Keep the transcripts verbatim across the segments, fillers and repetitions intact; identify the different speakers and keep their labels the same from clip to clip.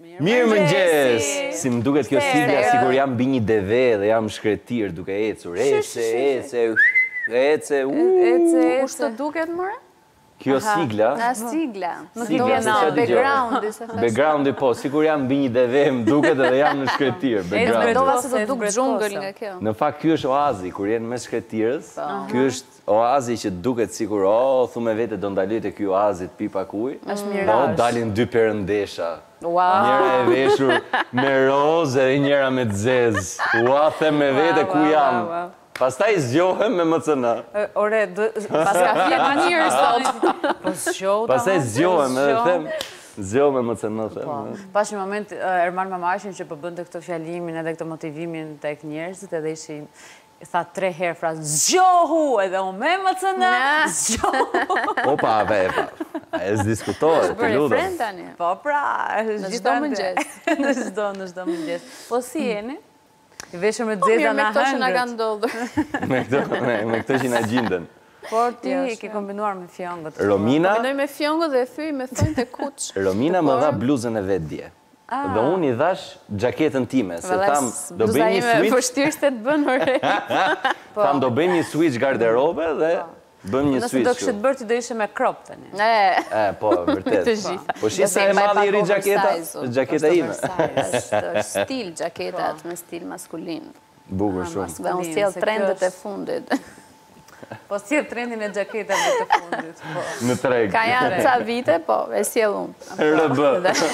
Speaker 1: Mirë mëngjes! Si më duket kjo sigla, sigur jam mbi një deve dhe jam shkretir duke ecur. Ece, ece, ece,
Speaker 2: ece, kush të duket mëre?
Speaker 1: Kjo sigla...
Speaker 2: Na sigla.
Speaker 1: Nuk i vjen na
Speaker 2: backgroundi.
Speaker 1: Backgroundi po, sigur jam mbi një deve, më duket edhe jam në shkretir.
Speaker 2: Mendova se të duk xhungël nga kjo.
Speaker 1: Në fakt, ky është oazi, kur jenë mes shkretirës. Ky është oazi që duket sikur, o, thu me vete do ndaloj te ky oazi të pi pak ujë.
Speaker 2: Është mirazh.
Speaker 1: Po dalin dy perëndesha.
Speaker 2: Wow.
Speaker 1: Njëra e veshur me rozë dhe njëra me zez. Ua, them me vete ku jam. Pastaj zgjohem me M C N.
Speaker 2: Ore, pas ka flet mirë sot. Po zgjohem.
Speaker 1: Pastaj zgjohem edhe them zgjohem me M C N them.
Speaker 3: Pas një moment Erman Mamashin që po bënte këtë fjalimin edhe këtë motivimin tek njerëzit edhe ishin tha tre herë frazë zgjohu edhe unë me M C N zgjohu.
Speaker 1: Opa, ve, e s'diskutohet, të lutem.
Speaker 3: Po pra,
Speaker 2: në çdo mëngjes.
Speaker 3: Në çdo, në çdo mëngjes. Po si jeni? I veshëm me
Speaker 2: Po
Speaker 3: dzeza
Speaker 2: mirë, me
Speaker 3: na
Speaker 2: këto që na
Speaker 3: hëngrët.
Speaker 2: kanë ndodhur.
Speaker 1: Me këto, me këto që na gjindën.
Speaker 3: Por ti ke kombinuar me fjongët.
Speaker 1: Romina,
Speaker 2: Kombinoj me fjongët dhe thyj me thonjë të kuç.
Speaker 1: Romina më dha bluzën e vet dje. Dhe unë i dhash gjaketën time, se tham do bëjmë një switch.
Speaker 2: Vështirë se të bën ore.
Speaker 1: Tham do bëjmë një switch garderobe dhe bëjmë një
Speaker 3: Nëse
Speaker 1: switch.
Speaker 3: do kështë të bërë ti do ishe me crop tani.
Speaker 2: E,
Speaker 1: E, po, vërtet.
Speaker 2: të gjitha.
Speaker 1: Po shi se e madhi i ri gjaketa, gjaketa ime.
Speaker 2: Është stil gjaketat me stil maskulin.
Speaker 1: Bukur shumë.
Speaker 2: Dhe unë sjell trendet e fundit.
Speaker 3: Po si e trendin e gjaketave të fundit.
Speaker 1: Në treg.
Speaker 2: Ka janë ca vite, po, e sjell unë.
Speaker 1: R B.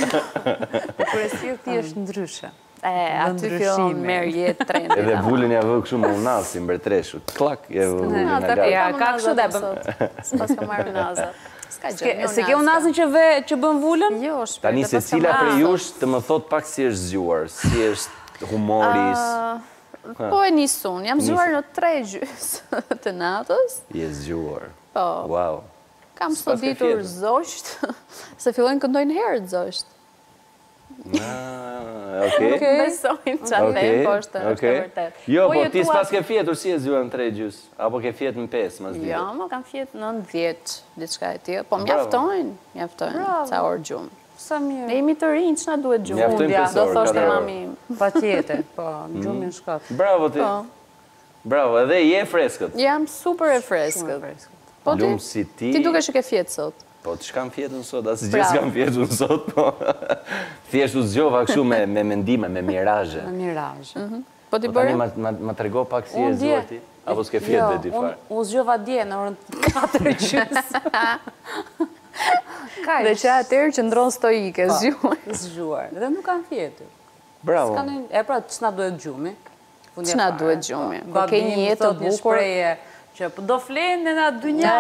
Speaker 3: Kur e sjell ti është ndryshe.
Speaker 2: E, aty fillon merr jetë trendi.
Speaker 1: Edhe vulën ja vë kështu me unas si mbretreshu. Klak, je vë.
Speaker 3: Ja, ka kështu dhe bëm.
Speaker 2: S'pas ka marrë unazat. S'ka gjë.
Speaker 3: Se ke unazin që vë që bën vulën?
Speaker 2: Jo, shpejt.
Speaker 1: Tani se cila prej jush të më thot pak si është zgjuar, si është humoris.
Speaker 2: Po e nisun, jam zgjuar në tre gjys të natës.
Speaker 1: Je zgjuar.
Speaker 2: Po.
Speaker 1: Wow.
Speaker 2: Kam sot ditur zosht, se fillojnë këndojnë herë zosht.
Speaker 1: Okej.
Speaker 2: Besojnë që atë them, po është është e vërtet.
Speaker 1: Jo, po ti s'pas ke fjetur, si e zgjuar në tre gjys? Apo ke fjet në pesë, mas ditë?
Speaker 2: Jo, më kam fjet në dhjetë, diçka e tillë. Po mjaftojnë, mjaftojnë, ca orë gjumë.
Speaker 3: Sa mirë.
Speaker 2: Ne jemi të rinj, ç'na duhet gjumë?
Speaker 1: Mjaftojnë pesë
Speaker 2: Do
Speaker 1: orë,
Speaker 2: thoshte
Speaker 1: katër
Speaker 2: mami im.
Speaker 3: Patjetër, po, gjumin shkot.
Speaker 1: Bravo ti. Bravo, edhe je freskët.
Speaker 2: Jam super e freskët. Po ti?
Speaker 1: Lumë si ti.
Speaker 2: Ti dukesh që ke fjet sot.
Speaker 1: Po, të shkam fjetën sot, asë gjithë s'kam fjetën sot, po. Thjesht u zgjova kështu me mendime, me mirazhe.
Speaker 3: Me mirazhe.
Speaker 2: Po ti
Speaker 1: Po tani
Speaker 2: bëre?
Speaker 1: ma trego pak si e zgjuar ti? Apo s'ke fjetë dhe ti farë?
Speaker 3: U zgjova dje në orën katër gjys.
Speaker 2: Dhe që atërë që ndronë stoike, zgjuar.
Speaker 3: Zgjuar. Dhe nuk kam fjetur.
Speaker 1: Bravo.
Speaker 3: E pra, ç'na duhet gjumi?
Speaker 2: Ç'na duhet gjumi? Po ke një jetë të bukur.
Speaker 3: Shpreje që do flenë në atë dynja.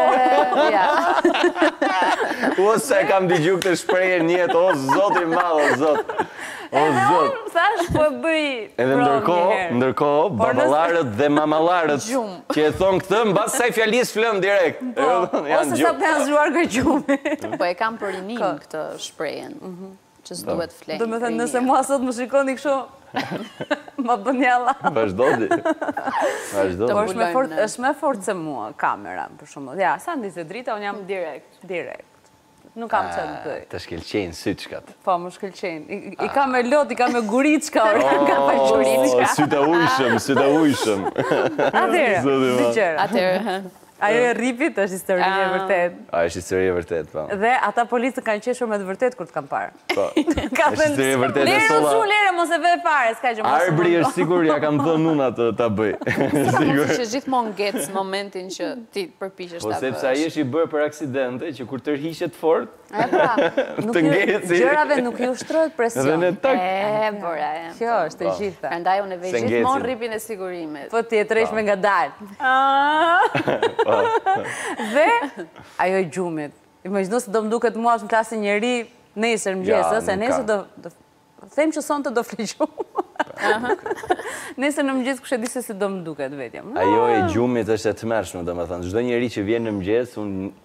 Speaker 1: Ose kam digju këtë shpreje njët, o zot i madh, o zot. O zot.
Speaker 3: Thash po bëj.
Speaker 1: Edhe ndërkohë, ndërkohë, baballarët dhe mamalarët që e thon këtë, mbas saj fjalisë flën direkt.
Speaker 3: Ose sa të janë zgjuar nga gjumi.
Speaker 2: Po e kam për rinim këtë shprejen, që s'duhet flenë.
Speaker 3: Do me thënë, nëse mua sot më shikoni kështu, ma bën një alla.
Speaker 1: Vazhdo di. Vazhdo.
Speaker 3: Po është me fort se mua, kamera, për shumë. Ja, sa ndisë drita, unë jam direkt. Direkt. Nuk kam që të bëj.
Speaker 1: Të shkelqenjë syçkat.
Speaker 3: Po, më shkelqenjë. I ka me lot, i ka me guriçka, orë ka me guriçka.
Speaker 1: Sytë ujshëm, sytë ujshëm.
Speaker 3: Atere, dy gjëra.
Speaker 2: Atere.
Speaker 3: Ajo e ripit është histori e vërtet.
Speaker 1: A, është histori e vërtet, po.
Speaker 3: Dhe ata policët kanë qeshur me të vërtet kur të kanë parë.
Speaker 1: Po, është histori e vërtet e
Speaker 3: Lere
Speaker 1: sola.
Speaker 3: u lere, mos e ve fare, s'ka që mos e
Speaker 1: Arbri është sigur, ja kam thënë unë atë ta bëj. Sigur.
Speaker 2: Që gjithmonë ngec momentin që ti përpiqesh ta
Speaker 1: Po
Speaker 2: bësh.
Speaker 1: sepse ai është i bërë për aksidente, që kur tërhiqet fort,
Speaker 3: E pra,
Speaker 1: të ngeci.
Speaker 3: gjërave nuk ju shtrohet presion.
Speaker 1: Edhe ne tak.
Speaker 2: E, bora, e.
Speaker 3: Kjo është e gjitha.
Speaker 2: Prandaj unë e vej
Speaker 1: Se ngecin.
Speaker 2: gjithmonë rripin e sigurimit.
Speaker 3: Po ti e tresh me nga dalë. Dhe ajo e gjumit. Imagjino se do më duket mua në klasë njëri nesër mëngjes, se nesër do them që sonte do fliqum. Nesër në mëngjes kush e di se si do më duket vetëm.
Speaker 1: Ajo e gjumit është e tmerrshme, domethënë, çdo njeri që vjen në mëngjes, unë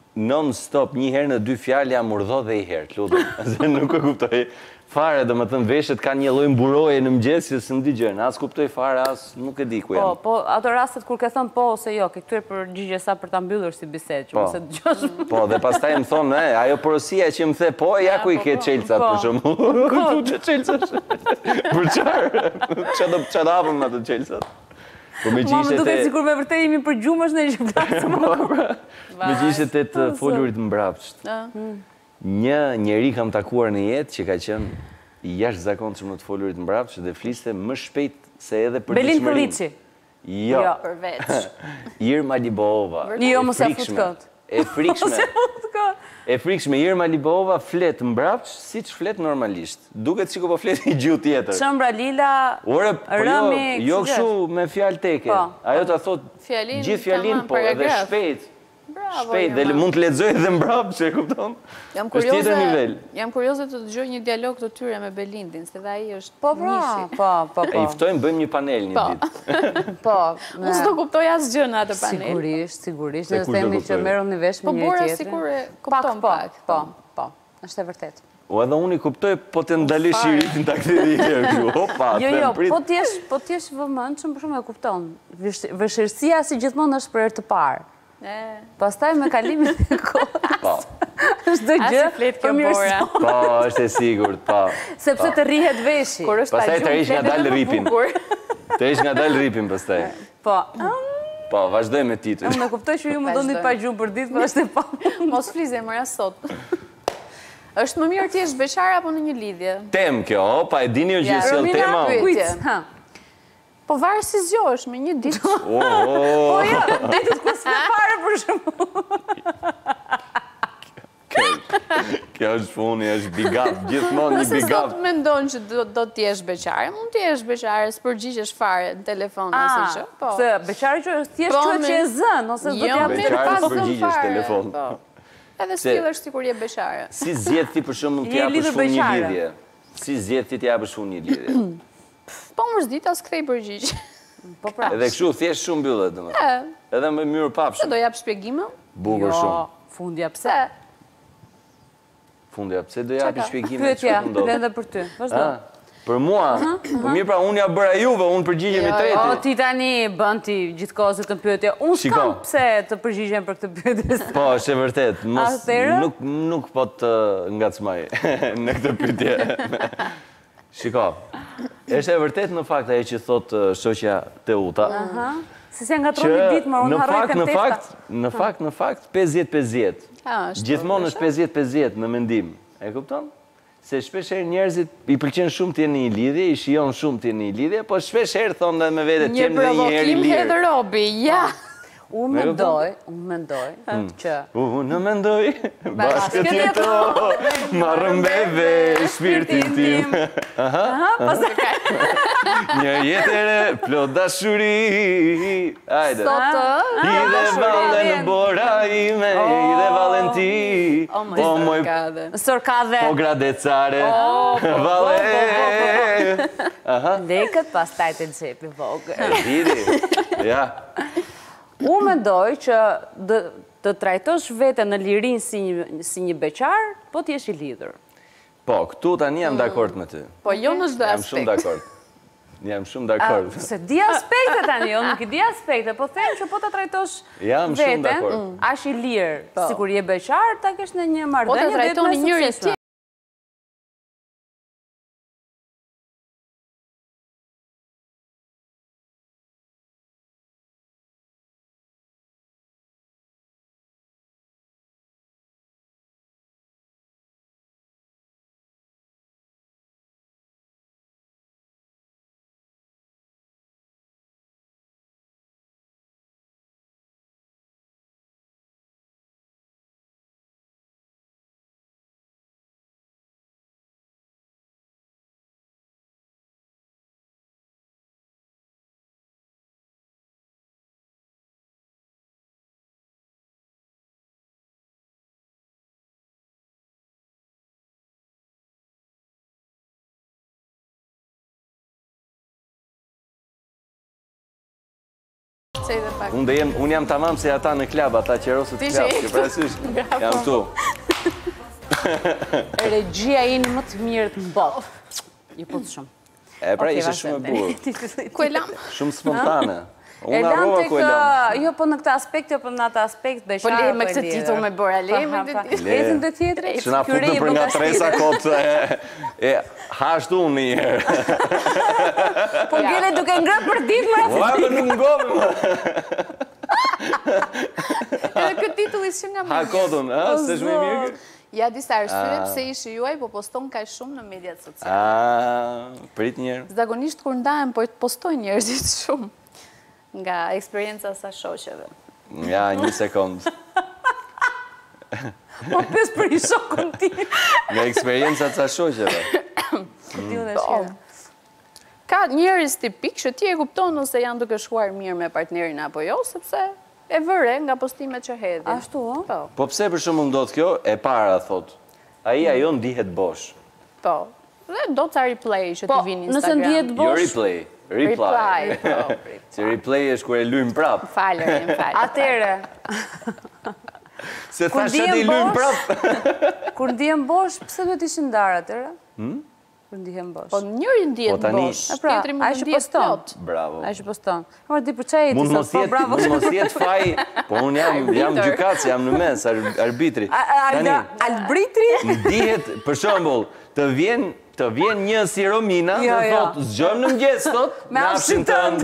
Speaker 1: non-stop, një herë në dy fjalë jam urdhë dhe i herë, të lutem. Se nuk e kuptoj fare, dhe më thënë veshët ka një lloj mburoje në mëngjes që s'm dëgjojnë, as kuptoj fare, as nuk e di ku
Speaker 3: Po,
Speaker 1: jam.
Speaker 3: po, ato rastet kur ke thënë po ose jo, ke këtyre përgjigje sa për ta mbyllur si bisedë, që mos e dëgjosh.
Speaker 1: Po, dhe pastaj më thonë, e, ajo porosia që më the po, ja ku i ke çelcat për shembull. Ku çelcat? Për çfarë? Çfarë çfarë hapën me ato çelcat? Po me
Speaker 3: Ma më
Speaker 1: gjishtet
Speaker 3: duket
Speaker 1: e...
Speaker 3: sikur me vërtet jemi për gjumash në që plasëm.
Speaker 1: Me gjishtet e të folurit mbrapsht. Një njeri kam takuar në jetë që ka qenë i jashtëzakonshëm në të folurit mbrapsht dhe fliste më shpejt se edhe për
Speaker 3: Belin
Speaker 1: dëshmërinë.
Speaker 3: Kulliçi.
Speaker 1: Jo.
Speaker 2: Përveç.
Speaker 1: Irma Libova.
Speaker 3: Jo, mos e fut kot.
Speaker 1: E frikshme. E frikshme, Irma Libova flet mbrapsht siç flet normalisht. Duket sikur po flet një gjuhë tjetër.
Speaker 3: Shëmbra Lila,
Speaker 1: Ore, po jo,
Speaker 3: Rëmi,
Speaker 1: jo
Speaker 3: kështu
Speaker 1: kështu me fjalë teke. Ajo ta thot
Speaker 2: Fjalin,
Speaker 1: gjithë fjalin,
Speaker 2: tamam,
Speaker 1: po edhe
Speaker 2: paragraf.
Speaker 1: shpejt.
Speaker 2: Bravo,
Speaker 1: Shpejt, dhe
Speaker 2: Irma.
Speaker 1: mund të lexoj edhe mbrapsht, e kupton?
Speaker 2: Jam
Speaker 1: Është tjetër
Speaker 2: kurioze,
Speaker 1: nivel.
Speaker 2: jam kurioze të dëgjoj një dialog të tyre me Belindin, se dhe ai është
Speaker 3: Po, pra,
Speaker 2: nishi.
Speaker 3: po, po,
Speaker 1: E
Speaker 3: po.
Speaker 1: i ftojmë, bëjmë një panel një
Speaker 2: Po.
Speaker 1: ditë.
Speaker 3: Po,
Speaker 2: Unë s'do kuptoj asgjë në atë panel.
Speaker 3: Sigurisht, sigurisht,
Speaker 1: Se
Speaker 3: ne
Speaker 1: kush do
Speaker 3: themi që
Speaker 1: kuptoj?
Speaker 3: merrem në vesh me
Speaker 2: Po
Speaker 3: njëri
Speaker 2: bora
Speaker 3: tjetrin.
Speaker 2: sikur e kupton pak.
Speaker 3: Po, po, është e vërtet.
Speaker 1: O edhe unë i kuptoj, po të ndalesh i
Speaker 2: fare.
Speaker 1: rritin të aktivi kërë kështu. Opa,
Speaker 3: Jo,
Speaker 1: them,
Speaker 3: jo,
Speaker 1: prit.
Speaker 3: po t'jesh, po t'jesh vëmendshëm, për shumë e kupton. Vësht- Vështirësia si gjithmonë është për herë të parë.
Speaker 2: E,
Speaker 3: Pastaj me kalimin e kohës,
Speaker 1: Po,
Speaker 3: çdo
Speaker 2: As
Speaker 3: gjë
Speaker 2: i flet kjo
Speaker 3: përmirësohet.
Speaker 2: bora.
Speaker 1: po, është e sigurt, po.
Speaker 3: Sepse të rrihet veshi.
Speaker 2: Kur është
Speaker 1: Pastaj
Speaker 2: pa
Speaker 1: të
Speaker 2: gjumë,
Speaker 1: ish nga
Speaker 2: flet
Speaker 1: dalë
Speaker 2: edhe më
Speaker 1: ripin.
Speaker 2: bukur.
Speaker 1: Të ish nga dalë ripin pastaj.
Speaker 3: Po,
Speaker 1: Po, vazhdoj me titull.
Speaker 3: unë e kuptoj që ju më doni
Speaker 2: Vazhdo.
Speaker 3: pa gjumë për ditë, por është e pa.
Speaker 2: Mos flize mëra sot. Është më mirë ti jesh beqar apo në një lidhje?
Speaker 1: Tem kjo, opa, e dini ju që
Speaker 2: Ja,
Speaker 1: si
Speaker 2: Romina,
Speaker 1: tema.
Speaker 2: pyet.
Speaker 3: Kujt? Ha.
Speaker 2: Po varet si zgjohesh me një ditë.
Speaker 1: O, o,
Speaker 3: Po jo, ditët ku s'me fare për shumë.
Speaker 1: kjo është funi, është big up, gjithmonë një
Speaker 2: Nëse
Speaker 1: big
Speaker 2: sot
Speaker 1: up.
Speaker 2: mendon që do, do të jesh beqare, mund të jesh beqare, s'përgjigjesh fare në telefon ose që. Po.
Speaker 3: Se beqari që thjesht
Speaker 2: Po,
Speaker 3: quhet
Speaker 2: me-
Speaker 3: që e zën, ose do
Speaker 2: Jo,
Speaker 3: t'jap
Speaker 2: mirë,
Speaker 1: Beqare
Speaker 2: pas zën
Speaker 1: s'përgjigjesh
Speaker 2: fare,
Speaker 1: telefon.
Speaker 2: po. Edhe
Speaker 1: Se-
Speaker 2: s'pillesh sikur je beqare.
Speaker 1: Si zjedh ti për shumë të
Speaker 3: Je
Speaker 1: japësh
Speaker 3: lidhur
Speaker 1: shumë një
Speaker 3: beqare.
Speaker 1: lidhje? Si zjedh ti të japësh shumë një lidhje?
Speaker 2: Po më s'dit as kthej përgjigje.
Speaker 3: Po pra.
Speaker 1: Edhe kështu, thjesht shumë mbyllet, domethënë.
Speaker 2: E,
Speaker 1: Edhe më mirë
Speaker 2: se
Speaker 1: papshëm.
Speaker 2: do jap shpjegime?
Speaker 1: Bukur
Speaker 3: Jo,
Speaker 1: shumë.
Speaker 3: fundja pse?
Speaker 2: Se,
Speaker 1: Fundja, pse do japi
Speaker 2: ka?
Speaker 1: shpjegime
Speaker 3: Pyetja,
Speaker 1: çfarë ndodh?
Speaker 3: lëndë për ty. Vazhdo.
Speaker 1: Ah, për mua? Po mirë pra, unë ja bëra juve, unë përgjigjem i
Speaker 2: Jo,
Speaker 3: O,
Speaker 1: treti.
Speaker 3: ti tani bën ti gjithkohë të pyetje. Unë
Speaker 1: Shiko.
Speaker 3: s'kam pse të përgjigjem për këtë pyetje.
Speaker 1: Po, është e vërtet. Mos,
Speaker 3: Atëherë?
Speaker 1: nuk, nuk po të ngacmoj në këtë pyetje. Shiko, është e vërtet në fakt ajo që thot uh, shoqja Teuta,
Speaker 3: Aha. Se si nga
Speaker 1: që
Speaker 3: troni ditë, më unë
Speaker 1: në
Speaker 3: harroj
Speaker 1: fakt, në
Speaker 3: këntesta.
Speaker 1: fakt, në fakt, në fakt, pesëdhjetë pesëdhjetë.
Speaker 2: a, është.
Speaker 1: Gjithmonë është pesëdhjetë pesëdhjetë në mendim. E kupton? Se shpesh herë njerëzit i pëlqen shumë të jenë në një lidhje, i shijon shumë të jenë në një lidhje, po shpesh herë thonë edhe me vete të
Speaker 2: Një
Speaker 1: jenë dhe një herë i
Speaker 2: provokim
Speaker 1: lirë.
Speaker 2: hedhë robi, ja.
Speaker 3: Unë
Speaker 1: Me
Speaker 3: mendoj, unë mendoj që
Speaker 1: Unë mendoj, bashkë
Speaker 3: Bashkë
Speaker 1: tjetoj, marrëm beve shpirtin tim. Një jetëre plot dashuri. Ajde.
Speaker 2: Sot,
Speaker 1: I dhe vale në bora ime, i dhe Valenti.
Speaker 2: Oh my
Speaker 1: Po moj,
Speaker 2: God.
Speaker 3: Sorkadhe,
Speaker 1: po gradecare.
Speaker 3: po,
Speaker 1: Vale.
Speaker 3: lekët pastaj të xhepi vogël.
Speaker 1: E diri. Ja.
Speaker 3: Unë mendoj që dë, të trajtosh veten në lirin si një, si një beqar, po t'jesh i lidhur.
Speaker 1: Po, këtu tani jam dakord me ty.
Speaker 2: Po jo në çdo
Speaker 1: Jam shumë
Speaker 2: aspekt.
Speaker 1: dakord. Jam shumë
Speaker 3: A,
Speaker 1: dakord.
Speaker 3: se di aspekte tani, jo nuk i di aspekte, po them që po të trajtosh
Speaker 1: Jam shumë
Speaker 3: veten,
Speaker 1: dakord.
Speaker 3: ash i lirë,
Speaker 2: Po.
Speaker 3: sikur je beqar, ta kesh në një
Speaker 2: Po të
Speaker 3: marrëdhënie dhe jetë
Speaker 2: trajtoni
Speaker 3: më
Speaker 2: njëri
Speaker 3: suksesshme.
Speaker 1: Unë jam tamam se ata në klab, ata qerosët klab, që parasysh, jam tu.
Speaker 3: Regjia jeni më të mirë të botë. Ju putë shumë.
Speaker 1: E pra ishe shumë e burë.
Speaker 2: Ku e lam?
Speaker 1: Shumë spontane.
Speaker 3: E lam të kë, jo po në këtë aspekt, jo po në atë aspekt, beqarë.
Speaker 2: Po le me këtë titull me bora, le me këtë titull.
Speaker 3: Letën dhe tjetëre?
Speaker 1: Që na futën për nga tresa kotë, e hashtu unë një herë.
Speaker 3: Po gjele duke ngra për ditë më rafë.
Speaker 1: Ua, për nuk ngove më.
Speaker 2: Edhe këtë titull ishë nga më.
Speaker 1: Ha kodën, se shme i mirë?
Speaker 2: Ja disa arsye pse ishi juaj, po poston ka shumë në mediat sociale.
Speaker 1: A, prit njerë.
Speaker 2: Zagonisht kur ndahem, po të postoj njerëzit shumë. Nga eksperienca sa shoqeve.
Speaker 1: Ja, një sekund.
Speaker 3: Po pes për i shokën ti.
Speaker 1: Nga eksperienca sa shoqeve.
Speaker 2: Ka njerëz tipik që ti e kupton nëse janë duke shkuar mirë me partnerin apo jo, sepse e vëre nga postimet që hedhin.
Speaker 3: Ashtu, o?
Speaker 1: Po pse për shumë ndodh kjo, e para, thot. Aji ajo ndihet bosh.
Speaker 2: Po, dhe do ca replay që ti vinë Instagram.
Speaker 3: Nëse ndihet bosh...
Speaker 1: Jo replay, reply. Si replay është kur e lujmë prap.
Speaker 2: Falë, rinë falë.
Speaker 3: Atere.
Speaker 1: Se tha që ti lujmë prap.
Speaker 3: Kur ndihem bosh, pëse duhet ishë ndarë atere? Kur ndihem bosh.
Speaker 2: Po njëri ndihet bosh, tjetri më ndihet plot.
Speaker 1: Bravo.
Speaker 3: A ishë poston. Mërë di për që e ti
Speaker 1: Mund mos jetë faj, po unë jam gjykaci, jam në mes, arbitri.
Speaker 3: Albritri?
Speaker 1: Ndihet, për shembull, të vjen të vjen një si Romina dhe thot, zgjojmë në mëngjes, thot, me afshin tënd.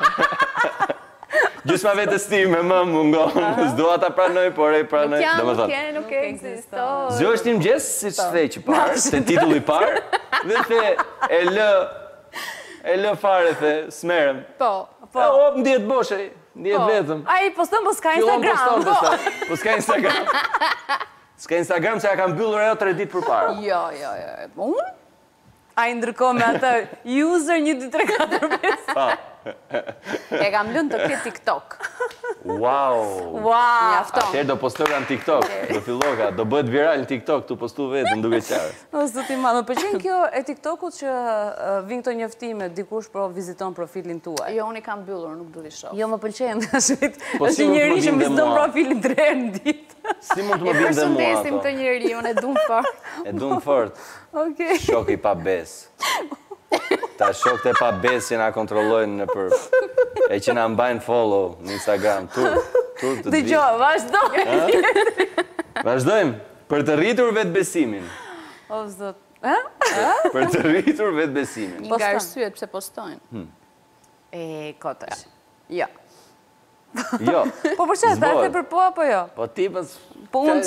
Speaker 1: Gjysma vetës ti me më mungon, s'do ata pranoj, por e pranoj.
Speaker 2: Nuk jam, nuk e, nuk e eksistoj.
Speaker 1: Zgjojmë në mëngjes, si që thej që parë, se titulli parë, dhe the, e lë, e lë fare, the, smerem.
Speaker 2: Po,
Speaker 1: po. O, më ndihet boshe, ndihet vetëm.
Speaker 3: A i poston, po s'ka Instagram.
Speaker 1: Po s'ka Instagram. S'ka Instagram se ja kam byllur ajo tre ditë për para.
Speaker 2: Jo, jo, jo. Unë?
Speaker 3: A i ndërko me atë user një, dy, tre, katër, pesë.
Speaker 2: E kam lënë të këtë TikTok.
Speaker 1: Wow!
Speaker 3: Wow!
Speaker 1: Atëherë do postoga në TikTok, do filloka, do bëhet viral në TikTok, tu postu vetëm duke qarë.
Speaker 3: O, së të ti ma, më përqenë kjo e TikTokut që vinë këto njëftime, dikush pro viziton profilin tuaj.
Speaker 2: Jo, unë i kam byllur, nuk du t'i shoh.
Speaker 3: Jo, më përqenë, është një njëri që viziton profilin të rejë në ditë.
Speaker 1: Si mund të më binde mua ato?
Speaker 2: E përshëndesim të njëri, unë e dum fort.
Speaker 1: E dum fort. Shok i pa bes. Ta shokët e pa bes që na kontrollojnë në për... E që na mbajnë follow në Instagram. Tur, tur të
Speaker 3: Dë gjo, vazhdojmë.
Speaker 1: Vazhdojmë. Për të rritur vetë besimin.
Speaker 3: O, zot.
Speaker 1: Për të rritur vetë besimin.
Speaker 2: Një nga arsyet pse postojnë.
Speaker 3: E, kotash. Jo.
Speaker 1: Jo.
Speaker 3: Po për që, ta e për po apo jo?
Speaker 1: Po ti pës...
Speaker 3: Po unë...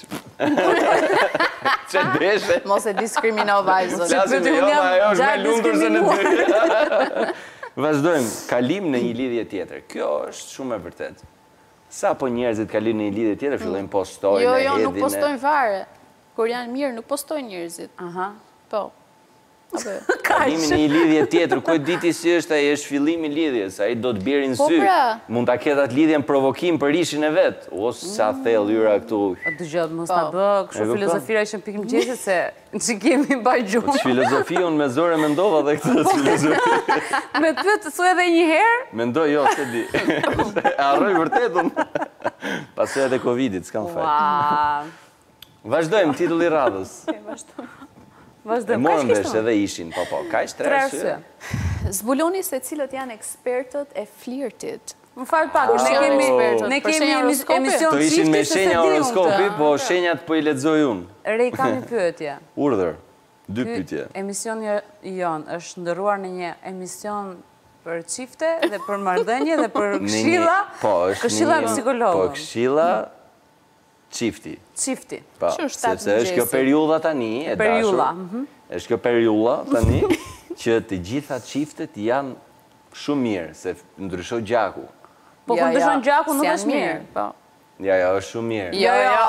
Speaker 1: Që deshe?
Speaker 2: Mos e diskrimino vajzën.
Speaker 1: Plasim e jo, ma ajo është me lundur se në dy. Vazhdojmë, kalim në një lidhje tjetër. Kjo është shumë e vërtet. Sa po njerëzit kalim në një lidhje tjetër, fillojnë postojnë,
Speaker 2: Jo, jo, nuk postojnë fare. Kur janë mirë, nuk postojnë njerëzit.
Speaker 3: Aha.
Speaker 2: Po.
Speaker 1: Kalimi në një lidhje tjetër, ku e diti si është, ai është fillimi i lidhjes, ai do të bjerë në sy. Mund ta ketë atë lidhjen provokim për ishin e vet. Ose sa thellë yra këtu.
Speaker 3: Dëgjoj, mos ta bë, kështu filozofira ishën pikë mëngjesit se që kemi mbaj gjumë.
Speaker 1: Filozofi unë me zore mendova dhe këtë filozofi.
Speaker 3: Me pyet su edhe një herë?
Speaker 1: Mendoj jo, se di. Harroj vërtetun. Pasojat e Covidit, s'kam fal. Vazhdojmë titulli i radhës. E morën vesh edhe ishin, po po, ka ishtë tre arsye.
Speaker 2: Zbuloni se cilët janë ekspertët e flirtit.
Speaker 3: Më falë pak, ne kemi emision
Speaker 1: qifti. Të ishin me shenja horoskopi, po shenjat po i lexoj unë.
Speaker 3: Rej, kam një pyetje.
Speaker 1: Urdhër, dy pyetje.
Speaker 3: Emisioni jonë është ndëruar në një emision për qifte dhe për marrëdhënie dhe për këshilla, këshilla psikologë.
Speaker 1: Po, këshilla... Qifti.
Speaker 3: Qifti.
Speaker 1: Sepse është kjo periulla tani, e dashur, është kjo periulla tani, që të gjitha qiftet janë shumë mirë, se ndryshoj gjaku.
Speaker 3: Po kër ndryshon gjaku nuk është mirë.
Speaker 1: Ja, ja, është shumë mirë.
Speaker 3: Jo, jo.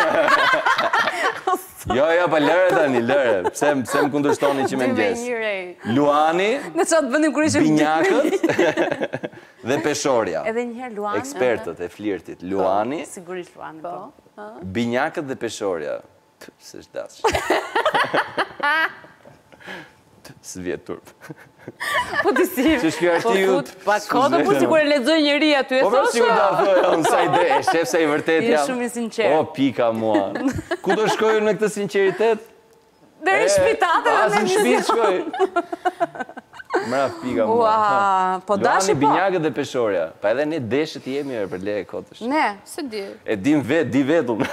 Speaker 1: Jo, jo, pa lëre tani, lëre. Pse më kundërshtoni që me mëngjes? Luani, binjakët dhe peshorja.
Speaker 3: Edhe njëherë Luani.
Speaker 1: Ekspertët e flirtit. Luani,
Speaker 3: sigurisht Luani, po.
Speaker 1: binjakët dhe peshorja. Se është dasë. Së vjetë turp.
Speaker 3: Po të si...
Speaker 1: Që shkjo artiu...
Speaker 3: Pa kodë, po si kur e ledzoj njëri aty e
Speaker 1: thosha? Po pra si kur ta thoi, unë sa i dhe, e shef se i vërtet jam.
Speaker 3: Je shumë i sinqer.
Speaker 1: O, pika mua. Ku do shkoju në këtë sinceritet?
Speaker 3: Dhe i shpitate dhe
Speaker 1: me në shpit shkoj. Mraf, pika mua.
Speaker 3: Ua, po dashi
Speaker 1: po. Luani, binjagët dhe peshorja. Pa edhe ne deshët jemi e për le e kotësht.
Speaker 3: Ne?
Speaker 2: Se di.
Speaker 1: E dim vet, di vetun.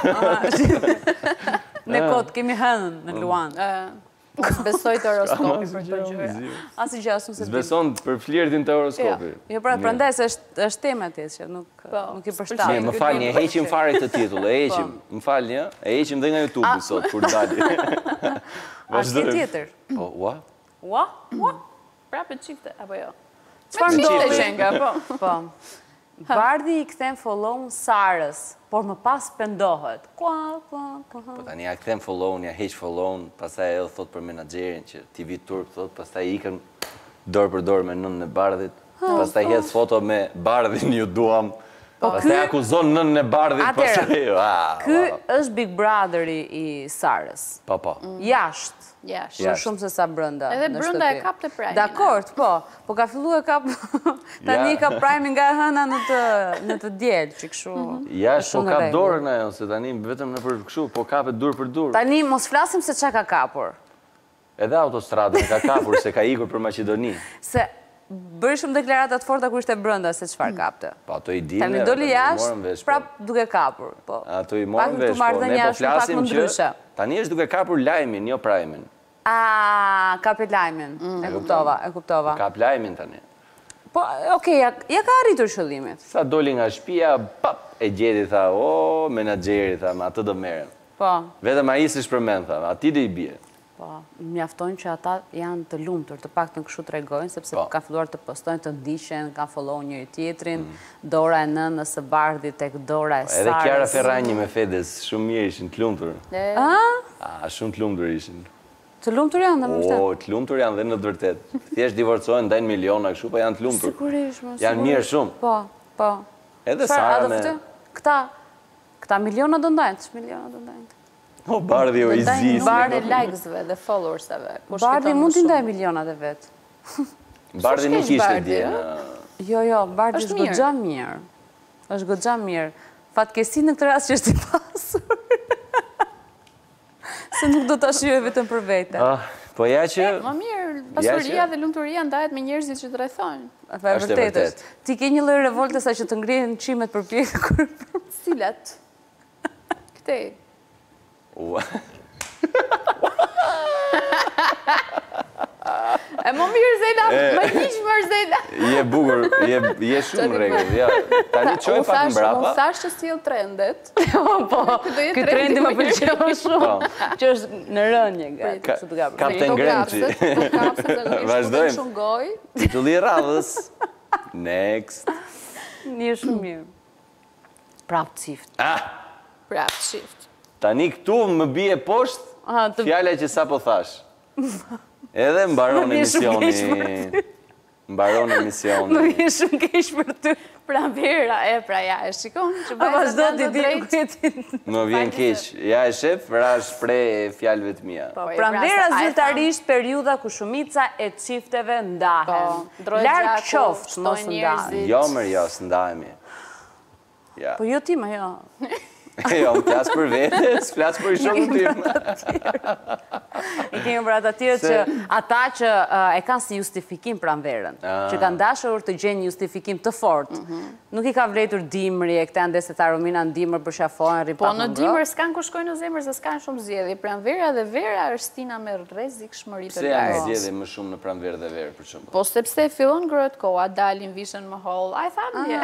Speaker 3: Ne kotë kemi hënën në Luan.
Speaker 2: Së besoj të horoskopi për të gjëra.
Speaker 3: Asi që asë nëse
Speaker 1: ti. Së beson për flirtin të horoskopi.
Speaker 3: Jo, pra, prandaj se është tema ti, që nuk i përshtatë.
Speaker 1: Ne, më falë një, heqim fare të titull, e heqim. Më falë një, e heqim dhe nga YouTube sot, kur dali.
Speaker 3: A shti tjetër?
Speaker 1: Po, ua?
Speaker 3: Ua? Ua?
Speaker 2: Prape qifte, apo jo?
Speaker 3: Qëfar
Speaker 2: Me qifte qenga, po.
Speaker 3: Po. Bardhi i kthen follow-n Sarës, por më pas pendohet. Kua, kua, kua.
Speaker 1: Po tani ja kthen follow-n, ja heq follow-n, pastaj edhe thot për menaxherin që ti vi turp, thot, pastaj ikën dorë për dorë me nënën e Bardhit, pastaj hedh foto me Bardhin, ju duam. Pastaj akuzon nënën e Bardhit, pastaj.
Speaker 3: Ky është Big Brotheri i Sarës.
Speaker 1: Po, po.
Speaker 3: Jashtë.
Speaker 2: Jashtë.
Speaker 3: Shumë se sa brënda.
Speaker 2: Edhe brënda e kap të prajmin.
Speaker 3: Dakord, po. Po ka fillu e kap... Tani ka prajmin nga hëna në të djelë, që këshu...
Speaker 1: Jashtë, po kap dorën ajo, se tani vetëm në për këshu, po kapet dur për dur.
Speaker 3: Tani mos flasim se qa ka kapur.
Speaker 1: Edhe autostradën ka kapur, se ka ikur për Maqedoni.
Speaker 3: Se bërë shumë deklaratat forta kur ishte brënda se qëfar kapte.
Speaker 1: Po ato i dime,
Speaker 3: tani doli jashtë, prap duke kapur.
Speaker 1: Ato i morën vesh, po ne po flasim që tani është duke kapur lajmin, jo prajmin.
Speaker 3: A, kapi lajmin, e kuptova, e kuptova.
Speaker 1: Kap lajmin tani.
Speaker 3: Po, okej, ja ka arritur qëllimit.
Speaker 1: Sa doli nga shtëpia, pap, e gjeti, tha, o, menaxheri, tha, ma atë do merren.
Speaker 3: Po.
Speaker 1: Vetëm ai si shpërmend, tha, ati do i bie.
Speaker 3: Po, mjaftojnë që ata janë të lumtur, të paktën kështu tregojnë, sepse kanë filluar të postojnë, të ndiqen, kanë follow njëri tjetrin, dora e nënës së Bardhit tek dora e Sarës.
Speaker 1: Edhe Kiara Ferrajni me Fedes, shumë mirë ishin, të lumtur. A, shumë të lumtur ishin.
Speaker 3: Të lumtur janë, dhe më vërtet?
Speaker 1: O, të lumtur janë dhe në të vërtet. Thjesht divorcojnë, dajnë miliona kështu, po janë të lumtur.
Speaker 3: Sigurisht, më sigurisht.
Speaker 1: Janë mirë shumë.
Speaker 3: Po, po.
Speaker 1: Edhe Sara me...
Speaker 3: Këta, këta miliona do ndajnë, që miliona do ndajnë?
Speaker 1: O, Bardhi o i zisë.
Speaker 2: Bardhi likesve dhe followersave.
Speaker 3: Bardhi mund t'i ndaj milionat e vetë.
Speaker 1: Bardhi nuk ishte dje.
Speaker 3: Jo, jo, Bardhi është gëgja mirë. është gëgja mirë. Fatkesi në këtë rast që është i pasur. Se nuk do t'a shqyve vetëm për vete.
Speaker 1: Po ja që...
Speaker 2: Më mirë, pasuria dhe lumëturia ndajet me njerëzit që të rethojnë.
Speaker 3: Fa e vërtetës. Ti ke një lloj revolte sa që të ngrihen qimet për pjekë.
Speaker 2: Cilat? Këtej.
Speaker 1: Ua.
Speaker 2: E më mirë, Zela, më hiqë mërë, Zela.
Speaker 1: Je bugur, je shumë regull. Tani qoj pak në brapa.
Speaker 2: Më thash që s'jel trendet.
Speaker 3: Po, këtë trendi më përqenë shumë. Që është në rënje.
Speaker 1: Kapten Gremqi. Vazhdojmë.
Speaker 2: Shumë goj.
Speaker 1: Titulli radhës. Next.
Speaker 3: Një shumë mirë. Prap cift.
Speaker 2: Prap cift.
Speaker 1: Tani këtu më bie poshtë fjalla që sa po thash. Edhe mbaron emisioni. Mbaron emisioni.
Speaker 3: Më vjen shumë keq për ty.
Speaker 2: Pranvera, e pra ja, e shikon që bëjë
Speaker 3: të të drejtë.
Speaker 1: Më vjen keq. Ja e shef, ra shprej fjalëve të mia.
Speaker 3: Pranvera zyrtarisht periudha ku shumica e çifteve ndahen. Larg qoftë mos ndahen.
Speaker 1: Jo, më jo, s'ndahemi.
Speaker 3: Po jo ti, më jo.
Speaker 1: Jo, më flasë për vete, s'flasë për shumë tim.
Speaker 3: I kemi për ata tjerë që ata që e kanë si justifikim pranverën, që kanë dashur të gjenë justifikim të fort, nuk i ka vletur dimri e këta ndese të aromina në dimër për shafojnë, ripak
Speaker 2: Po në dimër s'kanë ku shkojnë në zemër, se s'kanë shumë zjedhe. Pranvera dhe vera është stina me rrezik shmërit të
Speaker 1: lartë. Pse janë zjedhe më shumë në pranverë dhe verë, për shumë?
Speaker 2: Po sepse fillon ngrët koha, dalin vishën më holl, a i thamë dje.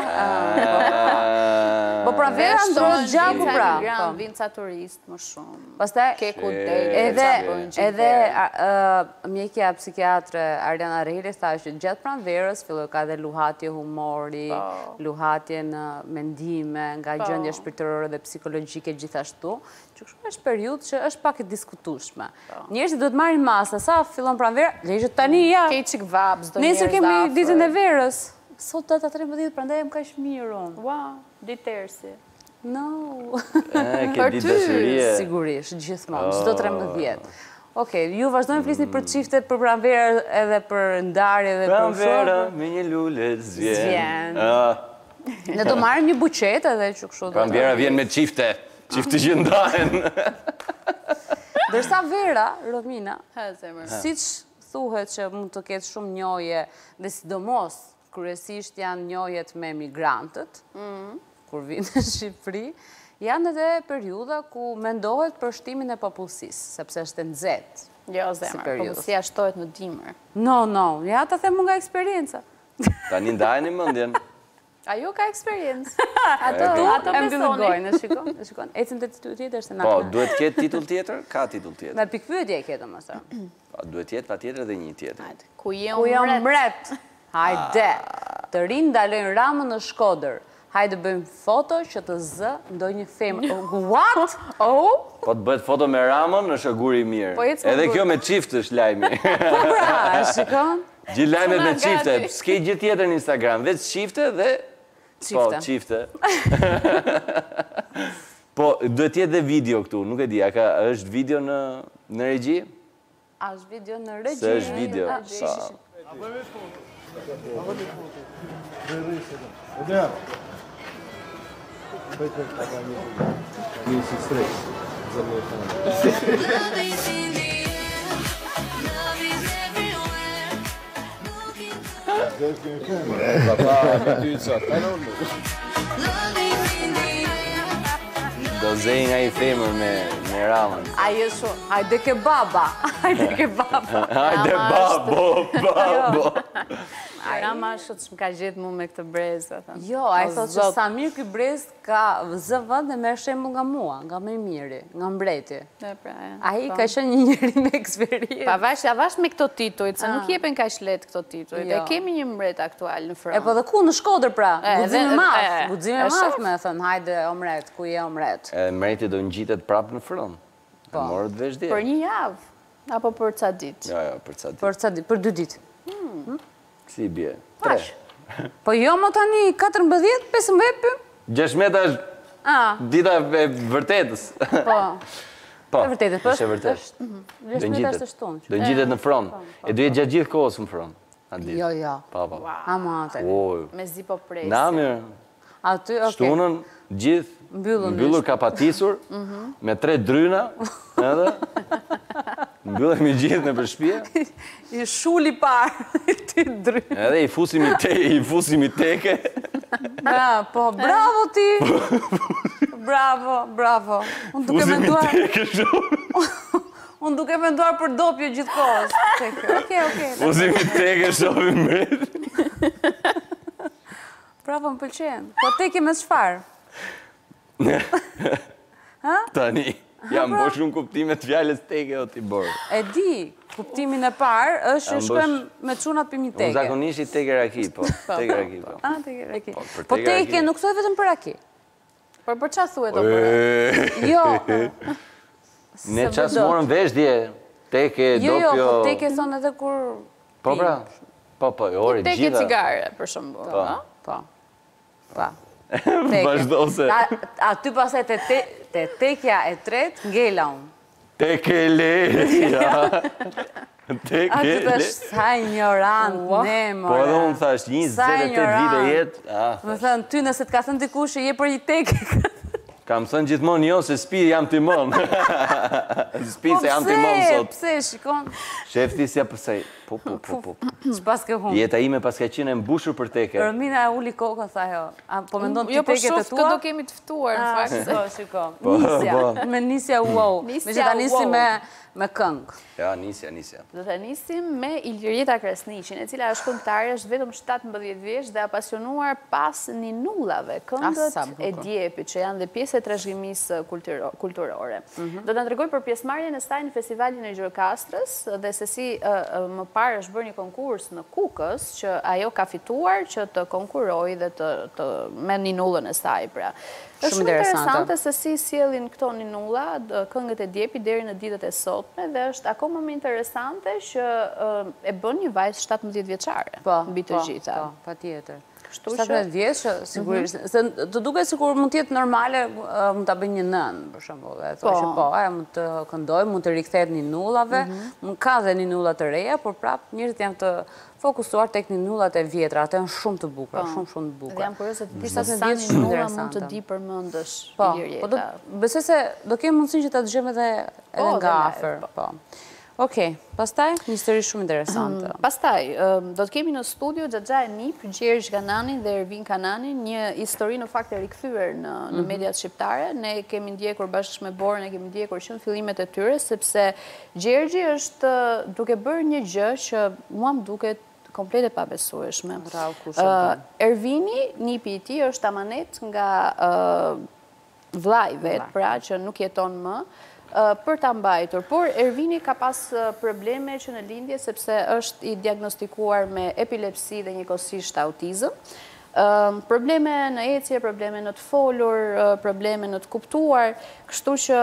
Speaker 3: Po pranvera ndrohet gjaku pra.
Speaker 2: Vinë ca turist më shumë.
Speaker 3: Pastaj,
Speaker 2: keku dejtë,
Speaker 3: edhe mjekja psikiatre Ariana Rehili tha që gjatë pranverës filloi ka dhe luhatje humori, luhatje në mendime, nga gjendje shpirtërore dhe psikologjike gjithashtu, që kështu është periudhë që është pak e diskutueshme. Njerëzit duhet marrin masa, sa fillon pranvera, lejë tani ja.
Speaker 2: Ke çik vap çdo njerëz.
Speaker 3: Nesër kemi ditën e verës. Sot data tridhjetë, prandaj jam kaq mirë unë.
Speaker 2: Wow, ditërsi.
Speaker 3: No.
Speaker 1: Për ty,
Speaker 3: sigurisht, gjithmonë, çdo tridhjetë. Okej, ju vazhdojmë flisni për çiftet, për pranverë edhe për ndarje dhe për
Speaker 1: Pranvera me një lule zvjen.
Speaker 3: Zvjen.
Speaker 1: Ah,
Speaker 3: Ne do marrim një buqet edhe që kështu.
Speaker 1: Pranvera vjen me çifte, çifte që ndahen.
Speaker 3: Dërsa Vera, Romina,
Speaker 2: Ha, zemër.
Speaker 3: siç thuhet që mund të ketë shumë njohje dhe sidomos kryesisht janë njohjet me migrantët, kur vinë në Shqipëri, janë edhe periudha ku mendohet për shtimin e popullsisë, sepse është e nxehtë.
Speaker 2: Jo, zemër,
Speaker 3: periudhë.
Speaker 2: popullsia shtohet në dimër.
Speaker 3: No, no, ja ta them nga eksperienca.
Speaker 1: Tani ndajeni mendjen.
Speaker 2: Ajo ka eksperiencë. Ato,
Speaker 1: E,
Speaker 2: ato
Speaker 3: E mbylli
Speaker 2: besoni.
Speaker 3: gojën, e shikon, e shikon. Ecim te titull tjetër se na.
Speaker 1: Po, duhet ketë titull tjetër? Ka titull tjetër.
Speaker 3: Me pikpyetje e ke domethënë.
Speaker 1: Po, duhet jetë pa tjetër edhe një tjetër.
Speaker 2: Hajde, ku je
Speaker 3: Ku jam
Speaker 2: unë
Speaker 3: mbret? Hajde. Të rinë ndalojnë Ramën në Shkodër. Hajde bëjmë foto që të zë ndonjë femër. What?
Speaker 2: Oh,
Speaker 1: Po të bëhet foto me Ramën, është agur i mirë.
Speaker 2: Po, ecë me
Speaker 1: Edhe
Speaker 2: gur.
Speaker 1: kjo me çift është lajmi.
Speaker 3: Po pra, e shikon?
Speaker 1: Gjithë lajmet me
Speaker 2: Suna
Speaker 1: çifte,
Speaker 2: gati.
Speaker 1: s'ke gjë tjetër në Instagram, veç çifte dhe po,
Speaker 3: Çifte.
Speaker 1: çifte. Po, duhet jetë dhe video këtu, nuk e di, a ka është video në në regji?
Speaker 3: A është video në regji?
Speaker 1: Se është video.
Speaker 3: A,
Speaker 1: Po.
Speaker 4: Да. Месяц стресс. За мной
Speaker 5: Love is in the air, love is everywhere. Looking to
Speaker 4: Papa, me ty sa.
Speaker 5: love is in the air.
Speaker 1: Do zej nga i femër me, me Ramën.
Speaker 3: Ai është shumë. Hajde ke baba. Hajde ke baba.
Speaker 1: Hajde, babo, babo.
Speaker 2: Rama është që më ka gjetë mu me këtë brezë. thënë.
Speaker 3: Jo, ai
Speaker 2: O,
Speaker 3: thotë që
Speaker 2: zot.
Speaker 3: Samir ky brez ka zë vend dhe merr shembull nga mua, nga më i miri, nga mbreti.
Speaker 2: E, pra, e.
Speaker 3: Ai
Speaker 2: Po.
Speaker 3: ka qenë një njeri me eksperiencë.
Speaker 2: Pavarësisht, avash me këto titujt, se nuk jepen kaq lehtë këto titujt. E
Speaker 3: Jo.
Speaker 2: kemi një mbret aktual në
Speaker 3: E
Speaker 2: front.
Speaker 3: po dhe ku në Shkodër pra?
Speaker 2: E,
Speaker 3: Guxim
Speaker 2: dhe-
Speaker 3: i madh,
Speaker 2: e,
Speaker 3: guxim
Speaker 2: e
Speaker 3: i madh
Speaker 2: shoh.
Speaker 3: me thënë, hajde omret, ku je omret?
Speaker 1: E mreti do ngjitet prapë në fron. E
Speaker 3: Po.
Speaker 1: morët vesh dje.
Speaker 2: Për një javë, apo për ca ditë.
Speaker 1: Jo, jo, për ca ditë.
Speaker 3: Për ca ditë, për dy ditë.
Speaker 1: Si bje? Tre.
Speaker 3: Po jo më tani katërmbëdhjetë, pesëmbëdhjetë.
Speaker 1: Gjesh meta është
Speaker 3: Ah,
Speaker 1: dita e vërtetës.
Speaker 3: po.
Speaker 1: Po,
Speaker 3: E vërtetë, po
Speaker 1: është e
Speaker 3: është-
Speaker 1: vërtetë.
Speaker 3: është-
Speaker 1: Do
Speaker 3: gjeshmeta
Speaker 1: ngjitet.
Speaker 3: është shtunë.
Speaker 1: Do ngjitet në fron. E do jetë gjatë gjithë kohës në fron. atë ditë.
Speaker 3: Jo, jo.
Speaker 1: Po, po.
Speaker 3: Ama atë.
Speaker 1: O,
Speaker 2: Me zi po presi.
Speaker 1: na mirë.
Speaker 3: Aty, okay.
Speaker 1: Shtunën gjithë
Speaker 3: Mbyllur në
Speaker 1: mbyllur ka patisur me tre dryna, edhe mbyllemi gjithë në për shtëpi,
Speaker 3: I shuli parë, ti dry.
Speaker 1: edhe i fusim i te, i fusim i teke.
Speaker 3: Bra, po, bravo ti. Bravo, bravo. Unë duke
Speaker 1: Fusim i
Speaker 3: menduar,
Speaker 1: teke shumë.
Speaker 3: unë duke menduar për dopje gjithkohës. Okej, okej.
Speaker 1: Fusim i teke shohim mbret.
Speaker 3: Bravo, më pëlqen. Po te ke me çfarë?
Speaker 1: Tani, jam bo shumë kuptime të fjalës teke o ti borë.
Speaker 3: E di, kuptimin e parë është që
Speaker 1: Jam
Speaker 3: shkojmë me çunat për një
Speaker 1: Unë
Speaker 3: teke.
Speaker 1: zakonisht i teke raki, po. Teke raki, po.
Speaker 3: Ah, teke raki.
Speaker 1: Po, për
Speaker 3: Po
Speaker 1: teke
Speaker 3: teke
Speaker 1: raki.
Speaker 3: nuk thotë vetëm për raki.
Speaker 2: Por për qa thuet o për?
Speaker 1: E,
Speaker 3: Jo.
Speaker 1: Ne
Speaker 3: Se
Speaker 1: qas
Speaker 3: vëdot.
Speaker 1: morëm vesh dje, teke,
Speaker 3: Jo, jo,
Speaker 1: dopjo...
Speaker 3: po teke thonë edhe kur...
Speaker 1: Po pra, po, po, ore,
Speaker 2: Teke
Speaker 1: gjitha.
Speaker 2: cigare, për shumë.
Speaker 1: Po.
Speaker 3: Po. Po.
Speaker 1: Vazhdo se.
Speaker 3: A- Aty pasaj te, te, te tekja e tret, ngela unë.
Speaker 1: Teke leja. Teke
Speaker 3: Aty të
Speaker 1: leja.
Speaker 3: është sa ignorant, ne,
Speaker 1: Po
Speaker 3: more.
Speaker 1: edhe unë thash, njëzet
Speaker 3: Sa
Speaker 1: e tetë vite
Speaker 3: ignorant.
Speaker 1: jetë. Ah,
Speaker 3: Më thënë, ty nëse të ka thënë dikush që je për një teke.
Speaker 1: kam thënë gjithmonë jo, se spi jam timon. Spi se jam timon sot.
Speaker 3: Pse, shikon?
Speaker 1: Shefti si ja përsej. Po, po, po, po.
Speaker 3: Ç'pas ke humbur.
Speaker 1: Jeta ime pas ka qenë e mbushur për teke.
Speaker 3: Romina e uli kokën, tha jo. A, po mendon ti
Speaker 2: Jo, për
Speaker 3: teket e
Speaker 2: shoftë
Speaker 3: tua?
Speaker 2: këto kemi të ftuar, në
Speaker 3: Ah,
Speaker 2: fakt.
Speaker 3: shiko, shiko.
Speaker 1: Po,
Speaker 3: Nisja,
Speaker 1: po.
Speaker 3: me nisja wow.
Speaker 2: Nisja
Speaker 3: Me që ta nisi
Speaker 2: wow.
Speaker 3: me, me këngë.
Speaker 1: Ja, nisja, nisja.
Speaker 2: Do të nisim me Ilirieta Krasniqin, e cila është këngëtare, është vetëm shtatëmbëdhjetë vjeç dhe apasionuar pas ninullave, këngët
Speaker 3: Asa, bukur.
Speaker 2: e djepit, që janë dhe pjesë e trashëgimisë kulturo- kulturore.
Speaker 3: Mhm.
Speaker 2: Do të na tregoj për pjesëmarrjen e saj në festivalin e Gjokastrës dhe se si ë, ë, më parë është bërë një konkurs në Kukës që ajo ka fituar që të konkurojë dhe të, të me ninullën e saj, pra. Është
Speaker 3: Shumë
Speaker 2: shumë
Speaker 3: interesante.
Speaker 2: interesante se si sjellin këto ninulla, d- këngët e djepit deri në ditët e sotme dhe është akoma më interesante që ë, e bën një vajzë shtatëmbëdhjetë vjeçare
Speaker 3: Po,
Speaker 2: mbi të
Speaker 3: po,
Speaker 2: gjitha.
Speaker 3: Po, pa tjetër.
Speaker 2: Kështu që
Speaker 3: shtatëdhjetë vjeç, që sigurisht, se të duket sikur mund të jetë normale, uh, mund ta bëj një nën, për shembull, e thonë që po, ajo mund të këndoj, mund të rikthehet ninullave, mund ka dhe ninulla të reja, por prap njerëzit janë të fokusuar tek ninullat e vjetra, ato janë shumë të bukura, shumë shumë të bukura.
Speaker 2: Dhe jam kurioze të di sa sa ninulla mund të di përmendësh Ilir
Speaker 3: Po, po besoj se do kemi mundësinë që ta dëgjojmë edhe edhe nga afër, po. Okej, pastaj një histori shumë interesante.
Speaker 2: Pastaj, do të kemi në studio Xhaxha e Nip, Gjergj Kanani dhe Ervin Kanani, një histori në fakt e rikthyer në, në mediat shqiptare. Ne kemi ndjekur bashkë me Borën, ne kemi ndjekur që në fillimet e tyre, sepse Gjergji është duke bërë një gjë që mua më duket komplet e pabesueshme. Uh, Ervini, nipi i tij, është amanet nga uh, vllai vet, pra që nuk jeton më, për ta mbajtur, por Ervini ka pas probleme që në lindje sepse është i diagnostikuar me epilepsi dhe njëkohësisht autizëm. Probleme në ecje, probleme në të folur, probleme në të kuptuar, kështu që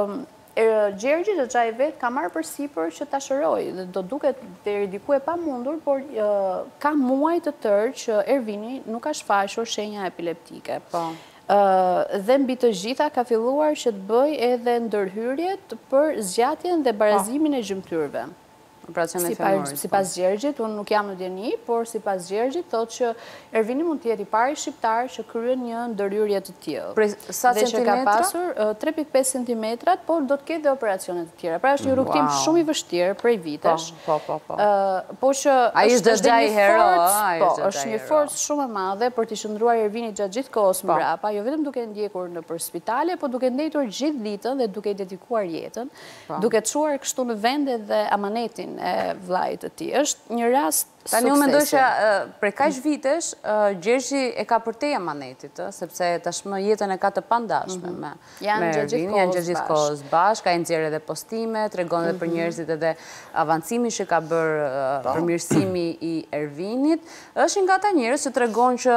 Speaker 2: Gjergji Xhaxha i vet ka marrë përsipër që ta shërojë dhe do duket deri diku e pamundur, por ka muaj të tërë që Ervini nuk ka shfaqur shenja epileptike. Po. Uh, dhe mbi të gjitha ka filluar që të bëj edhe ndërhyrjet për zgjatjen dhe barazimin e gjymtyrëve.
Speaker 3: Operacione
Speaker 2: si
Speaker 3: femoris.
Speaker 2: Sipas Gjergjit, unë nuk jam në djeni, por sipas Gjergjit thotë që Ervini mund të jetë i pari shqiptar që kryen një ndërhyrje të tillë.
Speaker 3: Pre, sa
Speaker 2: dhe që ka pasur uh, tre pikë pesë centimetra, por do të ketë dhe operacione të tjera. Pra është një rrugtim wow. shumë i vështirë prej vitesh.
Speaker 3: Po, po, po. po.
Speaker 2: Uh, po që
Speaker 3: ai është Xhaxha i hero,
Speaker 2: po, është një forcë shumë e madhe për të qëndruar Ervini gjatë gjithë kohës mbrapa, jo vetëm duke ndjekur në për spitale, po duke ndëjtur gjithë ditën dhe duke dedikuar jetën, duke çuar kështu në vende dhe amanetin e vllait të tij. Është një rast suksesi.
Speaker 3: Tani unë mendoj që prej kaq vitesh Gjergji e ka përtej amanetit, sepse tashmë jetën e ka të pandashme me
Speaker 2: janë
Speaker 3: gjatë gjithë kohës bashkë, ka nxjerrë edhe postime, tregon edhe për njerëzit edhe avancimin që ka bërë përmirësimi i Ervinit. Është nga ata njerëz që tregon që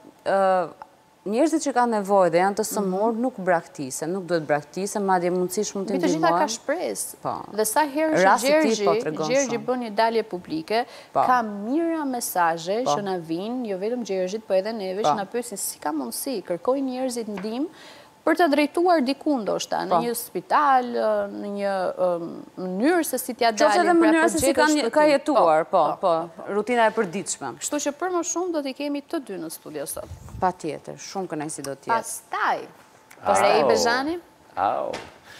Speaker 3: njerëzit që kanë nevojë dhe janë të sëmurë nuk braktisen, nuk duhet braktisen, madje mundësish mund të ndihmojnë.
Speaker 2: Mbi të gjitha ka shpresë. Dhe sa herë që Gjergji, Gjergji bën një dalje publike, ka mira mesazhe që na vinë, jo vetëm Gjergjit, po edhe neve që na pyesin si ka mundësi, kërkojnë njerëzit ndihmë për të drejtuar diku ndoshta, në një spital, në një mënyrë se si t'ja dalin.
Speaker 3: Qoftë edhe mënyra se si ka jetuar, po, po, rutina e përditshme.
Speaker 2: Kështu që për më shumë do t'i kemi të dy në studio sot.
Speaker 3: Patjetër, shumë kënaqësi do të jetë.
Speaker 2: Pastaj, Rei Bezhani?
Speaker 1: Au.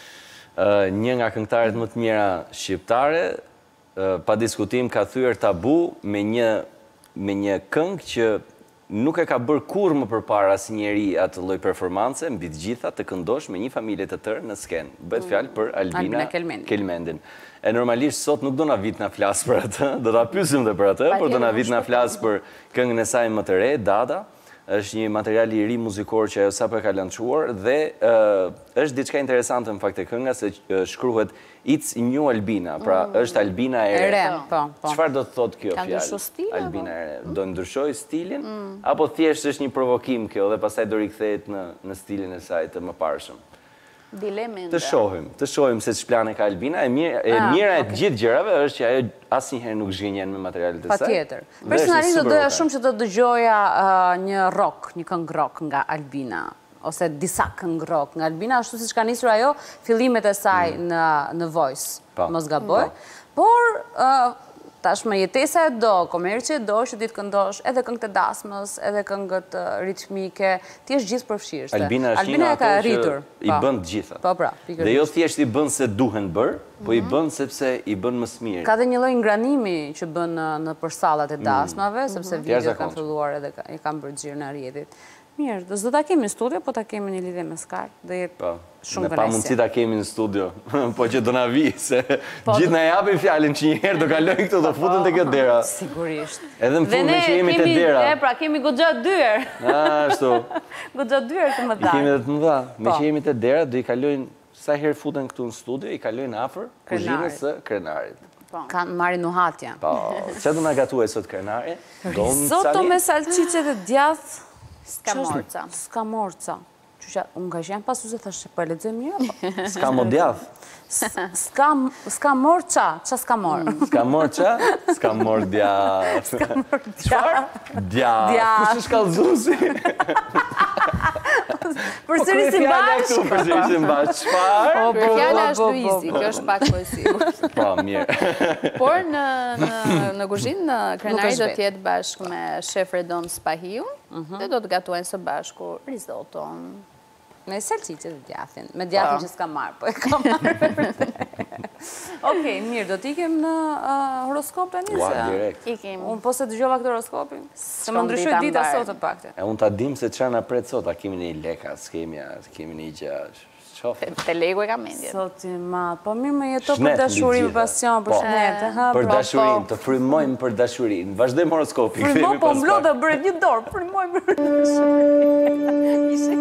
Speaker 1: Një nga këngëtarët më të mira shqiptare, pa diskutim ka thyer tabu me një me një këngë që nuk e ka bërë kur më përpara si njeri atë lloj performance, mbi të gjitha të këndosh me një familje të tërë në skenë. Bëhet fjalë për Albina Kelmendin. E normalisht sot nuk do na vit na flas për atë, do ta pyesim edhe për atë, por do na vit na flas për këngën e saj më të re, Dada. Është një material i ri muzikor që ajo sapo e ka lançuar dhe është diçka interesante në fakt e kënga se shkruhet It's New Albina, pra është Albina e re. Çfarë do të thotë kjo fjalë? Albina e re. Do ndryshoj stilin apo thjesht është një provokim kjo dhe pastaj do rikthehet në në stilin e saj të mëparshëm?
Speaker 2: Dilemën.
Speaker 1: Të shohim, të shohim se ç'plane ka Albina. E mira e mira e të gjithë gjërave është që ajo asnjëherë nuk zhgënjen me materialet e saj.
Speaker 3: Patjetër. Personalisht do doja shumë që të dëgjoja një rock, një këngë rock nga Albina ose disa këngë rock nga Albina, ashtu siç ka nisur ajo fillimet e saj në në Voice, mos gaboj. Por tashmë jetesa e do, komerci e do që ditë këndosh edhe këngët e dasmës, edhe këngët ritmike, ti është gjithë përfshirëse.
Speaker 1: Albina është një nga ato që i bën të gjitha.
Speaker 3: Po pra,
Speaker 1: dhe jo thjesht i bën se duhen bër, po i bën sepse i bën më së miri.
Speaker 3: Ka dhe një lloj ngranimi që bën në përsallat e dasmave, sepse videot kanë filluar edhe i kanë bërë xhir në rrjetit. Mirë, do ta kemi në studio, po ta kemi një lidhje me Skype, do jetë shumë kënaqësi.
Speaker 1: Ne pa mundësi ta kemi në studio, po që do na vi, se gjithë na japin fjalën që një herë do kalojnë këtu, do futen te kjo dera.
Speaker 3: Sigurisht.
Speaker 1: Edhe në fund me që jemi te dera.
Speaker 3: E pra, kemi goxha dyer.
Speaker 1: Ashtu.
Speaker 3: Goxha dyer të mëdha.
Speaker 1: Kemi edhe të mëdha. Me që jemi te dera, do i kalojnë sa herë futen këtu në studio, i kalojnë afër kuzhinës së krenarit.
Speaker 3: Kanë marrin nuhatja.
Speaker 1: Po, çfarë do na gatuaj sot krenari?
Speaker 3: Risotto me salcice dhe djath.
Speaker 2: Skamorca.
Speaker 3: Skamorca. Qysha, unë ka që janë pasu se thashtë për lexoj mirë.
Speaker 1: S'ka mo djath.
Speaker 3: S'ka mor qa, qa s'ka mor.
Speaker 1: S'ka mor qa, s'ka mor djath.
Speaker 3: S'ka mor djath.
Speaker 1: Djath.
Speaker 3: Djath.
Speaker 1: Kush është kallëzuesi?
Speaker 3: Për sërisim bashkë.
Speaker 1: Për sërisim bashkë. Çfarë?
Speaker 2: Për fjalla është Luizi, kjo është pak më e sigurt.
Speaker 1: Po, mirë.
Speaker 2: Por në në kuzhinë krenari do të jetë bashkë me shef Redon Spahiu dhe do të gatuajnë së bashku risotton.
Speaker 3: Me salcicë dhe djathin. Me djathin që s'ka marrë, po e ka marrë. Okej, mirë, do t'ikim në horoskop e njëse?
Speaker 1: Ua, direkt.
Speaker 2: Ikim.
Speaker 3: Unë po se dëgjova këtë horoskopin. Se më ndryshoj dita sot të pakte.
Speaker 1: E unë ta dim se çfarë na pret sot, a kemi një leka, s'kemi, a kemi një gjë. Qoftë.
Speaker 2: Te legu e ka mendjen.
Speaker 3: Sot i madh, po mirë më jeto
Speaker 1: Shnet
Speaker 3: për dashuri,
Speaker 1: mbi
Speaker 3: për
Speaker 1: gjitha.
Speaker 3: pasion, për
Speaker 1: Po.
Speaker 3: shnet. ha,
Speaker 1: Për
Speaker 3: po,
Speaker 1: dashurinë,
Speaker 3: po.
Speaker 1: të frymojmë për dashurinë. Vazhdojmë horoskopin.
Speaker 3: Frymo,
Speaker 1: kthehemi
Speaker 3: po
Speaker 1: pas
Speaker 3: mblo
Speaker 1: pak.
Speaker 3: dhe bëret një dorë, frymoj për dashuri.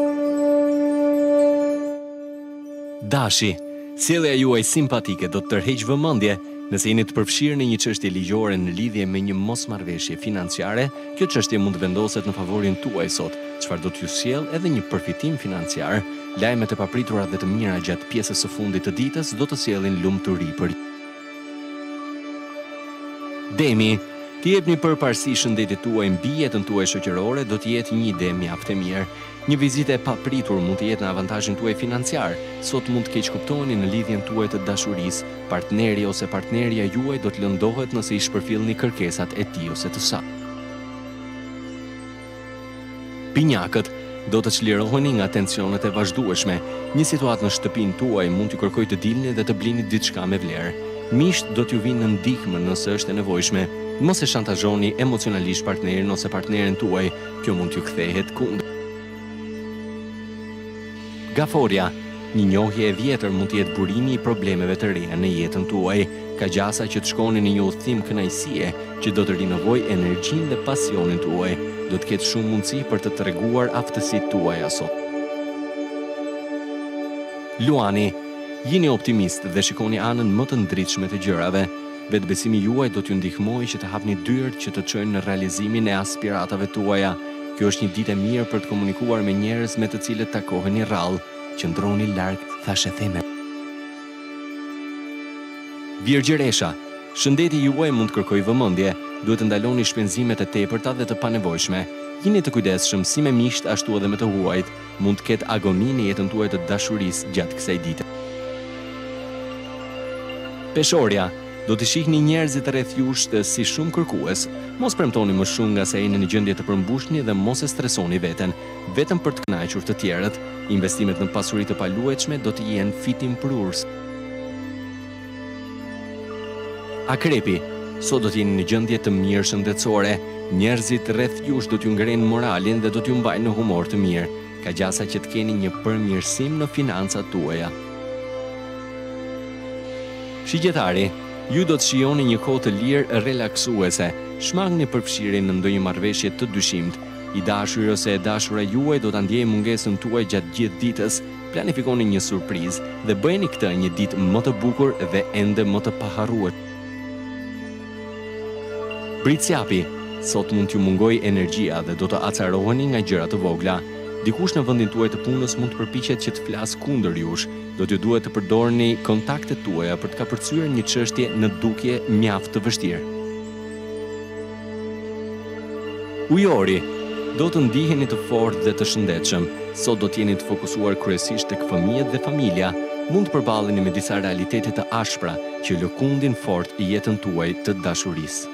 Speaker 6: Dashi, sjellja juaj simpatike do të tërheqë vëmendje nëse jeni të përfshirë në një çështje ligjore në lidhje me një mosmarrëveshje financiare. Kjo çështje mund të vendoset në favorin tuaj sot, çfarë do t'ju sjellë edhe një përfitim financiar. Lajmet e papritura dhe të mira gjatë pjesës së fundit të ditës do të sjellin lumturi për. Demi, të jepni përparësi shëndetit tuaj mbi jetën tuaj shoqërore do të jetë një ide mjaft e mirë. Një vizitë e papritur mund të jetë në avantazhin tuaj financiar. Sot mund të keqkuptoheni në lidhjen tuaj të dashurisë. Partneri ose partnerja juaj do të lëndohet nëse i shpërfillni kërkesat e tij ose të saj. Pinjakët, do të çliroheni nga tensionet e vazhdueshme. Një situatë në shtëpinë tuaj mund t'ju kërkojë të dilni dhe të blini diçka me vlerë. Misht do t'ju vinë në ndihmë nëse është e nevojshme. Mos e shantazhoni emocionalisht partnerin ose partneren tuaj, kjo mund t'ju kthehet kundër. Gaforia, një njohje e vjetër mund të jetë burimi i problemeve të reja në jetën tuaj. Ka gjasa që të shkoni në një udhëtim kënaqësie që do të rinovojë energjinë dhe pasionin tuaj. Do të ketë shumë mundësi për të treguar aftësitë tuaja sot. Luani, jeni optimist dhe shikoni anën më të ndritshme të gjërave. Vetbesimi juaj do t'ju ndihmojë që të hapni dyert që të çojnë në realizimin e aspiratave tuaja. Kjo është një ditë e mirë për të komunikuar me njerëz me të cilët takoheni rrallë, qëndroni larg thashë theme. Virgjëresha, shëndeti juaj mund të kërkojë vëmendje, duhet të ndaloni shpenzimet e tepërta dhe të panevojshme. Jeni të kujdesshëm si me miqt ashtu edhe me të huajt, mund të ketë agoni në jetën tuaj të dashurisë gjatë kësaj dite. Peshorja, do të shihni njerëzit rreth jush të si shumë kërkues. Mos premtoni më shumë nga sa jeni në gjendje të përmbushni dhe mos e stresoni veten, vetëm për të kënaqur të tjerët. Investimet në pasuri të paluajtshme do të jenë fitim prurës. Akrepi, sot do të jeni në gjendje të mirë shëndetësore. Njerëzit rreth jush do t'ju ngrenë moralin dhe do t'ju mbajnë në humor të mirë. Ka gjasa që të keni një përmirësim në financat tuaja. Shigjetari, ju do të shijoni një kohë të lirë relaksuese. Shmangni përfshirjen në ndonjë marrëveshje të dyshimt. I dashuri ose e dashura juaj do ta ndjejë mungesën tuaj gjatë gjithë ditës. Planifikoni një surprizë dhe bëjeni këtë një ditë më të bukur dhe ende më të paharruar. Britsjapi, sot mund t'ju mungojë energjia dhe do të acaroheni nga gjëra të vogla. Dikush në vendin tuaj të punës mund të përpiqet që të flasë kundër jush. Do t'ju duhet të përdorni kontaktet tuaja për të kapërcyer një çështje në dukje mjaft të vështirë. Ujori, do të ndiheni të fortë dhe të shëndetshëm. Sot do të jeni të fokusuar kryesisht tek fëmijët dhe familja. Mund të përballeni me disa realitete të ashpra që lëkundin fort jetën tuaj të dashurisë.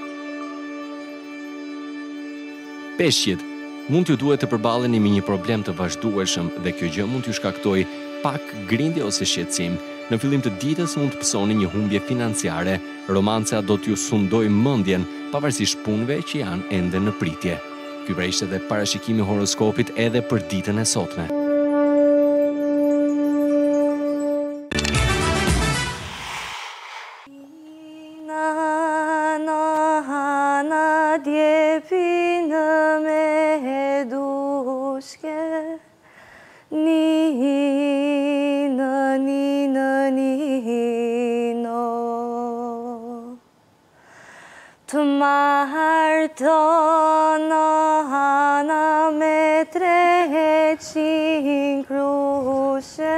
Speaker 6: Peshqit, mund t'ju duhet të përballeni me një problem të vazhdueshëm dhe kjo gjë mund t'ju shkaktojë pak grindje ose shqetësim. Në fillim të ditës mund të pësoni një humbje financiare. Romanca do t'ju sundojë mendjen, pavarësisht punëve që janë ende në pritje. Ky pra ishte edhe parashikimi i horoskopit edhe për ditën e sotme.
Speaker 7: Të martona hana me tre qinë krushe,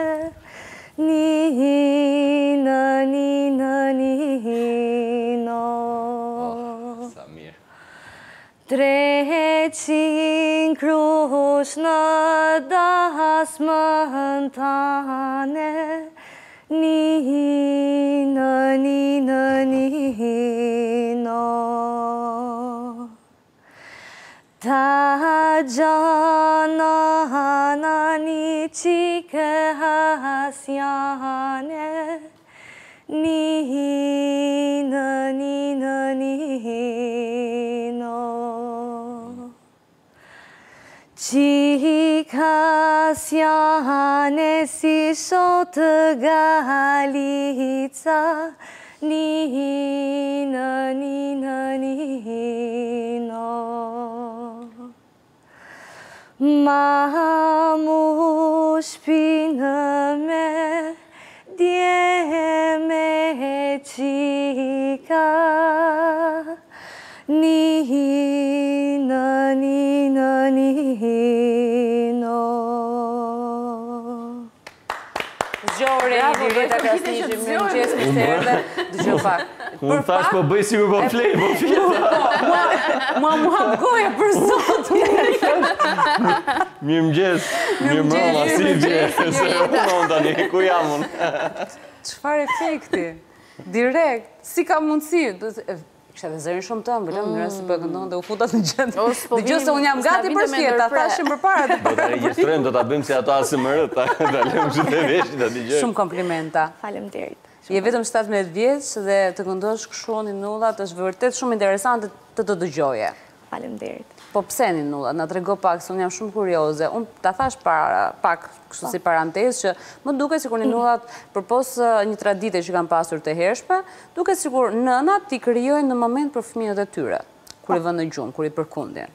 Speaker 7: ninë, ninë, ninë.
Speaker 1: Sa mirë.
Speaker 7: Treqinë krush në dasmën tane, ninë, ninë, ninë. Ta gjana një qike hasjane, ninë, ninë, ninë. Qika hasjane si shotë galica, ninë, ninë, ninë. Ma mu shpinë me dje me qika, ninë, ninë, ninë.
Speaker 3: Zgjore, i Dirita Krasniqi, më në qesë më të erdhe, dëgjoj pak.
Speaker 1: Unë thash po bëj si po flej, po fjeta.
Speaker 3: Mua mu hap goja për Zotin.
Speaker 1: Mirë mëgjes, mirë mërëma, si gje, se unë unë tani, ku jam unë?
Speaker 3: Çfarë efekti? Direkt, si ka mundësi? Kështë edhe zërin shumë të ëmbël, më nëse po e këndon dhe u futat në gjendë. Dëgjoj se unë jam gati për sketa, thashim përpara të
Speaker 1: Do të regjistrojmë, do ta bëjmë si ato A S M R, ta lëmë që të veshë, ta dëgjoj.
Speaker 3: Shumë komplimenta.
Speaker 7: Faleminderit.
Speaker 3: Je vetëm shtatëmbëdhjetë vjeç dhe të këndosh kështu ninullat është vërtet shumë interesante të të dëgjoje.
Speaker 7: Faleminderit.
Speaker 3: Po pse ninullat? Na trego pak, se unë jam shumë kurioze. Unë ta thash para pak kështu si parantezë që më duket sikur ninullat përpos një tradite që kanë pasur të hershme, duket sikur nënat i krijojnë në moment për fëmijët e tyre, kur i vënë në gjumë, kur i përkundin.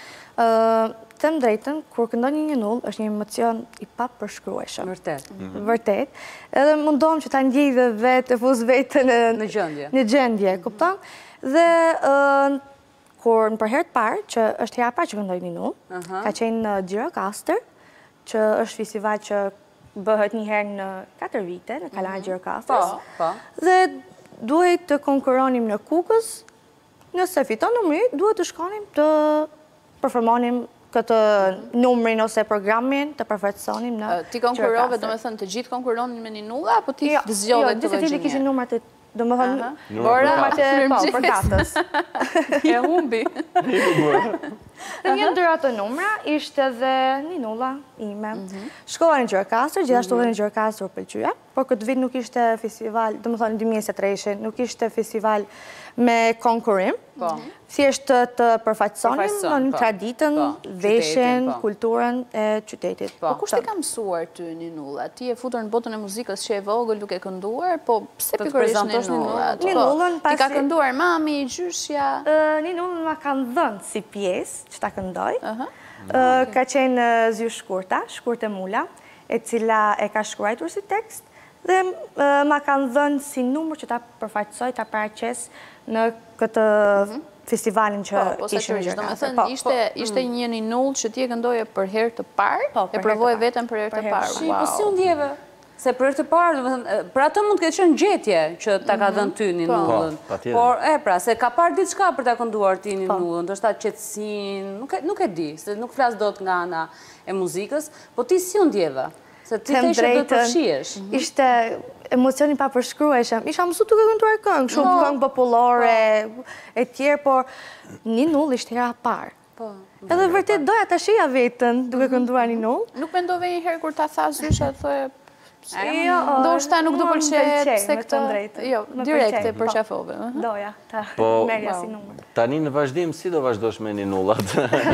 Speaker 7: Them drejtën, kur këndon një ninull, është një emocion i papërshkrueshëm.
Speaker 3: Vërtet.
Speaker 7: Vërtet. Edhe mundohem që ta ndjej dhe vetë, e fus vetën
Speaker 3: Në gjendje.
Speaker 7: Në gjendje, kupton? Dhe kur në për herë të parë, që është hera parë që këndoj ninull, ka qenë në Gjirokastër, që është festival që bëhet një herë në katër vite, në Kalan e Gjirokastërës.
Speaker 3: Po, po.
Speaker 7: Dhe duhet të konkuronim në Kukës, nëse fiton numri, duhet të shkonim të performonim këtë numrin ose programin të përfaqësonim në
Speaker 2: Ti konkurove, do me thënë, të gjithë konkuronin me ninulla, apo ti
Speaker 7: Jo,
Speaker 2: zgjodhe
Speaker 7: jo,
Speaker 2: këtë
Speaker 7: gjithë cili kishin numrat të, do me thënë,
Speaker 2: Bora,
Speaker 7: numrat e po, për datës.
Speaker 2: e humbi.
Speaker 7: Dhe një ndër ato numra ishte dhe ninulla ime. Shkova në Gjirokastër, gjithashtu dhe në Gjirokastër u pëlqye, por këtë vit nuk ishte festival, do me thënë dy mijë e njëzet e tre, nuk ishte festival me konkurim, thjesht të përfaqësonim në traditën, veshjen, kulturën e qytetit.
Speaker 2: Po kush ti ka mësuar ty ninulla? Ti e futur në botën e muzikës që e vogël duke kënduar, po pse pikërisht ninulla?
Speaker 7: Ninullën
Speaker 2: Ti ka kënduar mami, gjyshja?
Speaker 7: Ninullën ma kanë dhënë si pjesë që ta këndoj. Ka qenë Zyu Shkurta, Shkurte Mula, e cila e ka shkruajtur si tekst, dhe ma kanë dhënë si numër që ta përfaqësoj, ta paraqes në këtë festivalin që kishim në Gjirokastër.
Speaker 2: Ishte një ninull që ti e këndoje për herë të parë, e provoje vetëm për herë të parë.
Speaker 3: Po si unë djeve? Se për herë të parë, për atë mund të ketë qenë gjetje që ta ka dhënë ty ninullën. Por, e pra, se ka parë diçka për ta kënduar ti ninullën, do shta qetësin, nuk e di, se nuk flas dot nga ana e muzikës, po ti si unë djeve? Se ti të ishe do të përshiesh.
Speaker 7: Ishte emocionin pa përshkrueshëm. Isha mësu të kënduar këngë, shumë këngë popullore e tjerë, por ninull ishte hera parë. Edhe vërtet doja të shija vetën duke kënduar ninull.
Speaker 2: Nuk mendove një herë kur ta tha Zysha, thoje,
Speaker 7: Jo,
Speaker 2: do shta nuk do pëlqet, pse këtë... Jo, direkte për qafove.
Speaker 7: Doja ta merja si numër.
Speaker 1: Tani në vazhdim, si do vazhdosh me ninullat?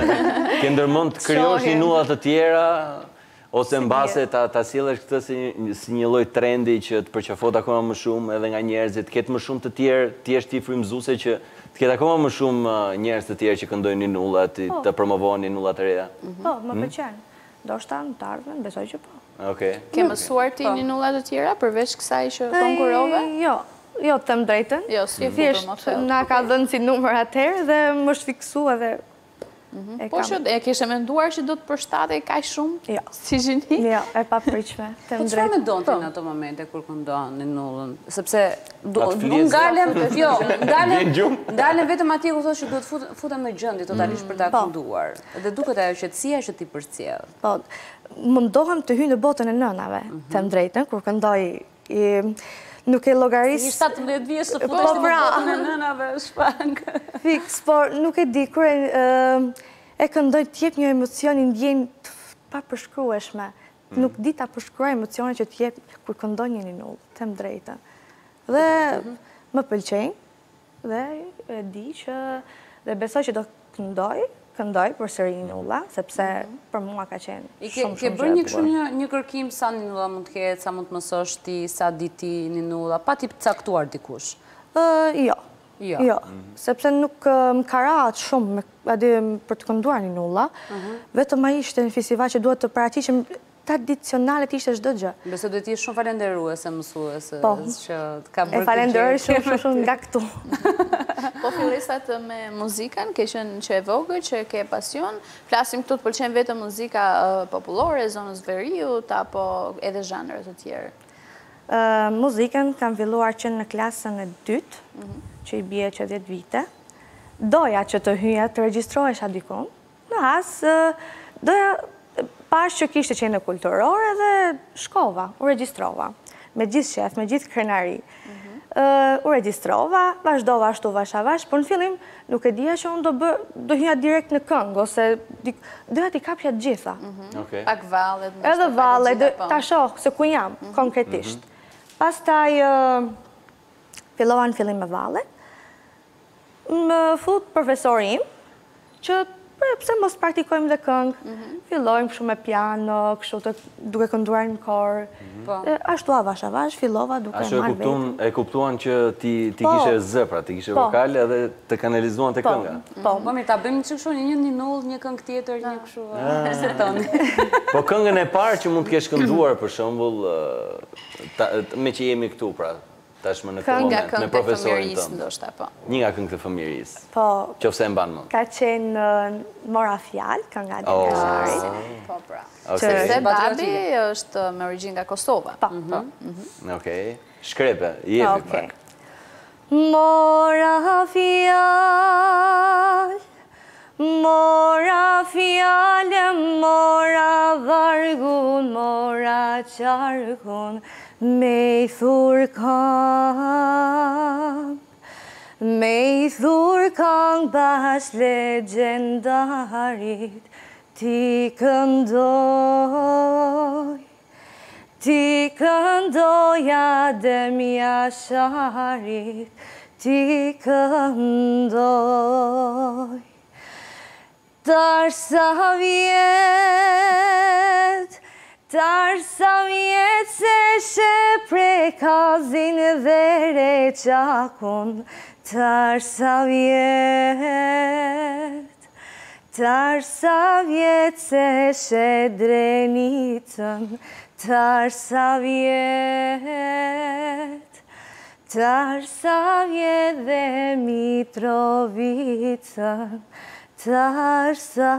Speaker 1: Ke ndërmend të krijosh ninullat të tjera, ose në base ta sjellësh këtë si një lloj trendi që të përqafot akoma më shumë edhe nga njerëzit, ketë më shumë të tjerë, ti je ti frymëzuese që të ketë akoma më shumë njerëz të tjerë që këndojnë ninullat, të promovojnë ninullat të reja?
Speaker 7: Po, më pëlqen. Do shta në të ardhmen, besoj që po.
Speaker 2: Ke mësuar ti ninullat të tjera, përveç kësaj që konkurove?
Speaker 7: Jo, jo të them drejtën.
Speaker 2: Jo, si e futur më të
Speaker 7: na ka dhënë si numër atëherë dhe më shfiksu edhe
Speaker 2: Po që e kishe menduar që do të përshtatej kaq shumë
Speaker 7: Jo.
Speaker 2: si gjini?
Speaker 7: Jo, e pa pritshme.
Speaker 3: Po çfarë mendon ti në ato momente kur këndon në nullën? Sepse do
Speaker 1: Ma të
Speaker 3: do
Speaker 1: flies
Speaker 3: ngalem, jo, ngalem,
Speaker 1: Vjen gjumë.
Speaker 3: ngalem vetëm atje ku thosh që duhet fut, futem në gjendje totalisht për ta kënduar. Dhe duket ajo qetësia që ti përcjell.
Speaker 7: Po, mundohem të hyj në botën e nënave, them drejtën, kur këndoj i nuk e llogaris.
Speaker 3: Një shtatëmbëdhjetë vjeç të
Speaker 7: Po,
Speaker 3: futesh në
Speaker 7: pra.
Speaker 3: botën e nënave shpang.
Speaker 7: Fix, por nuk e di, kur e, e këndoj t'jep një emocion, i ndjen të pa përshkrueshme. Nuk di ta përshkruaj emocionin që t'jep kur këndoj një ninull, them drejtën. Dhe më pëlqejnë, dhe e di që, dhe besoj që do këndoj, këndoj për sëri ninulla, sepse për mua ka qenë
Speaker 3: I ke,
Speaker 7: shumë
Speaker 3: ke
Speaker 7: shumë
Speaker 3: bërë një
Speaker 7: gjë e
Speaker 3: kështu
Speaker 7: bukur.
Speaker 3: një, një kërkim sa ninulla mund të ketë, sa mund të mësosh ti, sa di ti ninulla, pa ti caktuar dikush.
Speaker 7: Ë, jo.
Speaker 3: Jo.
Speaker 7: Jo, sepse nuk ë, më ka rahat shumë me, adi, për të kënduar një nulla, vetëm ai ishte një festival që duhet të paraqishim tradicionale të ishte çdo gjë.
Speaker 3: Besoj do të jesh shumë falenderuese mësuese
Speaker 7: Po.
Speaker 3: që ka
Speaker 7: E
Speaker 3: bërë këtë
Speaker 7: falenderoj
Speaker 3: gjë.
Speaker 7: shumë shumë shumë nga këtu.
Speaker 2: Po fillisat me muzikën, ke qenë që e vogël, që ke pasion. Flasim këtu të pëlqen vetëm muzika uh, popullore, zonës veriut, apo edhe zhanre të tjerë?
Speaker 7: Uh, muzikën kam filluar që në klasën e dytë, që i bie që dhjetë vite. Doja që të hyja të regjistrohesha dikun. Në has, uh, doja pash që kishte qenë kulturore dhe shkova, u regjistrova. Me gjithë shef, me gjithë krenari. Uh, u regjistrova, vazhdova ashtu vash avash, por në fillim nuk e dija që unë do bë, do hyja direkt në këngë, ose di, doja t'i kapja të gjitha.
Speaker 1: Okej.
Speaker 2: Pak vallet. ndoshta
Speaker 7: Edhe
Speaker 2: pak
Speaker 7: valle,
Speaker 2: e gjitha,
Speaker 7: dhe
Speaker 2: po.
Speaker 7: ta shoh se ku jam, konkretisht. Pastaj uh, fillova në fillim me valle. Më fut profesori im, që "Pre, pse mos praktikojmë dhe këngë, fillojmë kështu me piano, kështu të duke kënduar në kor. E, Ashtu avash avash, fillova duke
Speaker 1: Ashtu e
Speaker 7: marrë
Speaker 1: kuptuan,
Speaker 7: vetë.
Speaker 1: e kuptuan që ti ti
Speaker 7: Po.
Speaker 1: kishe zë, pra ti kishe
Speaker 7: Po.
Speaker 1: vokal edhe të kanalizuan te
Speaker 7: Po,
Speaker 1: kënga.
Speaker 7: po,
Speaker 3: Po mirë, ta bëjmë që kështu një një null, një këngë tjetër, një kështu. Se toni.
Speaker 1: Po këngën e parë që mund të kesh kënduar për shembull, ë, ta- me që jemi këtu pra, tashmë në këtë
Speaker 2: Kënga
Speaker 1: moment me
Speaker 2: këngë të
Speaker 1: profesorin
Speaker 2: fëmijërisë,
Speaker 1: tënd.
Speaker 2: ndoshta po.
Speaker 1: Një nga këngët e fëmijërisë.
Speaker 7: po,
Speaker 1: Qofse e mban mend.
Speaker 7: ka qenë uh, Mora Fjalë, kënga
Speaker 1: Oh.
Speaker 7: e Sharit.
Speaker 2: Po pra.
Speaker 1: Okej.
Speaker 2: Se babi
Speaker 3: Patriotike.
Speaker 2: është me origjinë nga Kosova.
Speaker 7: Po, po.
Speaker 1: Okej. Shkrepe, jepi
Speaker 7: Okej.
Speaker 1: pak.
Speaker 7: Mora fjalë, mora fjale, mora vargun, mora qarkun, me i thur kam, me i thur kam bash legendarit, ti këndoj. Ti këndoja demja sharit, ti këndoj. Tarsa vjet, tarsa vjet se she prekazin dhe reqakun. Tarsa vjet, tarsa vjet se she drenitën. Tarsa vjet, tarsa vjet dhe Mitrovicën, tarsa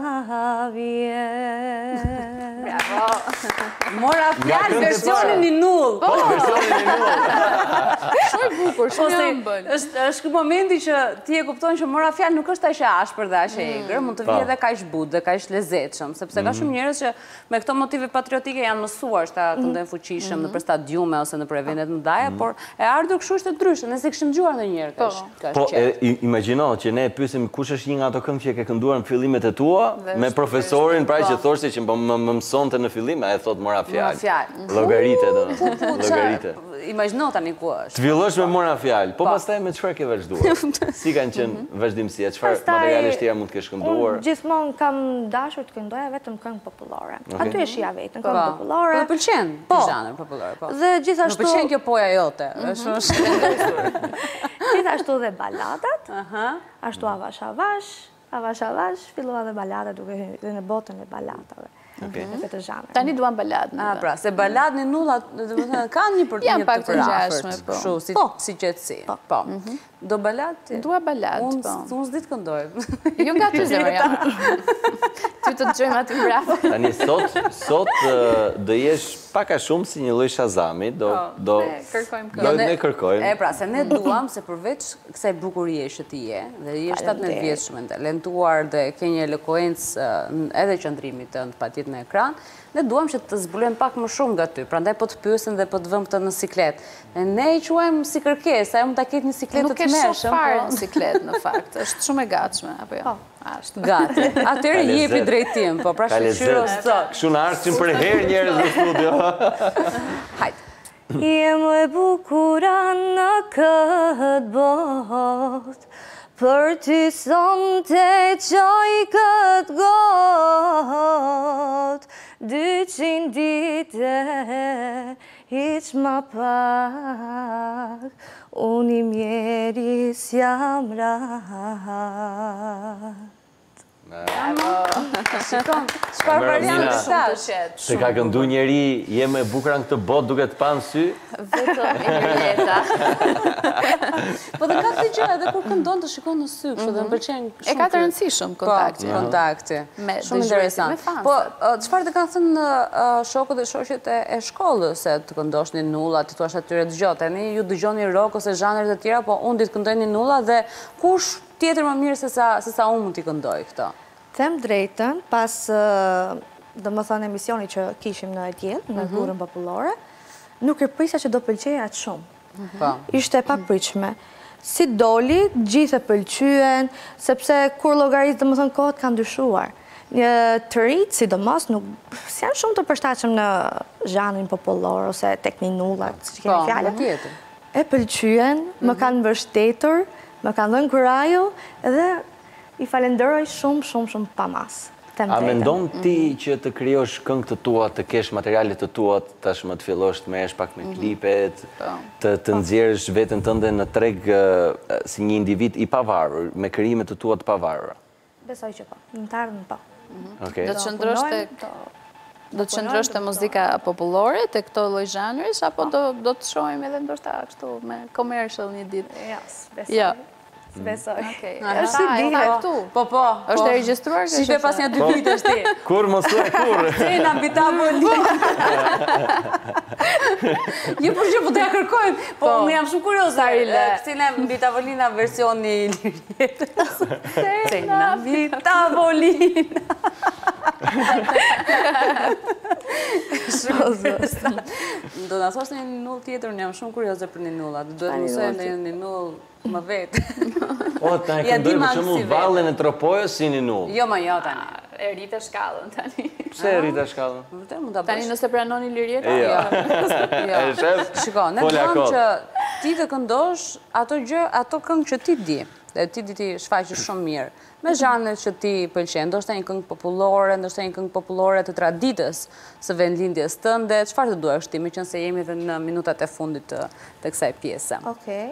Speaker 7: vjet.
Speaker 3: Bravo. Mora fjalë
Speaker 1: këngët e
Speaker 3: versionin
Speaker 1: para.
Speaker 3: një null.
Speaker 1: Po, versionin e null.
Speaker 2: Shumë e bukur, shumë
Speaker 3: Ose
Speaker 2: e ëmbël.
Speaker 3: është është ky momenti që ti e kupton që mora fjalë nuk është aq e ashpër dhe aq e egër, mund të
Speaker 1: Po.
Speaker 3: vijë edhe kaq butë dhe kaq lezetshëm, sepse ka shumë njerëz që me këto motive patriotike janë mësuar ta këndojnë fuqishëm nëpër stadiume ose nëpër evente të mëdha, por e ardhur kështu është e ndryshe, nëse kishim dëgjuar ndonjëherë
Speaker 2: Po.
Speaker 3: kaq kaq
Speaker 1: Po,
Speaker 3: qef.
Speaker 1: e, i- imagjino që ne e pyesim kush është një nga ato këngë që e ke kënduar në fillimet e tua,
Speaker 2: Dhe
Speaker 1: me
Speaker 2: është-
Speaker 1: profesorin, pra që
Speaker 3: Po.
Speaker 1: thoshte që më, më, më mësonte në fillim, ai thot mora fjalë.
Speaker 3: fjalë.
Speaker 1: Llogarite do.
Speaker 3: Po, qa-
Speaker 1: Llogarite.
Speaker 3: Imagjino tani ku
Speaker 1: Të
Speaker 3: është.
Speaker 1: fillosh me mora fjalë, po
Speaker 3: Po.
Speaker 1: pastaj me çfarë ke vazhduar? Si kanë qenë vazhdimësia? Çfarë
Speaker 7: Pastaj,
Speaker 1: materiale tjera mund të kesh kënduar?
Speaker 7: Unë gjithmonë kam dashur të këndoja vetëm këngë popullore.
Speaker 1: Okej.
Speaker 7: Aty e shija vetëm,
Speaker 3: Po.
Speaker 7: këngë
Speaker 3: Po
Speaker 7: popullore.
Speaker 3: të pëlqen
Speaker 7: Po.
Speaker 3: ky zhanër popullor, po.
Speaker 7: Dhe
Speaker 3: Më
Speaker 7: gjithashtu,
Speaker 3: pëlqen kjo poja jote, është është.
Speaker 7: gjithashtu dhe baladat,
Speaker 3: Aha.
Speaker 7: ashtu avash avash, avash avash, fillova dhe balada duke hyrë dhe në botën e baladave. në këtë zhanër.
Speaker 2: Tani duan balad.
Speaker 3: A, pra, se balad një nulla, dhe më thënë, ka një për
Speaker 2: Janë
Speaker 3: një
Speaker 2: pak
Speaker 3: të
Speaker 2: të
Speaker 3: përafërt,
Speaker 2: ngjashme, po.
Speaker 3: kështu, si, si qetësi. Po. Do balad ti?
Speaker 2: Dua balad,
Speaker 3: Unë
Speaker 2: po.
Speaker 3: unë s'di të këndoj.
Speaker 2: Jo nga ty zemër jam. Ty të dëgjojmë aty mbrapa.
Speaker 1: Tani sot, sot ë, do jesh pak a shumë si një lloj Shazami, do do
Speaker 2: ne kërkojmë
Speaker 1: do ne kërkojmë.
Speaker 3: E pra, se ne duam se përveç kësaj bukurie që ti je, dhe je shtatëmbëdhjetë vjeçme, talentuar dhe ke një elokuencë edhe qëndrimit tënd patjetër në ekran, ne duam që të zbulojmë pak më shumë nga ty, prandaj po të pyesim dhe po të vëmë këtë në siklet. E ne i quajmë si kërkesë, ajo mund ta ketë një siklet
Speaker 2: Nuk
Speaker 3: të
Speaker 2: e shoh
Speaker 3: tmerrshëm.
Speaker 2: fare në siklet në fakt, është shumë e gatshme, apo jo? Ashtu.
Speaker 3: Gati. Atëherë
Speaker 1: Ka
Speaker 3: jepi
Speaker 1: lezet.
Speaker 3: drejtim, po pra
Speaker 1: Ka
Speaker 3: shqyrë
Speaker 1: lezet.
Speaker 3: sot.
Speaker 1: Kështu në arsim për herë njerëz në studio.
Speaker 3: Hajde.
Speaker 7: Jem e bukura në këtë bot, për ty son të qoj këtë got, dyqin dite, hiq ma pak, unë i mjeris jam rat.
Speaker 3: Shikon, çfarë variant
Speaker 1: Mina,
Speaker 3: është?
Speaker 1: Se ka këndu njeri, jem e bukura në këtë botë duke të panë sy.
Speaker 2: Vetëm Emilieta.
Speaker 3: Po dhe ka këtë gjë edhe kur këndon të shikon në sy, kështu dhe më pëlqen shumë.
Speaker 2: E ka të
Speaker 3: ky-
Speaker 2: rëndësishëm
Speaker 3: Po,
Speaker 2: kontakti.
Speaker 3: kontakti.
Speaker 2: Me
Speaker 3: Shumë
Speaker 2: dëgjuesit,
Speaker 3: interesant.
Speaker 2: me fansat.
Speaker 3: Po, ë, çfarë të kanë thënë ë, shokët dhe shoqet e e shkollës se të këndosh një nulla, ti thua atyre dëgjoj, tani ju dëgjoni rock ose zhanre të tjera, po unë ditë këndoj një nulla dhe kush tjetër më mirë se sa se sa unë mund t'i këndoj këto.
Speaker 7: Them drejtën, pas dhe më thënë emisioni që kishim në Etjell, në Gurën Popullore, nuk e prisja që do pëlqeja atë shumë.
Speaker 3: Po.
Speaker 7: Ishte e papritshme. Si doli, gjithë e pëlqyen, sepse kur llogarit dhe më thënë kohët kanë ndryshuar. Një të rritë, sidomos, nuk s'janë shumë të përshtatshëm në zhanrin popullor, ose tek një nullat, që kemi
Speaker 3: Po,
Speaker 7: fjallën.
Speaker 3: patjetër.
Speaker 7: E pëlqyen, më kanë mbështetur, më kanë dhënë kurajo, edhe i falenderoj shumë, shumë, shumë pa mas. Them
Speaker 1: A
Speaker 7: drejtën.
Speaker 1: mendon ti që të krijosh këngë të tua, të kesh materialet të tua, tashmë të fillosh të merresh pak me klipet, të të nxjerrësh veten tënde në treg ë, si një individ i pavarur, me krijime të tua të pavarura?
Speaker 7: Besoj që po, në të ardhmen po.
Speaker 1: Okej.
Speaker 2: Do të qëndrosh
Speaker 7: punojmë,
Speaker 2: te do të qëndrosh te muzika popullore, te këto lloj zhanresh, apo do do të shohim edhe ndoshta kështu me commercial një ditë?
Speaker 7: Ja, besoj.
Speaker 2: Jo.
Speaker 7: Besoj.
Speaker 2: Okej.
Speaker 3: Aha,
Speaker 2: Është i
Speaker 3: e
Speaker 2: ditë
Speaker 3: ka
Speaker 2: këtu.
Speaker 3: Po, po.
Speaker 2: Është
Speaker 3: po.
Speaker 2: e regjistruar kjo
Speaker 3: Shife
Speaker 2: që
Speaker 3: pas
Speaker 2: tha?
Speaker 3: një dy vitesh ti.
Speaker 1: Kur mos thuaj kur.
Speaker 3: Cena mbi tavolin. Jo, por që po të ja kërkojmë. Po, unë jam shumë kurioze.
Speaker 2: Sarile.
Speaker 3: Cena mbi tavolina versioni i Lirjetës. Cena mbi tavolina. Do na thosh një null tjetër, unë jam shumë kurioze për një nulla. Do duhet mësoj në një null më vetë.
Speaker 1: O, ta e
Speaker 3: Ja,
Speaker 1: këndoj
Speaker 3: di
Speaker 1: për
Speaker 3: ma
Speaker 1: shembull
Speaker 3: si vetë.
Speaker 1: vallën e tropojës si një null.
Speaker 3: Jo, ma jo tani.
Speaker 2: E rritë shkallën tani.
Speaker 1: Pse e rrita shkallën?
Speaker 3: Vërtet mund ta
Speaker 2: Tani
Speaker 3: bësh.
Speaker 2: nëse pranoni Lirjeta,
Speaker 1: Jo.
Speaker 3: Jo.
Speaker 1: E shef?
Speaker 3: Shiko, ne
Speaker 1: Folja
Speaker 3: duam
Speaker 1: kot.
Speaker 3: që ti të këndosh ato gjë, ato këngë që ti di, dhe ti di ti shfaqesh shumë mirë. Me zhanret që ti pëlqen, ndoshta një këngë popullore, ndoshta një këngë popullore të traditës së vendlindjes tënde, çfarë të duash ti, meqense jemi edhe në minutat e fundit të, të kësaj pjese.
Speaker 7: Okej.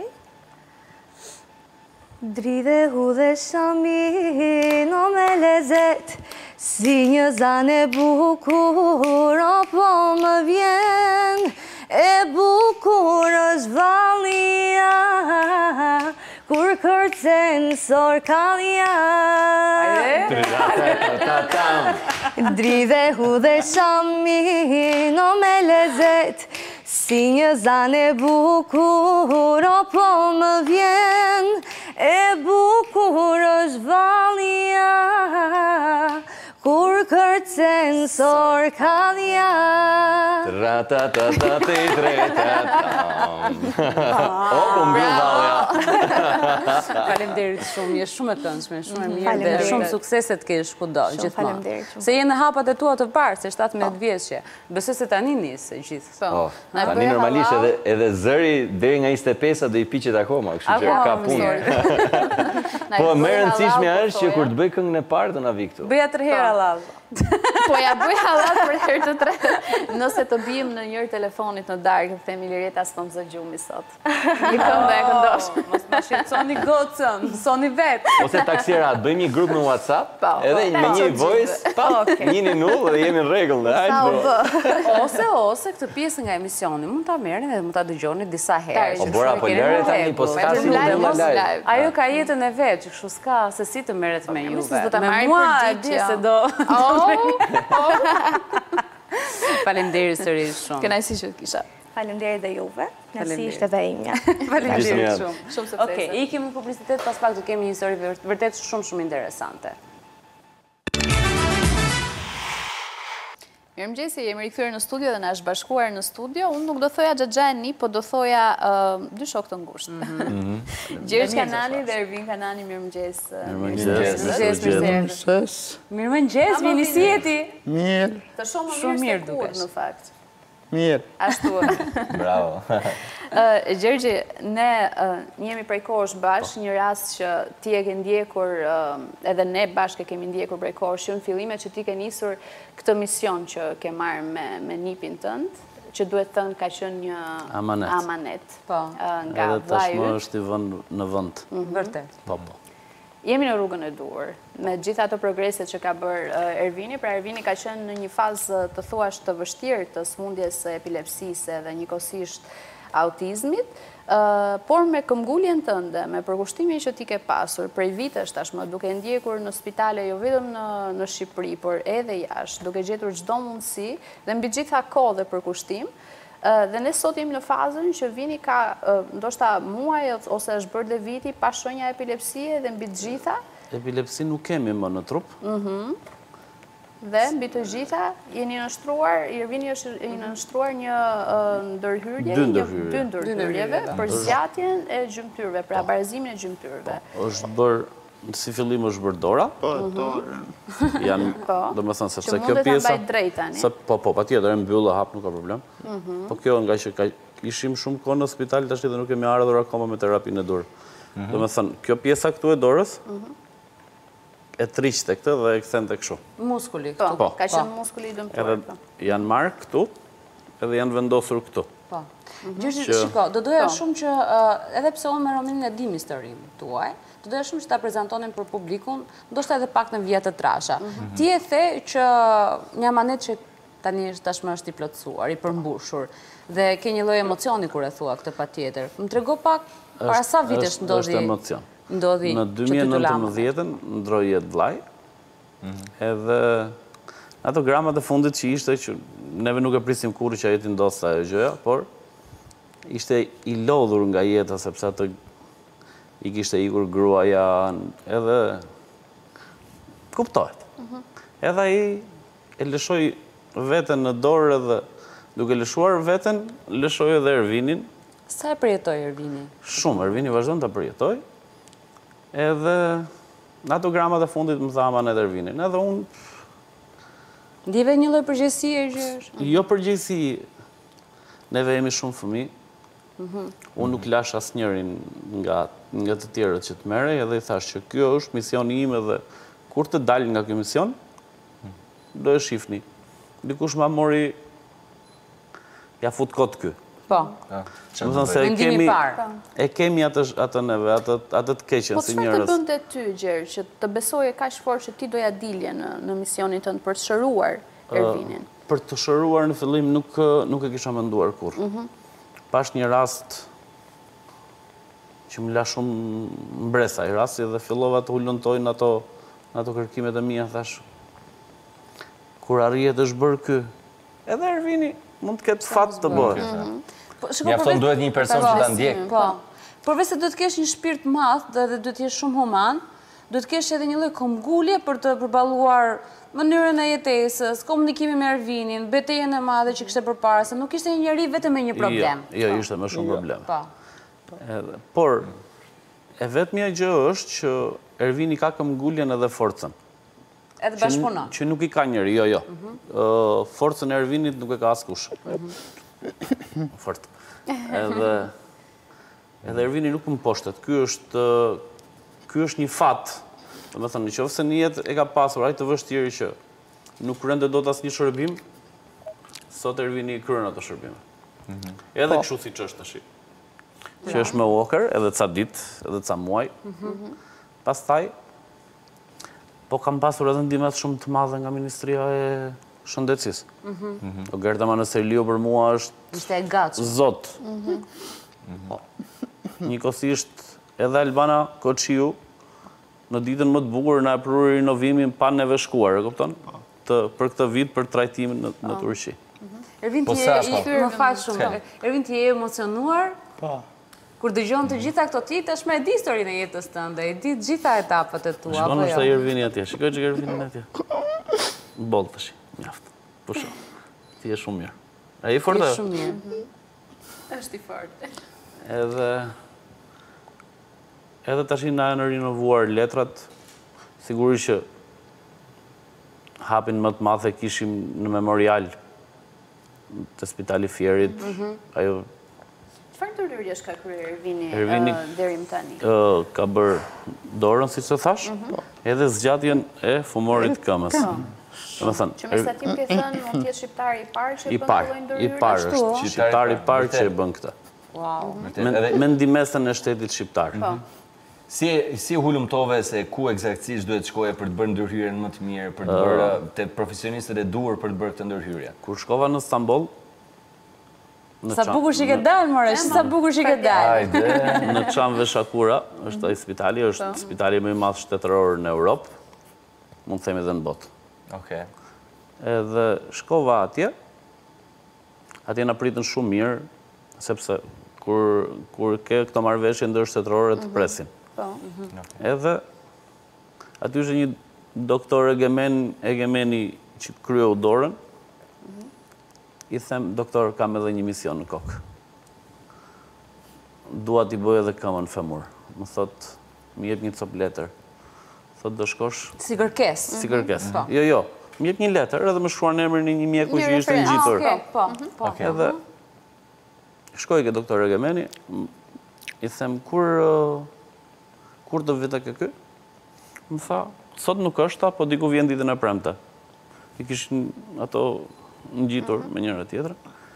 Speaker 7: Dridhe hudhe shami no me lezet, si një zane bukur, apo më vjen, e bukur është vallia, kur kërcen sorkallia. Dridhe hudhe shami no me lezet, si një zane bukur, apo më vjen, e bukur është vallia, kur kërcen sorkallia.
Speaker 1: Ra-ta-ta-ta-ti-tre-ta-tam. O, po mbyll vallja.
Speaker 3: Faleminderit shumë, je shumë e këndshme, shumë e mirë dhe
Speaker 7: Faleminderit.
Speaker 3: shumë suksese të kesh kudo gjithmonë.
Speaker 7: faleminderit shumë.
Speaker 3: Se je në hapat e tua të parë, se shtatëmbëdhjetë vjeçje. Besoj se tani nis e gjithë.
Speaker 1: Oh,
Speaker 2: Na
Speaker 1: tani
Speaker 2: bëj
Speaker 1: normalisht
Speaker 2: hallau.
Speaker 1: edhe edhe zëri deri nga njëzet e pesa do i piqet akoma, kështu që
Speaker 3: Akoma,
Speaker 1: ka
Speaker 3: më
Speaker 1: punë.
Speaker 2: Na
Speaker 1: Po
Speaker 2: bëj
Speaker 1: më e
Speaker 2: hallau,
Speaker 1: rëndësishme
Speaker 2: po
Speaker 1: është që
Speaker 2: thoja.
Speaker 1: kur të bëj këngën e parë do na vi këtu.
Speaker 3: Bëja tërë herë Allah.
Speaker 2: Po ja bëj hallat për herë të tretë. Nëse të bijmë në njërë telefonit në darkë, të themi Lireta s'kom zë gjumi sot. Një këmbë e këndosh.
Speaker 3: Mos ma shqetësoni gocën, mësoni vetë.
Speaker 1: Ose taksira, bëjmë një grup në WhatsApp,
Speaker 2: Po,
Speaker 1: edhe
Speaker 2: po,
Speaker 1: me një
Speaker 2: po,
Speaker 1: voice, pa, një një nullë dhe jemi në regull.
Speaker 2: Sa u bë.
Speaker 3: Ose, ose këtë pjesë nga emisioni, mund ta merrni dhe mund ta dëgjoni disa herë.
Speaker 1: O bora, po lëre tani, po s'ka si
Speaker 2: live,
Speaker 1: më
Speaker 2: mos
Speaker 1: live.
Speaker 2: live.
Speaker 3: Ajo ka jetën e vetë, që kështu s'ka se si të merret me juve.
Speaker 2: se do ta
Speaker 3: Me
Speaker 2: marrë
Speaker 3: mua
Speaker 2: për
Speaker 3: e di
Speaker 2: ditë,
Speaker 3: se
Speaker 2: ja.
Speaker 3: do. Faleminderit sërish shumë.
Speaker 2: Kënaqësi që të kisha.
Speaker 7: Faleminderit dhe juve. Nësi
Speaker 3: Faleminderit.
Speaker 7: ishte dhe imja.
Speaker 3: Faleminderit
Speaker 1: Gjithë
Speaker 3: shumë.
Speaker 2: Shumë suksese.
Speaker 3: Okej, ikim në publicitet, pas pak do kemi një histori vër- vërtet shumë shumë interesante.
Speaker 2: Mirëmëngjesi, jemi rikthyer në studio dhe na është bashkuar në studio. Unë nuk do thoja Xhaxhani, po do thoja uh, dy shok të ngushtë. Gjergj Kanani dhe Ervin Kanani, mirëmëngjes.
Speaker 1: Mirëmëngjes.
Speaker 2: Mirëmëngjes.
Speaker 3: Mirëmëngjes, vini si jeti?
Speaker 8: Mirë,
Speaker 2: Të shumë më
Speaker 3: Shumë
Speaker 2: mirë
Speaker 3: mirë
Speaker 2: se kur,
Speaker 3: dukesh.
Speaker 2: në fakt.
Speaker 8: mirë.
Speaker 2: Ashtu.
Speaker 1: Bravo.
Speaker 2: Uh, Gjergji, ne uh, jemi prej kohësh bashkë, një rast që ti e ke ndjekur, uh, edhe ne bashkë e kemi ndjekur prej kohësh, që në fillime që ti ke nisur këtë mision që ke marrë me, me nipin tënd, që duhet thënë ka qenë një
Speaker 8: Amanet.
Speaker 2: amanet
Speaker 3: Po.
Speaker 2: uh, nga
Speaker 8: Edhe tashmë
Speaker 2: vllai yt.
Speaker 8: është i vënë në vend.
Speaker 3: Vërtet.
Speaker 8: Po, po.
Speaker 2: Jemi në rrugën e duhur, me gjitha ato progreset që ka bërë uh, Ervini, pra Ervini ka qenë në një fazë të thuash të vështirë të smundjes së epilepsisë dhe njëkohësisht autizmit, uh, por me këmbguljen tënde, me përkushtimin që ti ke pasur, prej vitesh tashmë, duke ndjekur në spitale jo vetëm në, në Shqipëri, por edhe jashtë, duke gjetur çdo mundësi dhe mbi gjitha kohë dhe përkushtim, Uh, dhe ne sot jemi në fazën që Vini ka uh, ndoshta muaj ose është bërë dhe viti pa shenja epilepsie dhe mbi të gjitha,
Speaker 8: Epilepsi nuk kemi më në trup.
Speaker 2: dhe mbi të gjitha jeni nështruar, Ervini është i nështruar një uh, ndërhyrje,
Speaker 8: Dy
Speaker 2: një-
Speaker 8: ndërhyrje.
Speaker 2: dy ndërhyryeve për zgjatjen e gjymtyrëve, pra barazimin e gjymtyrëve.
Speaker 8: Është bërë, si fillim është bërë dora. Po, dora. Janë,
Speaker 2: Po.
Speaker 8: do më thënë, sepse
Speaker 2: Që
Speaker 8: kjo
Speaker 2: mundet ta
Speaker 8: pjesa...
Speaker 2: mbaj drejt tani.
Speaker 8: Se, po, po, pa tjetër, e mbyllë, hap, nuk ka problem. Po kjo nga që ka, ishim shumë kohë në spital, tash dhe nuk kemi ardhur akoma me terapinë e durë. Do më thënë, kjo pjesa këtu e dorës, e triqte këtë dhe e këthente kështu.
Speaker 3: Muskuli
Speaker 2: Po,
Speaker 3: këtu.
Speaker 8: Po.
Speaker 2: ka qenë muskuli i dëmtuar.
Speaker 8: Edhe
Speaker 2: po.
Speaker 8: janë marrë këtu, edhe janë vendosur këtu.
Speaker 3: Po. Gjërgji,
Speaker 8: Që-
Speaker 3: shiko, do doja
Speaker 2: Po.
Speaker 3: shumë që, uh, edhe pse unë me Rominin e dim historinë tuaj, do doja shumë që ta prezentonin për publikun, ndoshta edhe pak në vjetë të trasha. Ti e the që një amanet që tani është tashmë është i plotësuar, i përmbushur, dhe ke një lloj emocioni kur e thua këtë patjetër. Më trego pak, para sa vitesh
Speaker 8: është-
Speaker 3: ndodhi?
Speaker 8: është emocion.
Speaker 3: Ndodhi
Speaker 8: Në
Speaker 3: që ty t'u la amanet?
Speaker 8: dy mijë e nëntëmbëdhjetë ndroi jetë vllai. Edhe ato gramat e fundit që ishte që neve nuk e prisim kurrë që ajo të ndoste ajo gjëja, por ishte i lodhur nga jeta sepse atë i kishte ikur gruaja, edhe kuptohet. Edhe ai e lëshoi veten në dorë edhe duke lëshuar veten, lëshoi edhe Ervinin.
Speaker 3: Sa e përjetoi Ervini?
Speaker 8: Shumë, Ervini vazhdon të përjetoj, edhe në ato gramat e fundit më tha amanet Ervinin. Edhe unë,
Speaker 3: Ndjeve një lloj përgjegjësie që është?
Speaker 8: jo përgjegjësi, neve jemi shumë fëmi, unë nuk lash asnjërin nga, nga të tjerët që të mere, edhe i thash që kjo është misioni im edhe kur të dalë nga kjo mision, do e shifni. Dikush ma mori, ja fut kot ky.
Speaker 3: Po.
Speaker 8: Më thënë se e
Speaker 3: Mendimi
Speaker 8: kemi,
Speaker 3: parë.
Speaker 8: e kemi atë, atë neve, atë, atë të keqen
Speaker 2: Po
Speaker 8: si
Speaker 2: çfarë të
Speaker 8: njerëz.
Speaker 2: bënte ty, Gjergj, që të besoje kaq fort që ti doja dilje në, në misionin tënd për të shëruar Ervinin?
Speaker 8: Për të shëruar në fillim nuk, nuk e kisha menduar kur. Pash një rast që më la shumë mbresa i rasti dhe fillova të hullëntoj në ato, në ato kërkimet e mia, thash, kur arrijet është bërë ky, edhe Ervini mund të ketë fat të bëhet.
Speaker 3: Po, shiko,
Speaker 1: Mjafton
Speaker 3: përveç-
Speaker 1: duhet një person që ta ndjek.
Speaker 3: Po. Përveç se duhet të kesh një shpirt madh dhe dhe duhet të jesh shumë human, duhet të kesh edhe një lloj këmbgulje për të përballuar mënyrën e jetesës, komunikimin me Ervinin, betejën e madhe që kishte përpara, se nuk ishte një njeri vetëm me një problem.
Speaker 8: Jo, jo, ishte me shumë probleme.
Speaker 3: Po.
Speaker 8: Edhe, por, e vetmja gjë është që Ervini ka këmbguljen edhe forcën.
Speaker 3: Edhe
Speaker 8: Që,
Speaker 3: bashkëpunon.
Speaker 8: që nuk i ka njëri, jo, jo. Ë, forcën e Ervinit nuk e ka askush. Fort. Edhe, edhe Ervini nuk më poshtet. Ky është, ky është një fat. Do me thënë, në qoftë se një jetë e ka pasur, ai të vështirë që nuk rënde do të asnjë shërbim, sot Ervini kryen ato shërbime. Edhe kështu siç është tash. Që është me Walker, edhe ca ditë, edhe ca muaj. Pastaj, po kam pasur edhe ndihmë shumë të madhe nga Ministria e Shëndetësisë. O Gerta Manasërliu për mua është
Speaker 3: Ishte e gatshëm.
Speaker 8: zot. Po. Njëkohësisht edhe Albana Koçiu në ditën më të bukur na e pruri rinovimin pa neve shkuar, e kupton? Të për këtë vit për trajtimin në, në Turqi.
Speaker 3: Ervin
Speaker 1: Po
Speaker 3: ti
Speaker 1: sa,
Speaker 3: je,
Speaker 1: po?
Speaker 3: më fal shumë. Ervin ti je emocionuar?
Speaker 4: Po.
Speaker 3: Kur dëgjon të gjitha këto ti, tashmë e di historinë e jetës tënde, e di të gjitha etapet e tua,
Speaker 8: Shkon
Speaker 3: apo
Speaker 8: është
Speaker 3: jo?
Speaker 8: Ervini atje. Shikoj që Ervini atje. Boll tash, mjaft. Po shoh. Ti je shumë mirë. Ai
Speaker 3: Ti
Speaker 8: fortë.
Speaker 3: je shumë mirë.
Speaker 2: Është i fortë.
Speaker 8: Edhe edhe tash na janë rinovuar letrat. Sigurisht që hapin më të madh e kishim në Memorial të Spitali Fierit. Ajo
Speaker 2: Çfarë ndërhyrjesh ka kryer Ervini
Speaker 8: Ervini-
Speaker 2: ë, deri më tani?
Speaker 8: ë, ka bërë dorën, si që thash, edhe zgjatjen e fumorit këmës. Do të thënë,
Speaker 2: Që me sa tim ke thënë, mund të jetë shqiptari i parë që
Speaker 8: i
Speaker 2: bën
Speaker 8: parë,
Speaker 2: lloj
Speaker 8: i
Speaker 2: ndërhyrje?
Speaker 8: parë është,
Speaker 1: Shqiptari
Speaker 8: shqiptari i
Speaker 1: i parë,
Speaker 8: parë që e
Speaker 1: vërtet.
Speaker 8: bën këtë.
Speaker 3: Wow.
Speaker 8: Me, me ndimesën e shtetit shqiptar.
Speaker 1: Si si hulumtove se ku eksaktësisht duhet të shkoje për të bërë ndërhyrjen më të mirë, për të bërë te profesionistët e duhur për të bërë këtë ndërhyrje?
Speaker 8: Kur shkova në Stamboll, në
Speaker 3: Sa
Speaker 8: Çam-
Speaker 3: bukur që ke dalë, more, sa bukur që ke dalë.
Speaker 1: Hajde.
Speaker 8: në Çamve Shakura, është ai spitali, është spitali më i madh shtetëror në Europë, mund të themi edhe në botë.
Speaker 1: Okej.
Speaker 8: Edhe shkova atje, atje na pritën shumë mirë, sepse kur, kur ke këto marrëveshje ndërshtetërore të presin.
Speaker 2: Po.
Speaker 8: Edhe aty ishte një doktor Egemen, Egemeni që kryeu dorën, i them, doktor, kam edhe një mision në kokë. Dua t'i bëj edhe këmën femur. Më thot, më jep një cop letër. Thot, do shkosh
Speaker 3: Si kërkesë.
Speaker 8: si kërkesë. Jo, jo, më jep një letër edhe më shkruan emrin e një mjeku që ishte
Speaker 2: referencë.
Speaker 8: ngjitur.
Speaker 3: Okej, po, po.
Speaker 8: Edhe shkoj ke doktor Egemeni, m- i them, kur, uh, kur do vite ke ky? Më tha, sot nuk është ta, po diku vjen ditën e premte. I kishin ato ngjitur me njëra tjetrën.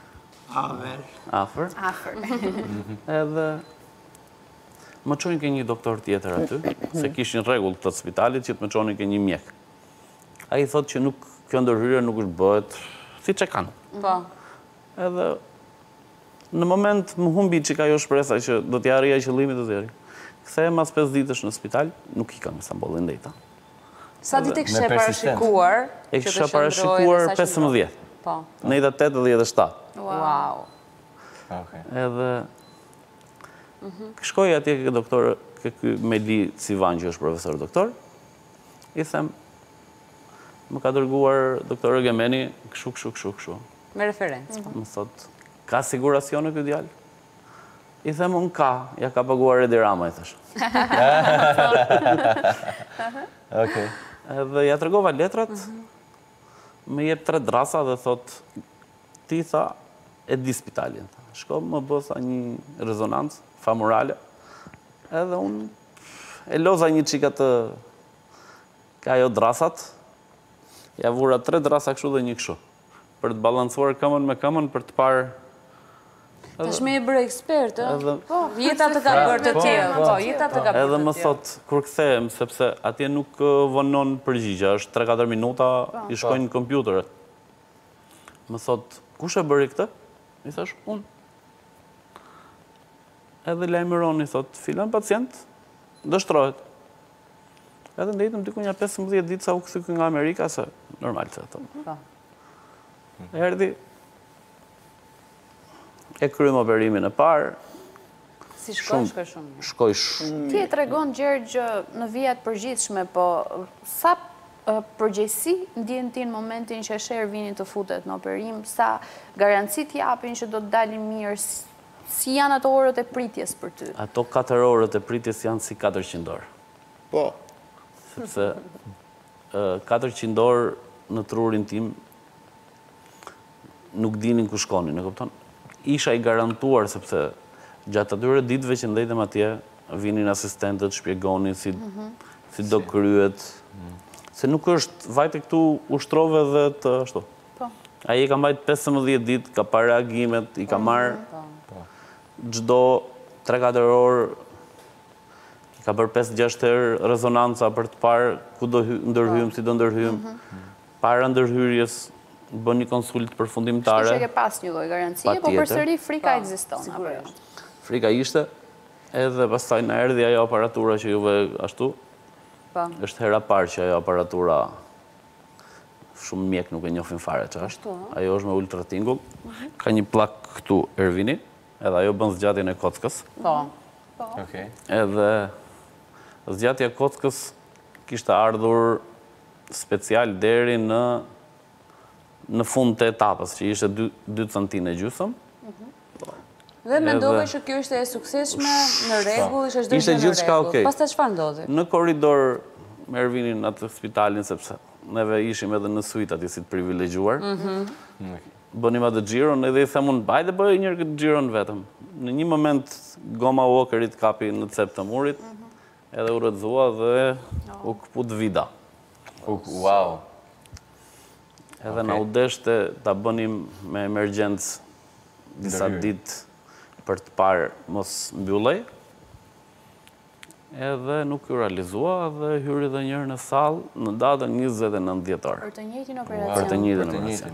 Speaker 8: Afër.
Speaker 2: Afër.
Speaker 8: Edhe më çojnë ke një doktor tjetër aty, se kishin rregull të spitalit që të më çonin ke një mjek. Ai thotë që nuk kjo ndërhyrje nuk është bëhet siç e kanë.
Speaker 3: Po.
Speaker 8: Edhe në moment më humbi që ka jo shpresa që do t'ja arria qëllimit të zeri. Kthehem mas pesë ditësh në spital, nuk ika në Stamboll e ndejta.
Speaker 3: Sa ditë e kishe
Speaker 1: Me persistent.
Speaker 3: parashikuar?
Speaker 8: E
Speaker 3: që të
Speaker 8: kisha
Speaker 3: qëndrojë
Speaker 8: parashikuar
Speaker 3: dhe sa qëndroi?
Speaker 8: pesëmbëdhjetë.
Speaker 3: Po.
Speaker 8: Ndejta tetëdhjetë e shtatë.
Speaker 3: Wow.
Speaker 1: Okej.
Speaker 8: Edhe shkoj atje ke doktor, ke ky Meli Civan që është profesor doktor, i them, më ka dërguar doktor Egemeni, kështu, kështu, kështu, kështu.
Speaker 3: Me referencë.
Speaker 8: Më thot, ka siguracione ky djalë? I them, unë ka, ja ka paguar Edi Rama, i thash.
Speaker 1: Okej.
Speaker 8: Edhe ja tregova letrat, më jep tre drasa dhe thot, ti tha, e di spitalin. Shko më bë sa një rezonancë famorale, edhe unë e loza një qika të ka ajo drasat, ja vura tre drasa kështu dhe një kështu, për të balancuar këmën me këmën, për të parë.
Speaker 3: Tashmë e bërë ekspert, ë?
Speaker 8: Edhe
Speaker 3: Po, jeta të ka bërë të tjerë. Po, jeta të ka bërë
Speaker 8: Edhe
Speaker 3: të
Speaker 8: më
Speaker 3: tjerë.
Speaker 8: thot, kur kthehem, sepse atje nuk uh, vonon përgjigja, është tre katër minuta, i shkojnë në kompjuterët. Më thot, kush e bëri këtë? I thash, unë. Edhe lajmëron, i thot, filan pacient, dështrohet. Edhe ndejtëm diku një pesëmbëdhjetë ditë sa u kthy nga Amerika, se normal që ato.
Speaker 3: Po.
Speaker 8: Erdi, e kryem operimin e parë,
Speaker 3: Si shkoj, shkoj shumë mirë.
Speaker 8: shkoj shumë.
Speaker 2: Ti e tregon Gjergj në vijat përgjithshme, po sa ë, përgjegjësi ndjen ti në momentin që sheh Ervinin të futet në operim, sa garanci t'japin që do të dalin mirë, si- si janë ato orët e pritjes për ty?
Speaker 8: Ato katër orët e pritjes janë si katërqind orë.
Speaker 4: Po.
Speaker 8: Sepse ë, katërqind orë në trurin tim nuk dinin ku shkonin, e kupton? Isha i garantuar sepse gjatë atyre ditëve që ndejtëm atje, vinin asistentët, shpjegonin si, si do kryet, Se nuk është, vajte këtu ushtrove dhe të ashtu. A i ka mbajt pesëmbëdhjetë ditë, ka parë reagimet, i ka marë gjdo tre katër orë, i ka bërë pesë gjashtë herë rezonanca për të parë ku do ndërhymë, si do ndërhymë. Para ndërhyrjes, bën një konsult përfundimtare.
Speaker 2: Shtu që ke pas një lloj garancie, po përsëri frika ekziston.
Speaker 8: Frika ishte, edhe pastaj na erdhi ajo aparatura që juve ashtu. Është hera parë që ajo aparatura shumë mjek nuk e njohin fare që është. Ajo është me ultratingull. Ka një plak këtu Ervini, edhe ajo bën zgjatjen e kockës.
Speaker 3: Po.
Speaker 8: Edhe zgjatja e kockës kishte ardhur special deri në në fund të etapës, që ishte dy centimetra e gjysmë.
Speaker 3: Dhe mendove që kjo ishte e suksesshme, në rregull, ishte çdo gjë në rregull. Pastaj çfarë ndodhi?
Speaker 8: Në korridor me Ervinin atë spitalin, sepse neve ishim edhe në suite aty si të privilegjuar. Bënim atë xhiron edhe i them unë, hajde bëj një këtë xhiron vetëm. Në një moment goma walkerit kapi në cep të murit, edhe u rrëzua dhe u kput vida.
Speaker 1: Wow.
Speaker 8: Edhe na u deshte ta bënim me emergjencë disa ditë për të parë mos mbyllej. Edhe nuk ju realizua dhe hyri dhe njërë në salë në datën njëzet e nëntë dhjetor.
Speaker 2: Për të njëjtin operacion.
Speaker 8: Për të njëjtin operacion.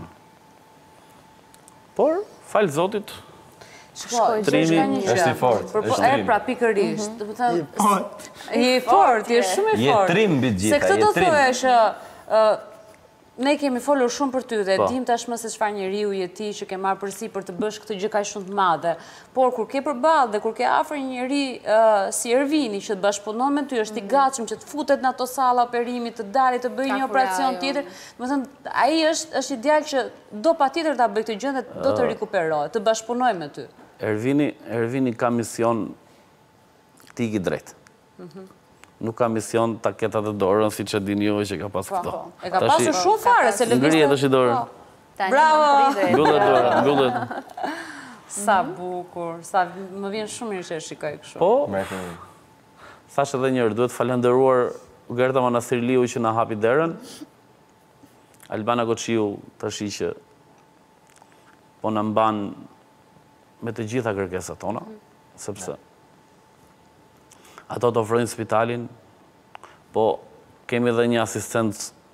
Speaker 8: Por, falë Zotit,
Speaker 3: Shtrimi
Speaker 1: është i fortë.
Speaker 3: E pra pikërisht. Je i fortë, je shumë i fortë.
Speaker 1: Je trim mbi gjitha,
Speaker 3: se këtë
Speaker 1: je
Speaker 3: do
Speaker 1: trim.
Speaker 3: thuaj që ne kemi folur shumë për ty dhe dim tashmë se çfarë njeriu je ti që ke marrë përsi për të bësh këtë gjë kaq shumë të madhe. Por kur ke përballë dhe kur ke afër një njeri si Ervini që të bashkëpunon me ty, është i gatshëm që të futet në ato salla operimit, të dalë të bëjë një operacion tjetër, domethënë ai është është ideal që do patjetër ta bëj këtë gjë dhe do të rikuperohet, të bashkëpunojë me ty.
Speaker 8: Ervini, Ervini ka mision t'i i drejt. Nuk ka mision ta ketë atë dorën, si që dini ju që ka pas këto.
Speaker 3: E ka pasur shumë fare, se lëvizte...
Speaker 8: Ngrihet është i dorën.
Speaker 3: Bravo!
Speaker 8: Mbyllet dorën, mbyllet.
Speaker 3: Sa bukur, sa më vjen shumë mirë që e shikoj kështu.
Speaker 8: Po, thash edhe njërë, duhet falenderuar Gerta Manastirliu që na hapi derën, Albana Koçiu të shi që po në mban me të gjitha kërkesat tona, sepse ato të ofrojnë spitalin, po kemi dhe një asistent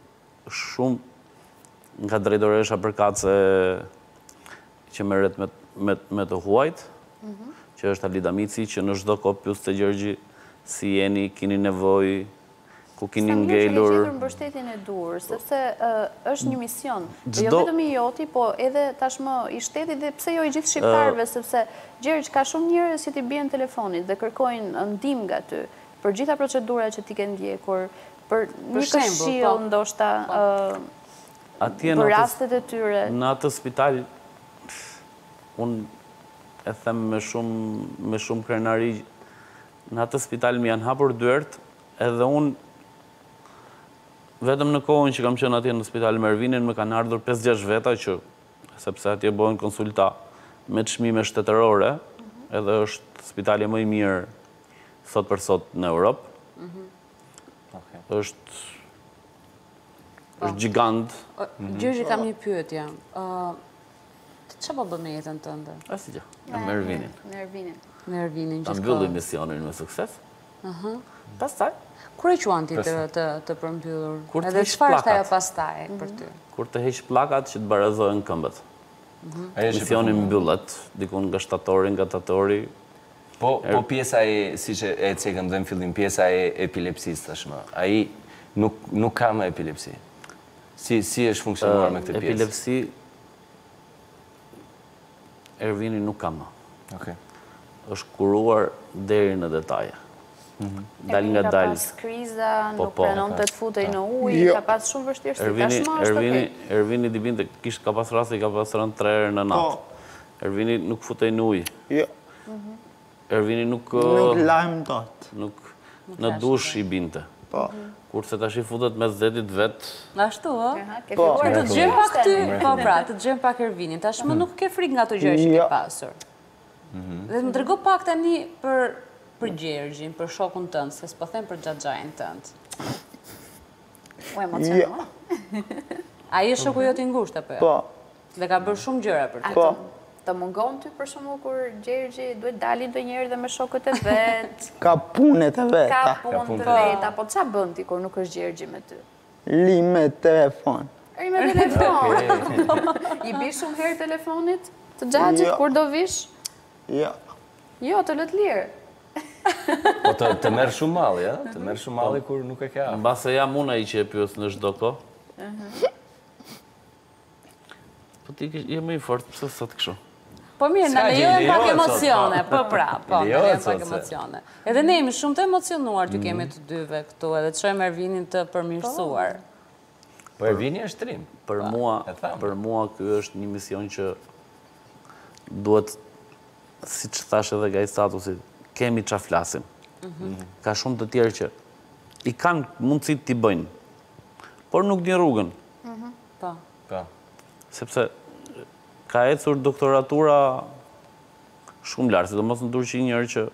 Speaker 8: shumë nga drejtoresha përkatëse që merret me, me, me të huajt, që është Alida Mici, që në çdo kohë pyes të Gjergji si jeni, keni nevojë, ku keni ngelur.
Speaker 2: Sa mirë që ke gjetur mbështetjen e dur, sepse është një mision. Jo vetëm i joti, po edhe tashmë i shtetit dhe pse jo i gjithë shqiptarëve, sepse Gjergj ka shumë njerëz që t'i bien telefonit dhe kërkojnë ndihmë nga ty për gjitha procedurat që ti ke ndjekur, për një këshill ndoshta për rastet e tyre.
Speaker 8: Në atë spital unë e them me shumë me shumë krenari, në atë spital më janë hapur dyert, edhe unë vetëm në kohën që kam qenë atje në spital me Ervinin, më kanë ardhur pesë gjashtë veta që, sepse atje bëhen konsulta me çmime shtetërore, edhe është spitali më i mirë sot për sot në Europë. Është është gjigant.
Speaker 3: Gjergji, kam një pyetje. Çfarë po bën me jetën tënde?
Speaker 8: Asgjë. Me Ervinin.
Speaker 2: Me Ervinin.
Speaker 3: Me Ervinin
Speaker 8: Ta
Speaker 3: gjithkohë.
Speaker 8: mbyllim misionin me sukses. Pastaj
Speaker 3: Kur e quan ti të, të, të përmbyllur?
Speaker 8: Kur të
Speaker 3: Edhe
Speaker 8: heq
Speaker 3: çfarë është ajo
Speaker 8: plakat.
Speaker 3: pastaj për ty?
Speaker 8: kur të heq plakat që të barazohen këmbët. Misioni mbyllet, dikun nga shtatori, nga tatori.
Speaker 1: Po, po pjesa e, si që e cekëm dhe në fillim, pjesa e epilepsis tashmë, ai nuk, nuk ka më epilepsi. Si, si është funksionuar me këtë pjesë?
Speaker 8: Epilepsi, Ervini nuk ka më.
Speaker 1: Okay.
Speaker 8: Është kuruar deri në detaje. Dal nga
Speaker 2: Ka
Speaker 8: dal.
Speaker 2: pas kriza,
Speaker 8: Po,
Speaker 2: nuk
Speaker 8: po.
Speaker 2: pranon të të futej në ujë, ka pas shumë vështirësi.
Speaker 8: Ervini,
Speaker 2: Tashmë është
Speaker 8: Ervini,
Speaker 2: okay.
Speaker 8: Ervini di binte, kishtë ka pas rasti, ka pas rënë tre herë në natë. Ervini nuk futej në ujë.
Speaker 9: Jo,
Speaker 8: Ervini nuk...
Speaker 9: nuk lajmë dot.
Speaker 8: Nuk në dush i binte.
Speaker 9: Po.
Speaker 8: Kurse tash i futet me zetit vet.
Speaker 3: Ashtu, ë?
Speaker 2: Aha, ke
Speaker 9: Po.
Speaker 2: filluar
Speaker 3: Të
Speaker 2: të
Speaker 3: dëgjojmë pak ty,
Speaker 2: gjë.
Speaker 3: po pra, të dëgjojmë pak Ervinin. Tashmë nuk ke frikë nga ato gjëra që ke
Speaker 9: Jo.
Speaker 3: pasur. Dhe më trego pak tani për për Gjergjin, për shokun tënd, se s'po them për xhaxhain tënd.
Speaker 2: U emocionon?
Speaker 3: A i shoku jo t'i ngushtë, apo?
Speaker 9: Po,
Speaker 3: Dhe ka bërë shumë gjëra për ty.
Speaker 9: po.
Speaker 2: Të mungon ty për shumë kur Gjergji duhet dalin do njerë dhe me shokët e vetë,
Speaker 9: Ka punet e
Speaker 2: ka
Speaker 9: veta.
Speaker 2: punë të veta, po qa bën ti kur nuk është Gjergji me ty?
Speaker 9: Li me telefon.
Speaker 2: Eri me telefon. I bi shumë herë telefonit të Xhaxhit
Speaker 9: Jo.
Speaker 2: kur do vish?
Speaker 9: Jo.
Speaker 2: Jo, të lët lirë.
Speaker 1: Po të, të merë shumë malli, ja? Të merë shumë malli kur nuk e ka.
Speaker 8: Në base jam unë ai që e pyes në çdo kohë. Po ti ke je më i fortë, pse sot kështu?
Speaker 3: Po mirë, na
Speaker 1: S'ka gjë,
Speaker 3: lejojnë pak
Speaker 1: lejohet sot,
Speaker 3: emocione,
Speaker 1: po.
Speaker 3: po pra, po, na
Speaker 1: Lejohet
Speaker 3: lejojnë pak
Speaker 1: sot, se-
Speaker 3: emocione. Edhe ne jemi shumë të emocionuar ty kemi të dyve këtu, edhe të shojmë Ervinin të përmirësuar.
Speaker 1: Po Ervini është trim.
Speaker 8: Për mua,
Speaker 1: e tham.
Speaker 8: për mua ky është një mision që duhet, siç thash edhe nga i statusi, kemi ç'a flasim. Ka shumë të tjerë që i kanë mundësi t'i bëjnë, por nuk din rrugën,
Speaker 3: Po.
Speaker 1: Po.
Speaker 8: sepse ka ecur doktoratura shumë lartë, sidomos në Turqi njëri që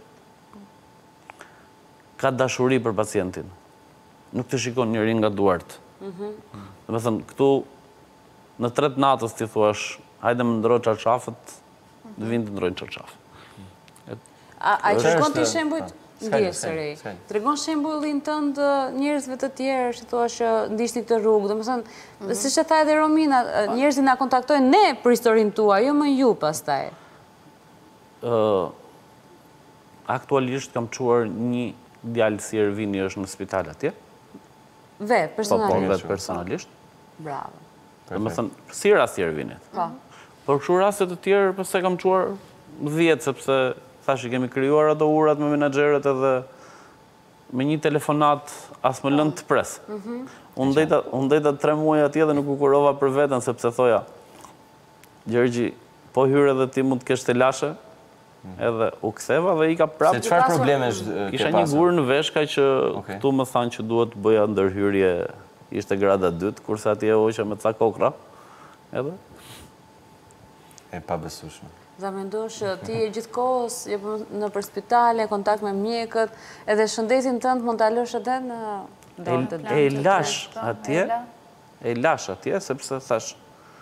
Speaker 8: ka dashuri për pacientin. Nuk të shikon njëri nga duart. Dhe me thënë, këtu në tret natës ti thuash, hajde më ndroj çarçafët, dhe vinë të ndrojnë çarçafë.
Speaker 3: A, a i
Speaker 1: Është-
Speaker 3: tregon ti shembujt
Speaker 1: S'ka gjë,
Speaker 3: ndjes
Speaker 1: s'ka gjë,
Speaker 3: sëri.
Speaker 1: s'ka gjë.
Speaker 3: Tregon shembullin tënd të njerëzve të tjerë që thua që ndiqni këtë rrugë. Domethënë, siç e tha edhe Romina, njerëzit na kontaktojnë ne për historinë tuaj, jo më ju pastaj.
Speaker 8: Ë, aktualisht kam çuar një djalë si Ervini është në spital atje.
Speaker 3: Vetë,
Speaker 8: Po, po,
Speaker 3: personalisht.
Speaker 8: vetë personalisht.
Speaker 3: Bravo.
Speaker 8: Dhe me thënë, si rasti Ervinit.
Speaker 3: Po.
Speaker 8: Por kështu raste të tjerë, pëse kam quar dhjetë, sepse thash i kemi krijuar ato urat me menaxherët edhe me një telefonat as më lënë të pres. Unë ndejta, unë ndejta tre muaj atje dhe nuk u kurova për veten, sepse thoja, Gjergji, po hyrë edhe ti mund të kesh të lashe, edhe u ktheva dhe i ka
Speaker 1: Se
Speaker 8: prapë.
Speaker 1: çfarë problemesh ke
Speaker 8: Kisha një
Speaker 1: pasur?
Speaker 8: gurë në veshka që
Speaker 1: Okej.
Speaker 8: këtu më thanë që duhet bëja ndërhyrje, ishte grada dytë, kurse atje hoqa me ca kokra. Edhe
Speaker 1: E pa besueshme.
Speaker 3: Dhe mendosh që ti e gjithkohës je në për spitale, kontakt me mjekët, edhe shëndetin tënd mund ta lësh edhe në dorë të
Speaker 8: e lash atje, e lash atje, sepse thash,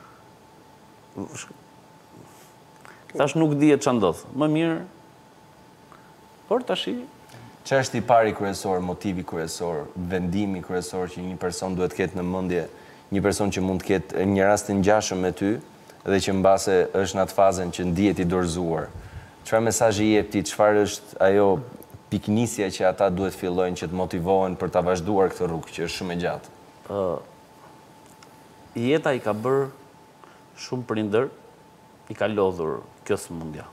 Speaker 8: thash nuk dihet ç'a ndodh. Më mirë, por tash
Speaker 1: Që është i pari kryesor, motivi kryesor, vendimi kryesor që një person duhet ketë në mendje, një person që mund të ketë një rast të ngjashëm me ty dhe që mbase është në atë fazën që ndihet i dorëzuar. Çfarë mesazhi i jep ti, çfarë është ajo piknisja që ata duhet fillojnë që të motivohen për ta vazhduar këtë rrugë që është shumë e gjatë?
Speaker 8: jeta i ka bërë shumë prindër, i ka lodhur kjo sëmundja.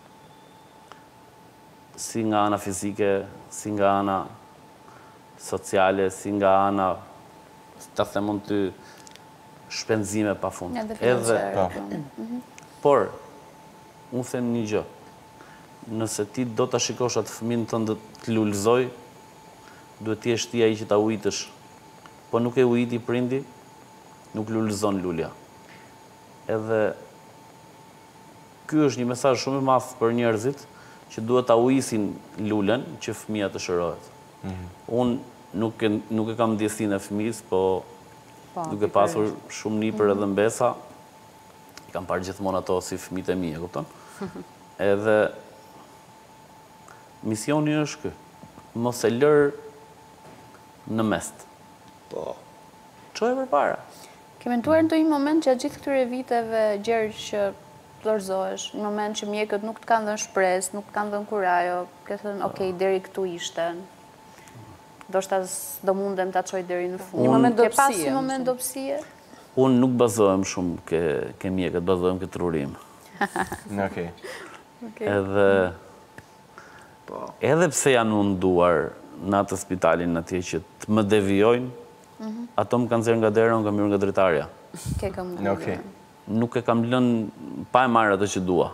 Speaker 8: Si nga ana fizike, si nga ana sociale, si nga ana, ta themon ty, shpenzime pa fund.
Speaker 2: Edhe financiare.
Speaker 8: Por, unë them një gjë, nëse ti do të shikosh atë fëmin tënd të lulëzoj, duhet ti e shtia i që ta ujitësh, po nuk e ujiti prindi, nuk lulëzon lulja. Edhe ky është një mesazh shumë i madh për njerëzit që duhet ta ujisin lulen që fëmia të shërohet. Unë nuk e, nuk e kam ndjesinë e fëmijës, po duke pasur shumë nipër edhe mbesa, i kam parë gjithmonë ato si fëmijët e mi, e kupton? Edhe misioni është ky, mos e lër në mest.
Speaker 9: Po.
Speaker 8: Çoje përpara.
Speaker 2: Ke mentuar në një moment që gjithë këtyre viteve, Gjergj, që dorëzohesh, në moment që mjekët nuk të kanë dhënë shpresë, nuk të kanë dhënë kurajo, ke thënë, okej, deri këtu ishte. Do shta do mundem ta çoj deri në fund.
Speaker 3: Një moment
Speaker 2: Ke pas
Speaker 3: dobësie,
Speaker 2: një moment dobësie?
Speaker 8: Unë nuk bazohem shumë ke, ke mjekët, bazohem ke trurim.
Speaker 1: Okej.
Speaker 8: Edhe, edhe pse janë munduar në atë spitalin atje që të më devijojnë, ato më kanë zirë nga dera, unë kam hyrë nga dritarja.
Speaker 2: Ke kam
Speaker 1: Okej.
Speaker 8: Nuk e kam lënë pa e marrë atë që dua.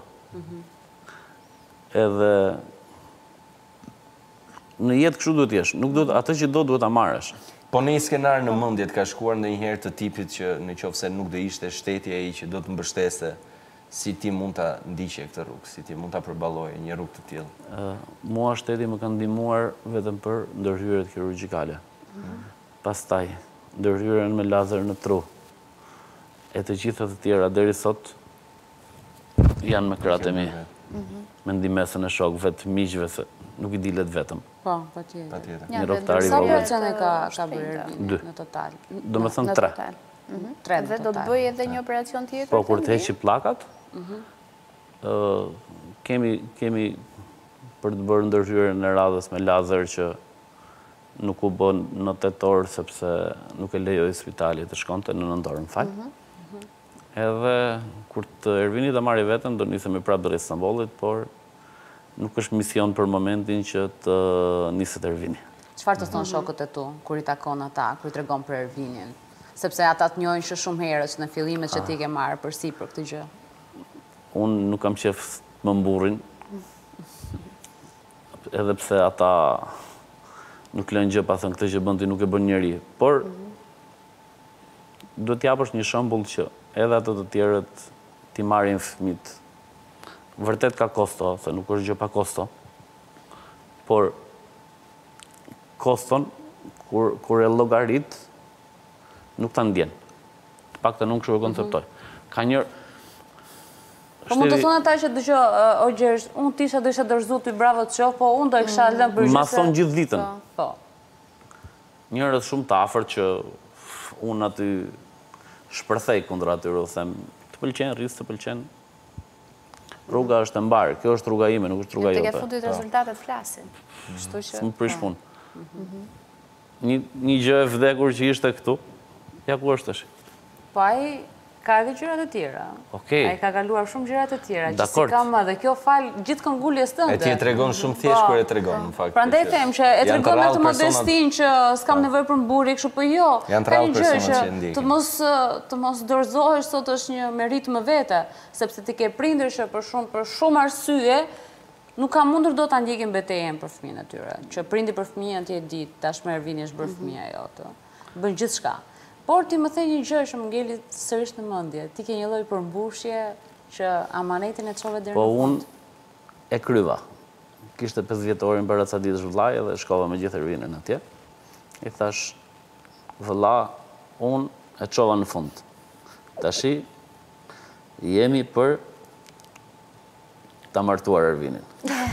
Speaker 8: Edhe në jetë kështu duhet jesh, nuk duhet atë që do duhet ta marrësh.
Speaker 1: Po në një skenar në mendje të ka shkuar ndonjëherë të tipit që në qoftë se nuk do ishte shteti ai që do të mbështeste, si ti mund ta ndiqje këtë rrugë, si ti mund ta përballoje një rrugë të tillë?
Speaker 8: Ë, mua shteti më ka ndihmuar vetëm për ndërhyrjet kirurgjikale. Pastaj ndërhyrjen me lazer në tru. E të gjitha të tjera deri sot janë me kratë e mi. Me ndimesën e shokëve të miqve se nuk i dilet vetëm.
Speaker 3: Po, pa tjetër.
Speaker 8: Një roktari
Speaker 3: Sa
Speaker 8: vogël.
Speaker 3: procente ka ka bërë Ervini
Speaker 8: Dy.
Speaker 3: në total?
Speaker 8: Do me thënë tre.
Speaker 3: Tre në
Speaker 2: Dhe do të
Speaker 3: total.
Speaker 2: bëj edhe një operacion tjetër?
Speaker 8: Po, kur të
Speaker 2: Ervini?
Speaker 8: heqi plakat, ë, kemi, kemi për të bërë ndërhyrjen në radhës me lazer që nuk u bën në tetor sepse nuk e lejoi spitali të shkonte në nëntor, më fal. Edhe kur të Ervini të marri veten, do nisemi prapë drejt Istanbulit, por nuk është mision për momentin që të niset Ervini.
Speaker 3: Çfarë të thonë shokët e tu, kur i takon ata, kur i tregon për Ervinin? Sepse ata të njohin që shumë herës në fillimet që ti ke marrë përsi për këtë gjë.
Speaker 8: Unë nuk kam qef të më mburrin, edhe pse ata nuk lënë gjë pa thënë këtë që bën ti nuk e bën njeri. Por, do t'japësh një shembull që edhe ato të tjerët ti marrin fëmit. Vërtet ka kosto, se nuk është gjë pa kosto. Por, koston, kur, kur e llogarit, nuk ta ndjen. Të paktën nuk kështu e konceptoj. Ka një
Speaker 3: Po mund të thonë ata që dëgjoj, o Gjergj, unë tisha do isha dorëzu ty bravo të qof, po unë do e kisha lënë për
Speaker 8: ma thonë gjithë ditën.
Speaker 3: Po.
Speaker 8: Njërës shumë të afërt që unë aty shpërthej kundër atyre, them, të pëlqen, rrisë të pëlqen. Rruga është e mbarë, kjo është rruga ime, nuk është rruga
Speaker 2: Të ke
Speaker 8: jote.
Speaker 2: fundit rezultatet flasin. Kështu që...
Speaker 8: Së më prish punë. Një, një gjë e vdekur që ishte këtu, ja ku është tash.
Speaker 3: Po ai ka edhe gjërat e tjera.
Speaker 8: Okej.
Speaker 3: Ai ka kaluar shumë gjërat e tjera, që si
Speaker 8: Dakord.
Speaker 3: kam dhe kjo fal gjithë kënguljes tënde.
Speaker 1: E ti e tregon shumë thjesht kur e tregon, në fakt.
Speaker 3: Prandaj them që e
Speaker 1: Janë të
Speaker 3: tregon me
Speaker 1: rrallë
Speaker 3: të modestin që s'kam nevojë për mburje kështu, po jo.
Speaker 1: Janë të
Speaker 3: Ka
Speaker 1: rrallë
Speaker 3: një gjë
Speaker 1: persona që e
Speaker 3: që
Speaker 1: ndjekin.
Speaker 3: të mos të mos dorëzohesh sot është një merit më vete, sepse ti ke prindër që për shumë për shumë arsye nuk ka mundur do ta ndjekin betejën për fëmijën e tyre. Që prindi për fëmijën ti e di, tashmë Ervini është bërë fëmia jote. Bën gjithçka. Por ti më the një gjë që më ngeli sërish në mendje. Ti ke një lloj përmbushje që amanetin e çove deri
Speaker 8: Po
Speaker 3: në fund.
Speaker 8: unë e kryva. Kishte pesë vjetorin për aca ditësh vëllai dhe shkova me gjithë Ervinën atje. I thash, vëlla, unë e çova në fund. Tashi jemi për ta martuar Ervinin.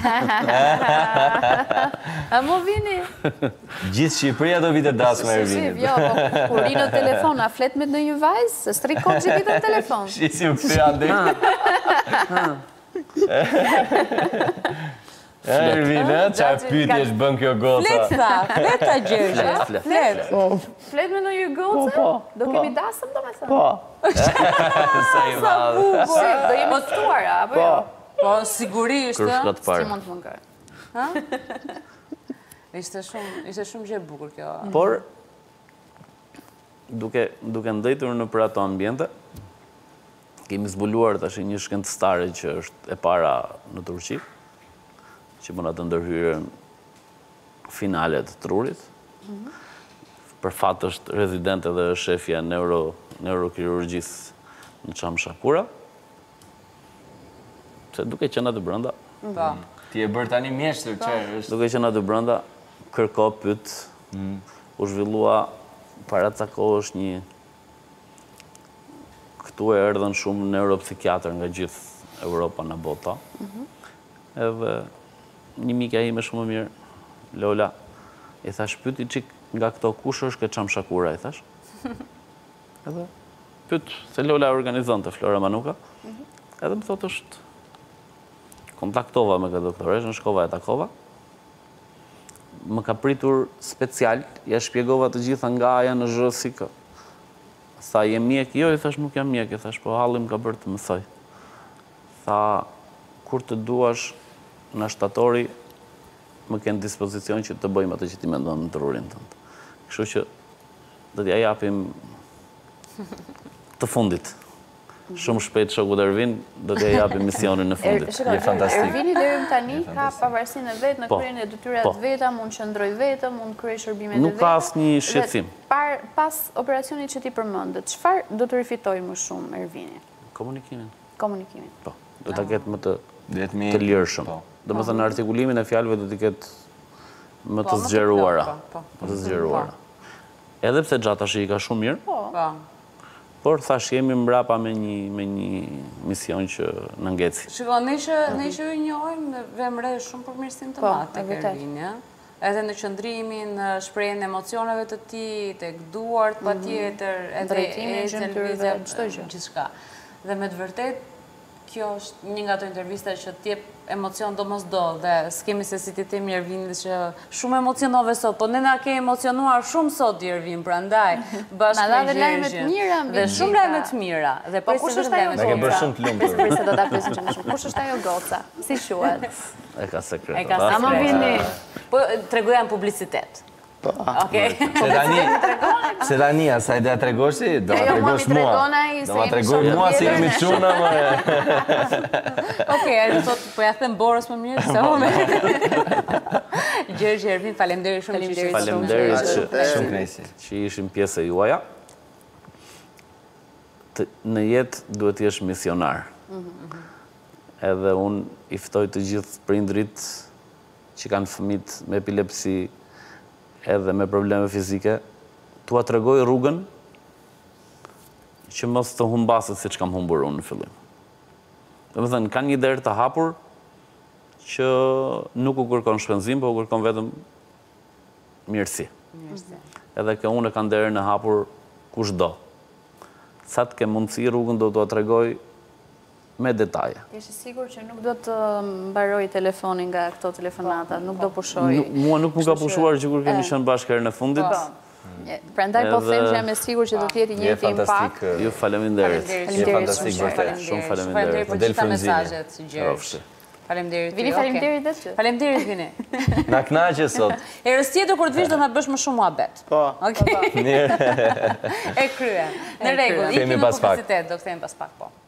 Speaker 2: A mo vini?
Speaker 1: Gjithë Shqipëria do vite das me Ervinin.
Speaker 2: Jo, po kur ri në telefon, a flet me në një vajzë? Se strikon që vite në telefon.
Speaker 1: Shisi u këthy ande. Ervin, e? Qa pytje është bën kjo goca?
Speaker 3: Flet tha, flet ta Gjergje.
Speaker 8: Flet, flet.
Speaker 3: Flet.
Speaker 2: Flet me në një gocë? Do kemi dasëm, do me thënë?
Speaker 9: Po,
Speaker 1: Sa i madhe.
Speaker 2: Si, do jemi ftuara, apo jo?
Speaker 3: Po, sigurisht.
Speaker 8: Kërsh ka
Speaker 3: ë?
Speaker 8: të
Speaker 2: Si
Speaker 8: parë.
Speaker 2: mund të më ngërë?
Speaker 3: Ishte shumë, ishte shumë gjë e bukur kjo.
Speaker 8: Por, duke, duke ndëjtur në për ato ambiente, kemi zbuluar tash një shkencëtare që është e para në Turqi, që bën atë ndërhyrjen finale të trurit. Për fat është rezident edhe shefja neuro, neurokirurgjisë në Çamshakura. Se duke qenë aty brenda,
Speaker 3: Po.
Speaker 1: Ti e bërë tani mjeshtër, që është...
Speaker 8: duke qenë aty brenda, kërko pyet, u zhvillua para ca kohësh një këtu e erdhën shumë neuropsikiatër nga gjithë Europa në bota. Edhe një mika ime shumë e mirë, Lola, i thash pyeti çik nga këto kush është ke Çamshakura, i thash. Edhe pyet se Lola organizonte Flora Manuka. Edhe më thotë është kontaktova me këtë doktoresh, në shkova e takova. Më ka pritur special, ja shpjegova të gjitha nga aja në zhë si kë. Tha, jem mjek? Jo, i thash, nuk jam mjek, i thash, po halli më ka bërë të mësoj. Tha, kur të duash në shtatori, më kënë dispozicion që të bëjmë atë që ti mendon në trurin tëndë. Kështu që do t'ja japim të fundit. Shumë shpejt shokut Ervin do t'ja japim misionin në fundit.
Speaker 2: Je
Speaker 1: fantastik.
Speaker 2: Ervini deri më tani ka pavarësinë e vetë në
Speaker 8: Po,
Speaker 2: kryen e detyrat
Speaker 8: po.
Speaker 2: veta, mund qëndroj vetëm, mund kryej shërbimet e
Speaker 8: Nuk
Speaker 2: veta.
Speaker 8: ka asnjë shqetësim.
Speaker 2: Dhe par- Pas operacionit që ti përmendet, çfarë do të rifitoj më shumë Ervini?
Speaker 8: Komunikimin.
Speaker 2: Komunikimin.
Speaker 8: Po, do ta ketë më të
Speaker 1: Dhe të mi...
Speaker 8: të lirshëm.
Speaker 1: Po.
Speaker 8: Do të thënë artikulimin e fjalëve do t'i ketë më
Speaker 3: Po,
Speaker 8: të
Speaker 3: më të
Speaker 8: zgjeruara.
Speaker 3: plot, po, po.
Speaker 8: Më të zgjeruara. Edhe pse gjatashi i ka shumë mirë,
Speaker 3: Po.
Speaker 8: por thash jemi mbrapa me një, me një mision që në ngeci.
Speaker 3: Shiko, ne që ne që ju njohim vemre shumë për mirësinë të
Speaker 2: Po,
Speaker 3: madh tek
Speaker 2: e vërtet.
Speaker 3: Ervini, ë. Edhe në qëndrimin, në shprehjen e emocioneve të tij, tek duart patjetër, edhe
Speaker 2: Drejtimin e gjymtyrëve, çdo gjë.
Speaker 3: Gjithçka. Dhe me të vërtet, kjo është një nga ato intervista që t'jep emocion domosdo dhe s'kemi se si ti themi Ervinit që shumë emocionove sot, po ne na ke emocionuar shumë sot Ervin, prandaj bashkë
Speaker 2: Na dha
Speaker 3: me
Speaker 2: dhe lajme të
Speaker 3: Gjergjin.
Speaker 2: mira
Speaker 3: Dhe
Speaker 2: mbi
Speaker 3: shumë
Speaker 2: gjitha.
Speaker 3: lajme të mira. Dhe
Speaker 2: Po kush është ajo
Speaker 1: Na ke bërë shumë të lumtur.
Speaker 2: Pris se do ta presim që më shumë. Kush është ajo goca? Si quhet?
Speaker 8: E ka sekret.
Speaker 3: E ka
Speaker 8: a?
Speaker 2: Ama vini.
Speaker 3: Po tregoja në publicitet. Okej.
Speaker 1: Se tani, se tani, asaj do ja tregosh ti, do ma
Speaker 2: Ajo
Speaker 1: tregosh
Speaker 2: mami
Speaker 1: mua.
Speaker 2: tregon ai se
Speaker 1: Do ma
Speaker 2: jemi
Speaker 1: tregosh
Speaker 2: shumë
Speaker 1: mua se
Speaker 2: tjetër.
Speaker 1: jemi çuna, më.
Speaker 3: Okej, ai thot po ja them Borës më mirë se unë. Gjergj Ervin, faleminderit shumë që ishit.
Speaker 8: Faleminderit që
Speaker 1: Shumë kënaqësi.
Speaker 8: që ishim pjesë e juaja. Të- Në jetë duhet të jesh misionar. Edhe unë i ftoj të gjithë prindrit që kanë fëmijë me epilepsi edhe me probleme fizike, t'ua tregoj rrugën që mos të humbaset si që kam humbur unë në fillim. Dhe me thënë, kanë një derë të hapur që nuk u kërkon shpenzim, po u kërkon vetëm mirësi. Edhe kjo unë e kanë derën e hapur kushdo. Sa të ke mundësi rrugën do t'ua tregoj me detaje.
Speaker 2: Jesh i sigurt që nuk do të mbaroj telefonin nga këto telefonata, nuk do pushoj.
Speaker 8: Nuk- Mua nuk më ka pushuar që kur kemi qenë bashkë herën e fundit.
Speaker 2: Je- Prandaj po
Speaker 8: Edhe-
Speaker 2: them që jam e sigurt që do të jetë i
Speaker 1: Je
Speaker 2: njëjti impakt.
Speaker 1: fantastik.
Speaker 8: Ju faleminderit.
Speaker 1: Je fantastik vërtet.
Speaker 8: Shumë
Speaker 3: Faleminderit
Speaker 8: faleminderit.
Speaker 3: për
Speaker 1: Del
Speaker 3: gjitha
Speaker 1: frymëzimi.
Speaker 3: mesazhet, Gjergj.
Speaker 8: Rofshi.
Speaker 3: Faleminderit.
Speaker 2: Vini,
Speaker 3: ty,
Speaker 2: faleminderit
Speaker 3: okay.
Speaker 2: dhe ty.
Speaker 3: Faleminderit Vini.
Speaker 1: Na kënaqe sot.
Speaker 3: Herës tjetër kur të vish do na bësh më shumë muhabet.
Speaker 9: Po.
Speaker 3: Okej.
Speaker 1: Mirë.
Speaker 3: E krye. Në rregull,
Speaker 1: krye. Kthehemi
Speaker 3: ikim në
Speaker 1: pas pak.
Speaker 3: publicitet, do kthehemi pas pak po.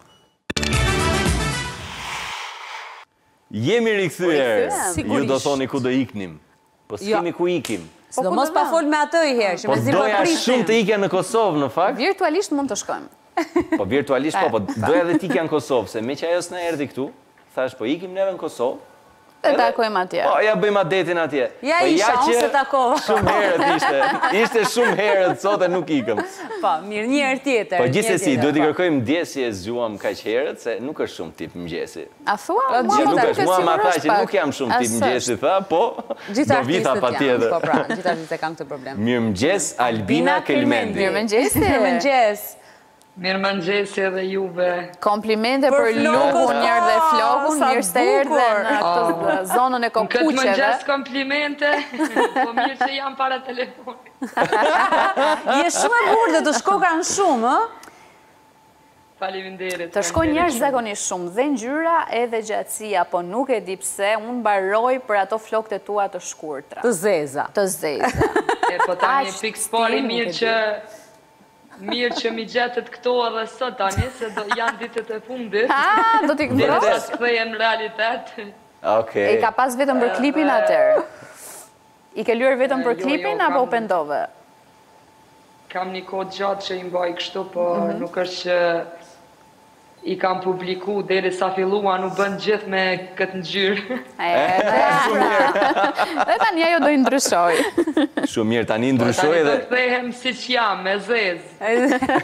Speaker 1: Jemi rikthyer.
Speaker 3: Sigurisht.
Speaker 1: Ju do thoni ku do iknim. Po s'kemi ku ikim.
Speaker 3: Sidomos pa fol me atë i herë, që
Speaker 1: Po
Speaker 3: me zi po
Speaker 1: doja shumë të
Speaker 3: prisim.
Speaker 1: ikja në Kosovë në fakt.
Speaker 2: Virtualisht mund të shkojmë.
Speaker 1: Po virtualisht po, po doja edhe t'ikja në Kosovë, se me që ajo s'na erdhi këtu, thash po ikim neve në Kosovë.
Speaker 2: Dhe takojmë atje.
Speaker 1: Po ja bëjmë adetin atje.
Speaker 3: Ja
Speaker 1: Po
Speaker 3: isha, unë
Speaker 1: që
Speaker 3: se takova.
Speaker 1: Shumë herët ishte. Ishte shumë herët, sot e nuk ikëm.
Speaker 3: Po, mirë, një herë tjetër.
Speaker 1: Po
Speaker 3: një
Speaker 1: gjithsesi,
Speaker 3: tjetër,
Speaker 1: duhet i
Speaker 3: po.
Speaker 1: kërkojmë ndjesje e zgjuam kaq herët, se nuk është shumë tip mëngjesi.
Speaker 2: A thua?
Speaker 3: Po,
Speaker 2: Mua
Speaker 1: Që
Speaker 2: më
Speaker 1: nuk
Speaker 2: duket
Speaker 1: është, mua ma tha
Speaker 2: sigurisht
Speaker 1: që
Speaker 2: pak.
Speaker 1: nuk jam shumë tip
Speaker 2: As
Speaker 1: mëngjesi, tha, po
Speaker 3: Gjithë
Speaker 1: do vita
Speaker 3: artistët
Speaker 1: pa
Speaker 3: janë,
Speaker 1: tjetër.
Speaker 3: po pra, gjithë artistët e kanë këtë problem.
Speaker 1: Mirëmëngjes, Albina Kelmendi.
Speaker 2: Mirëmëngjesi.
Speaker 3: Mirëmëngjes.
Speaker 10: Mirëmëngjesi edhe juve.
Speaker 2: Komplimente
Speaker 3: Për
Speaker 2: për
Speaker 3: flokun,
Speaker 2: lukun njërë dhe
Speaker 3: ah,
Speaker 2: flokun,
Speaker 3: sa
Speaker 2: mirë se erdhe
Speaker 3: bukur.
Speaker 2: në këtë zonën e
Speaker 10: Në këtë
Speaker 2: kokuqeve.
Speaker 10: mëngjes komplimente, po mirë që jam para telefonit.
Speaker 3: Je shumë e bukur dhe të shkokan shumë, ë?
Speaker 10: Faleminderit.
Speaker 2: Të shkojnë njerëz zakonisht shumë, dhe ngjyra edhe gjatësia, po nuk e di pse, unë mbaroj për ato flokët e tua të shkurtra.
Speaker 3: Të zeza.
Speaker 2: Të zeza.
Speaker 10: E po tani
Speaker 2: Aq
Speaker 10: pikë
Speaker 2: stil,
Speaker 10: pari
Speaker 2: nuk e
Speaker 10: mirë
Speaker 2: di.
Speaker 10: që mirë që mi gjetët këto edhe sot tani, se do janë ditët e fundit.
Speaker 2: Ah, do t'i
Speaker 10: Derisa
Speaker 2: këndrosh?
Speaker 10: të kthehem në realitet.
Speaker 1: Okej.
Speaker 2: E ka pas vetëm për klipin atër. I ke lyer vetëm për
Speaker 10: Jo, jo,
Speaker 2: klipin,
Speaker 10: kam-
Speaker 2: apo u pendove?
Speaker 10: Kam një kohë gjatë që i mbaj kështu, po
Speaker 2: Mhm.
Speaker 10: nuk është që i kam publiku deri sa filluan u bën gjithë me këtë ngjyrë.
Speaker 2: E, dhe tani ajo do i ndryshoj.
Speaker 1: Shumë mirë, tani ndryshoj
Speaker 10: Tani
Speaker 1: edhe
Speaker 10: do kthehem siç jam, me zezë.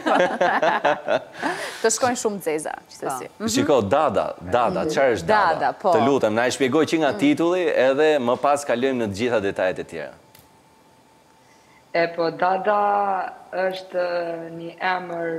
Speaker 2: Të shkojnë shumë zeza, qëtësi.
Speaker 1: Shiko, Dada, Dada, çfarë është Dada?
Speaker 3: Dada, po.
Speaker 1: Të lutem, na e shpjegoj që nga titulli edhe më pas kalojmë në të gjitha detajet e tjera.
Speaker 10: E po, Dada është një emër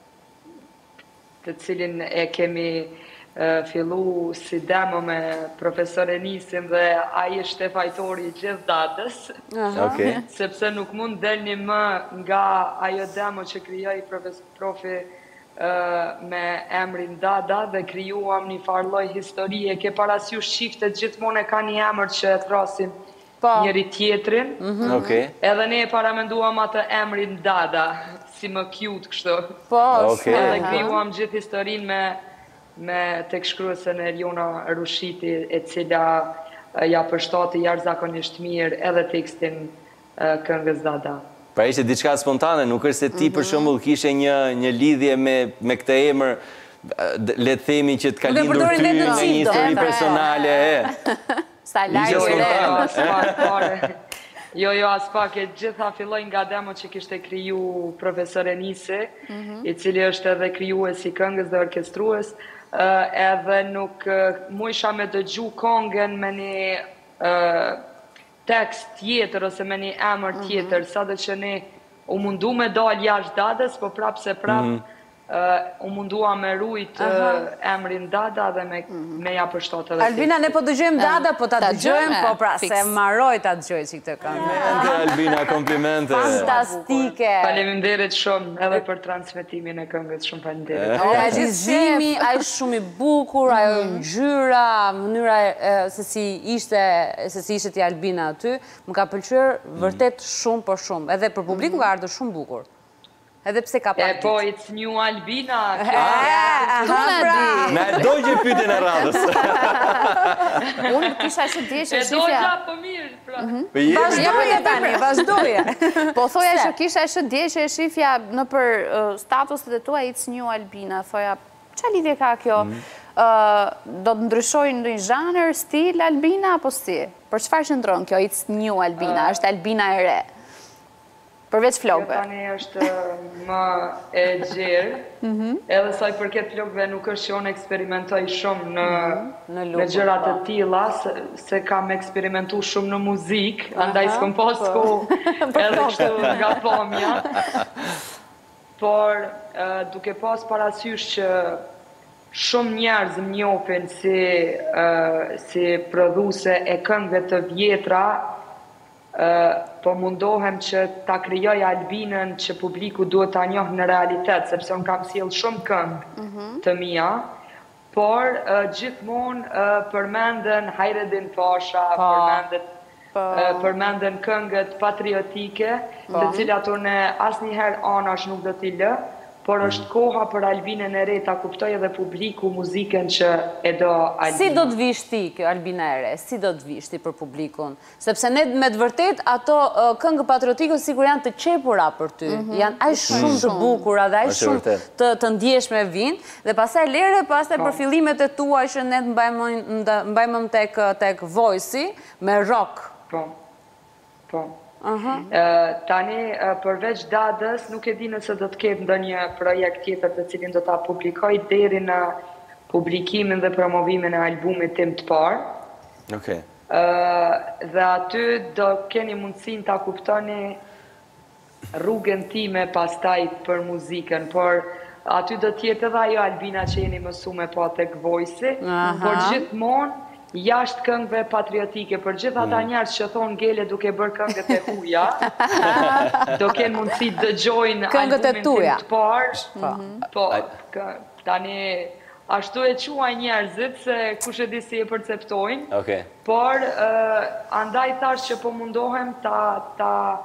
Speaker 10: të cilin e kemi e, fillu si demo me profesor Enisin dhe ai është fajtori i gjithë Dadës,
Speaker 1: Okej.
Speaker 10: sepse nuk mund delni më nga ajo demo që krijoi profesor profi e, me emrin Dada dhe krijuam një farë lloj historie. Ke parasysh shiftet gjithmonë e ka një emër që e thrasin njëri tjetrin.
Speaker 1: Okej.
Speaker 10: Edhe ne e paramenduam atë emrin Dada, si më cute kështu.
Speaker 3: Po,
Speaker 1: Okej.
Speaker 10: Edhe krijuam gjithë historinë me me tek shkruesen Eriona Rushiti, e cila e, ja përshtatë jashtëzakonisht mirë edhe tekstin e, këngës Dada.
Speaker 1: Pra ishte diçka spontane, nuk është se ti për shembull kishe një një lidhje me me këtë emër, d- le të themi që të ka
Speaker 3: Nuk e
Speaker 1: lindur
Speaker 3: përdorin
Speaker 1: ty
Speaker 3: vetëm
Speaker 1: me
Speaker 3: si
Speaker 1: një
Speaker 3: do,
Speaker 1: histori
Speaker 2: e, pra.
Speaker 1: personale, e.
Speaker 2: Sa
Speaker 1: Ishte
Speaker 2: largë
Speaker 1: spontane.
Speaker 2: e
Speaker 10: Jo, s'ka fare. Jo, jo, as pak e gjitha fillojnë nga demo që kishte kriju profesor Enisi, i cili është edhe krijues i këngës dhe orkestrues, uh, edhe nuk uh, mu isha me dëgju këngën me një uh, tekst tjetër ose me një emër tjetër, sa dhe që ne u mundu me dal jashtë Dadës, po prap se prap mm -hmm. uh, u mundua me rujt uh, emrin Dada dhe me, mm -hmm. me ja përshtot edhe
Speaker 3: Albina, ne po dëgjojmë Dada, po ta dëgjojmë, po pra,
Speaker 2: fix.
Speaker 3: se marroj ta dëgjoj që këtë këngë.
Speaker 1: Komplimente, Albina, komplimente.
Speaker 3: Fantastike.
Speaker 10: Faleminderit shumë edhe për transmetimin e këngës, shumë faleminderit.
Speaker 3: Realizimi, ai shumë i bukur, ajo ngjyra, mënyra e, se si ishte, se si ishte ti Albina aty, më ka pëlqyer vërtet shumë po shumë. Edhe për publiku ka ardhur shumë bukur. Edhe pse ka pak
Speaker 10: E po, it's new Albina.
Speaker 1: Na e dojgje pyetjen e radhës.
Speaker 2: Unë kisha që dje që
Speaker 10: E
Speaker 2: shifja...
Speaker 10: dojgja po mirë, pra.
Speaker 3: Vazhdoje tani, vazhdoje.
Speaker 2: Po thoja që kisha që dje që e shifja në për statuset e tua it's new Albina. Thoja, qa lidhje ka kjo? Do të ndryshojnë në një zhanër, stil Albina, apo si? Për çfarë qëndron kjo it's new Albina? Është Albina e re? Përveç flokëve.
Speaker 10: Tani është më e gjerë, edhe sa i përket flokëve nuk është që unë eksperimentoj shumë në, në gjërat të tilla, se, se kam eksperimentu shumë në muzikë, andaj s'kom pas ku edhe kështu nga pamja. Por uh, duke pas parasysh që shumë njerëz më njohin si, uh, si prodhuese e këngëve të vjetra, Uh, po mundohem që ta krijoj Albinën që publiku duhet ta njohë në realitet, sepse unë kam sjell shumë këngë mm -hmm. të mia, por uh, gjithmonë uh, përmenden Hayreddin Pasha, pa. përmenden uh, përmenden këngët patriotike, pa. të cilat unë asnjëherë anash nuk do t'i lë, por është koha për Albinën e re ta kuptoj edhe publiku muzikën që e do Albina.
Speaker 3: Si do të vish ti kjo Albina e re? Si do të vish ti për publikun? Sepse ne me të vërtet ato uh, këngë patriotike sigur janë të qepura për ty. Mm -hmm. Janë aq shumë të bukura dhe aq shumë të, të ndjeshme vinë dhe pastaj lere pastaj për fillimet e tua që ne mbajmë mbajmë tek tek Voice me rock.
Speaker 10: Po. Po. Uh -huh. uh, tani, uh, përveç Dadës, nuk e di nëse do të ketë ndonjë projekt tjetër të cilin do ta publikoj deri në publikimin dhe promovimin e albumit tim të parë.
Speaker 1: Okay.
Speaker 10: Uh, dhe aty do keni mundësin ta kuptoni rrugën time pastaj për muzikën, por aty do tjetë edhe ajo Albina që jeni mësume po tek Voice, por gjithmonë jashtë këngëve patriotike, për gjithë ata njerëz që thonë Gele duke bërë këngët e huaja, do kenë mundësi të dëgjojnë
Speaker 3: këngët e tuaja
Speaker 10: të parë. Po, tani ashtu e quaj njerëzit se kush e di si e perceptojnë.
Speaker 1: Okay.
Speaker 10: Por andaj thash që po mundohem ta ta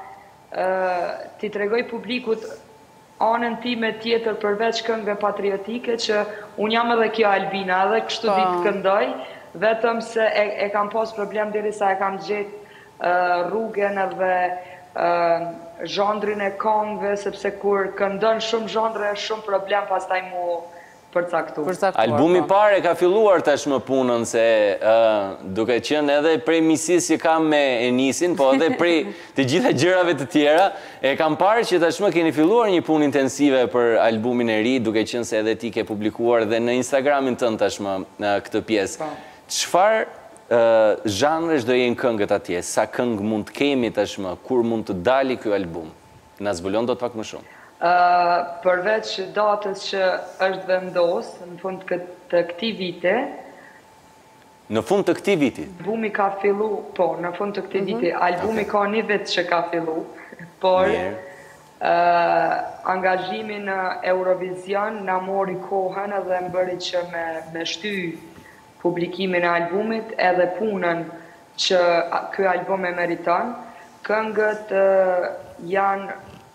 Speaker 10: ti tregoj publikut anën time tjetër përveç këngëve patriotike që unë jam edhe kjo Albina, edhe kështu ditë këndoj. Vetëm se e, e kam pas problem derisa e kam gjetë uh, rrugën edhe uh, zhandrin e këngëve, sepse kur këndon shumë zhandre është shumë problem pastaj mu përcaktu.
Speaker 1: Albumi parë ka filluar tashmë punën se uh, duke qenë edhe prej misis që kam me Enisin, po edhe prej të gjitha gjërave të tjera, e kam parë që tashmë keni filluar një punë intensive për albumin e ri, duke qenë se edhe ti ke publikuar dhe në Instagramin tënd tashmë uh, këtë pjesë. Çfarë uh, zhanresh do jenë këngët atje? Sa këngë mund të kemi tashmë? Kur mund të dali ky album? Na zbulon dot pak më shumë.
Speaker 10: Uh, përveç datës që është vendos në fund të këtij viti.
Speaker 1: Në fund të këtij viti?
Speaker 10: Albumi ka fillu, po, në fund të këtij viti. Albumi okay. ka një vit që ka fillu, por uh, angazhimi në Eurovision na mori kohën edhe më bëri që me, me shty publikimin e albumit edhe punën që ky album e meriton. Këngët uh, janë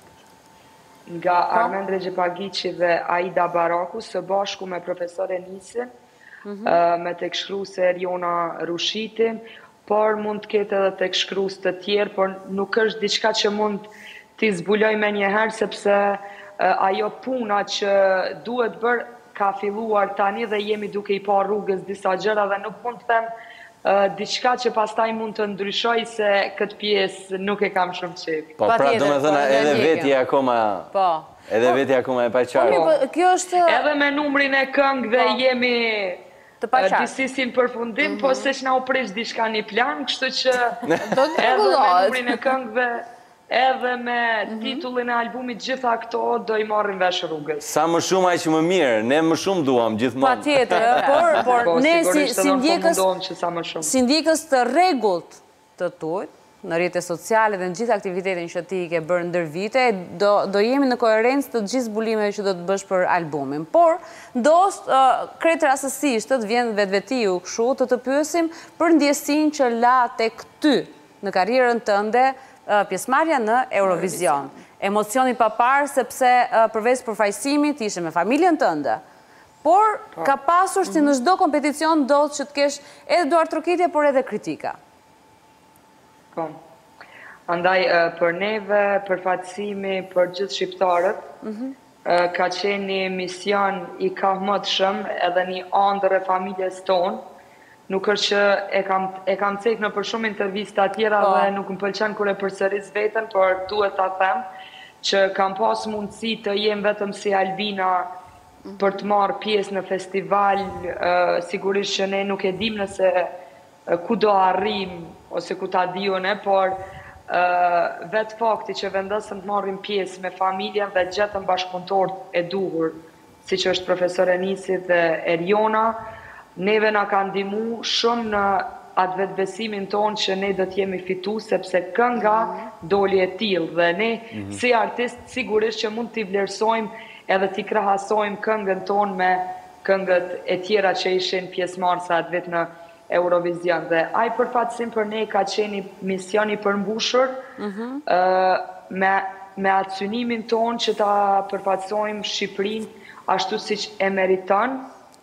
Speaker 10: nga Armend Rexhepagiçi dhe Aida Baraku së bashku me profesor Enisin, mm -hmm. uh, me tekstshkruese Eriona Rushitin, por mund të ketë edhe tekstshkrues të tjerë, por nuk është diçka që mund t'i zbuloj me njëherë, sepse uh, ajo puna që duhet bërë ka filluar tani dhe jemi duke i pa rrugës disa gjëra dhe nuk mund të them diçka që pastaj mund të ndryshoj se këtë pjesë nuk e kam shumë qef.
Speaker 1: Po, pra do me thëna edhe veti akoma...
Speaker 3: Po.
Speaker 1: Edhe veti akoma e pa qarë.
Speaker 3: Kjo është...
Speaker 10: Edhe me numrin e këngëve jemi...
Speaker 3: Të pa qarë.
Speaker 10: Disisin përfundim, po se që na u prish diçka një plan, kështu që...
Speaker 2: Do të
Speaker 10: edhe me
Speaker 2: rregullohet.
Speaker 10: numrin e këngëve, edhe me titullin e albumit, gjitha këto do i marrim vesh rrugës.
Speaker 1: Sa më shumë aq më mirë, ne më shumë duam gjithmonë.
Speaker 3: Pa tjetër, por, por
Speaker 10: Po,
Speaker 3: ne si,
Speaker 10: sigurisht
Speaker 3: si
Speaker 10: edhe unë po
Speaker 3: ndjekës,
Speaker 10: mundohem që sa më shumë.
Speaker 3: si ndjekës të rregullt të tuaj, në rrjetet sociale dhe në gjithë aktivitetin që ti i ke bërë ndër vite, do, do jemi në koherencë të gjithë zbulimeve që do të bësh për albumin. Por, do uh, kretë rastësisht të të vjen vetvetiu kështu të të pyesim për ndjesin që la tek ty në karrierën tënde uh, pjesëmarrja në Eurovision. Emocioni pa parë sepse uh, përveç përfaqësimit ishe me familjen tënde. Por, ka pasur si në çdo kompeticion do që të kesh edhe duartrokitje, por edhe kritika.
Speaker 10: Po. Andaj, për neve, për fatësimi, për gjithë shqiptarët, ka qenë një mision i ka më të shumë edhe një andër e familjes tonë. Nuk është që e kam, e kam cek në për shumë intervista tjera dhe nuk më pëlqen kur e përsëris veten, por duhet ta them që kam pas mundësi të jem vetëm si Albina për të marrë pjesë në festival, sigurisht që ne nuk e dim nëse ku do arrim ose ku ta dione, por vetë fakti që vendosëm të marrim pjesë me familjen dhe gjetëm bashkëpunëtorët e duhur, si që është profesor Enisi dhe Eriona, neve na ka ndihmu shumë në atë vetbesimin tonë që ne do t'jemi fitu, sepse kënga doli e tillë dhe ne si artist sigurisht që mund t'i vlerësojmë edhe t'i krahasojmë këngën tonë me këngët e tjera që ishin pjesëmarrësa atë vit në Eurovision. Dhe ai përfaqësim për ne ka qenë mision i përmbushur me, me atë synimin tonë që ta përfaqësojmë Shqipërinë ashtu siç e meriton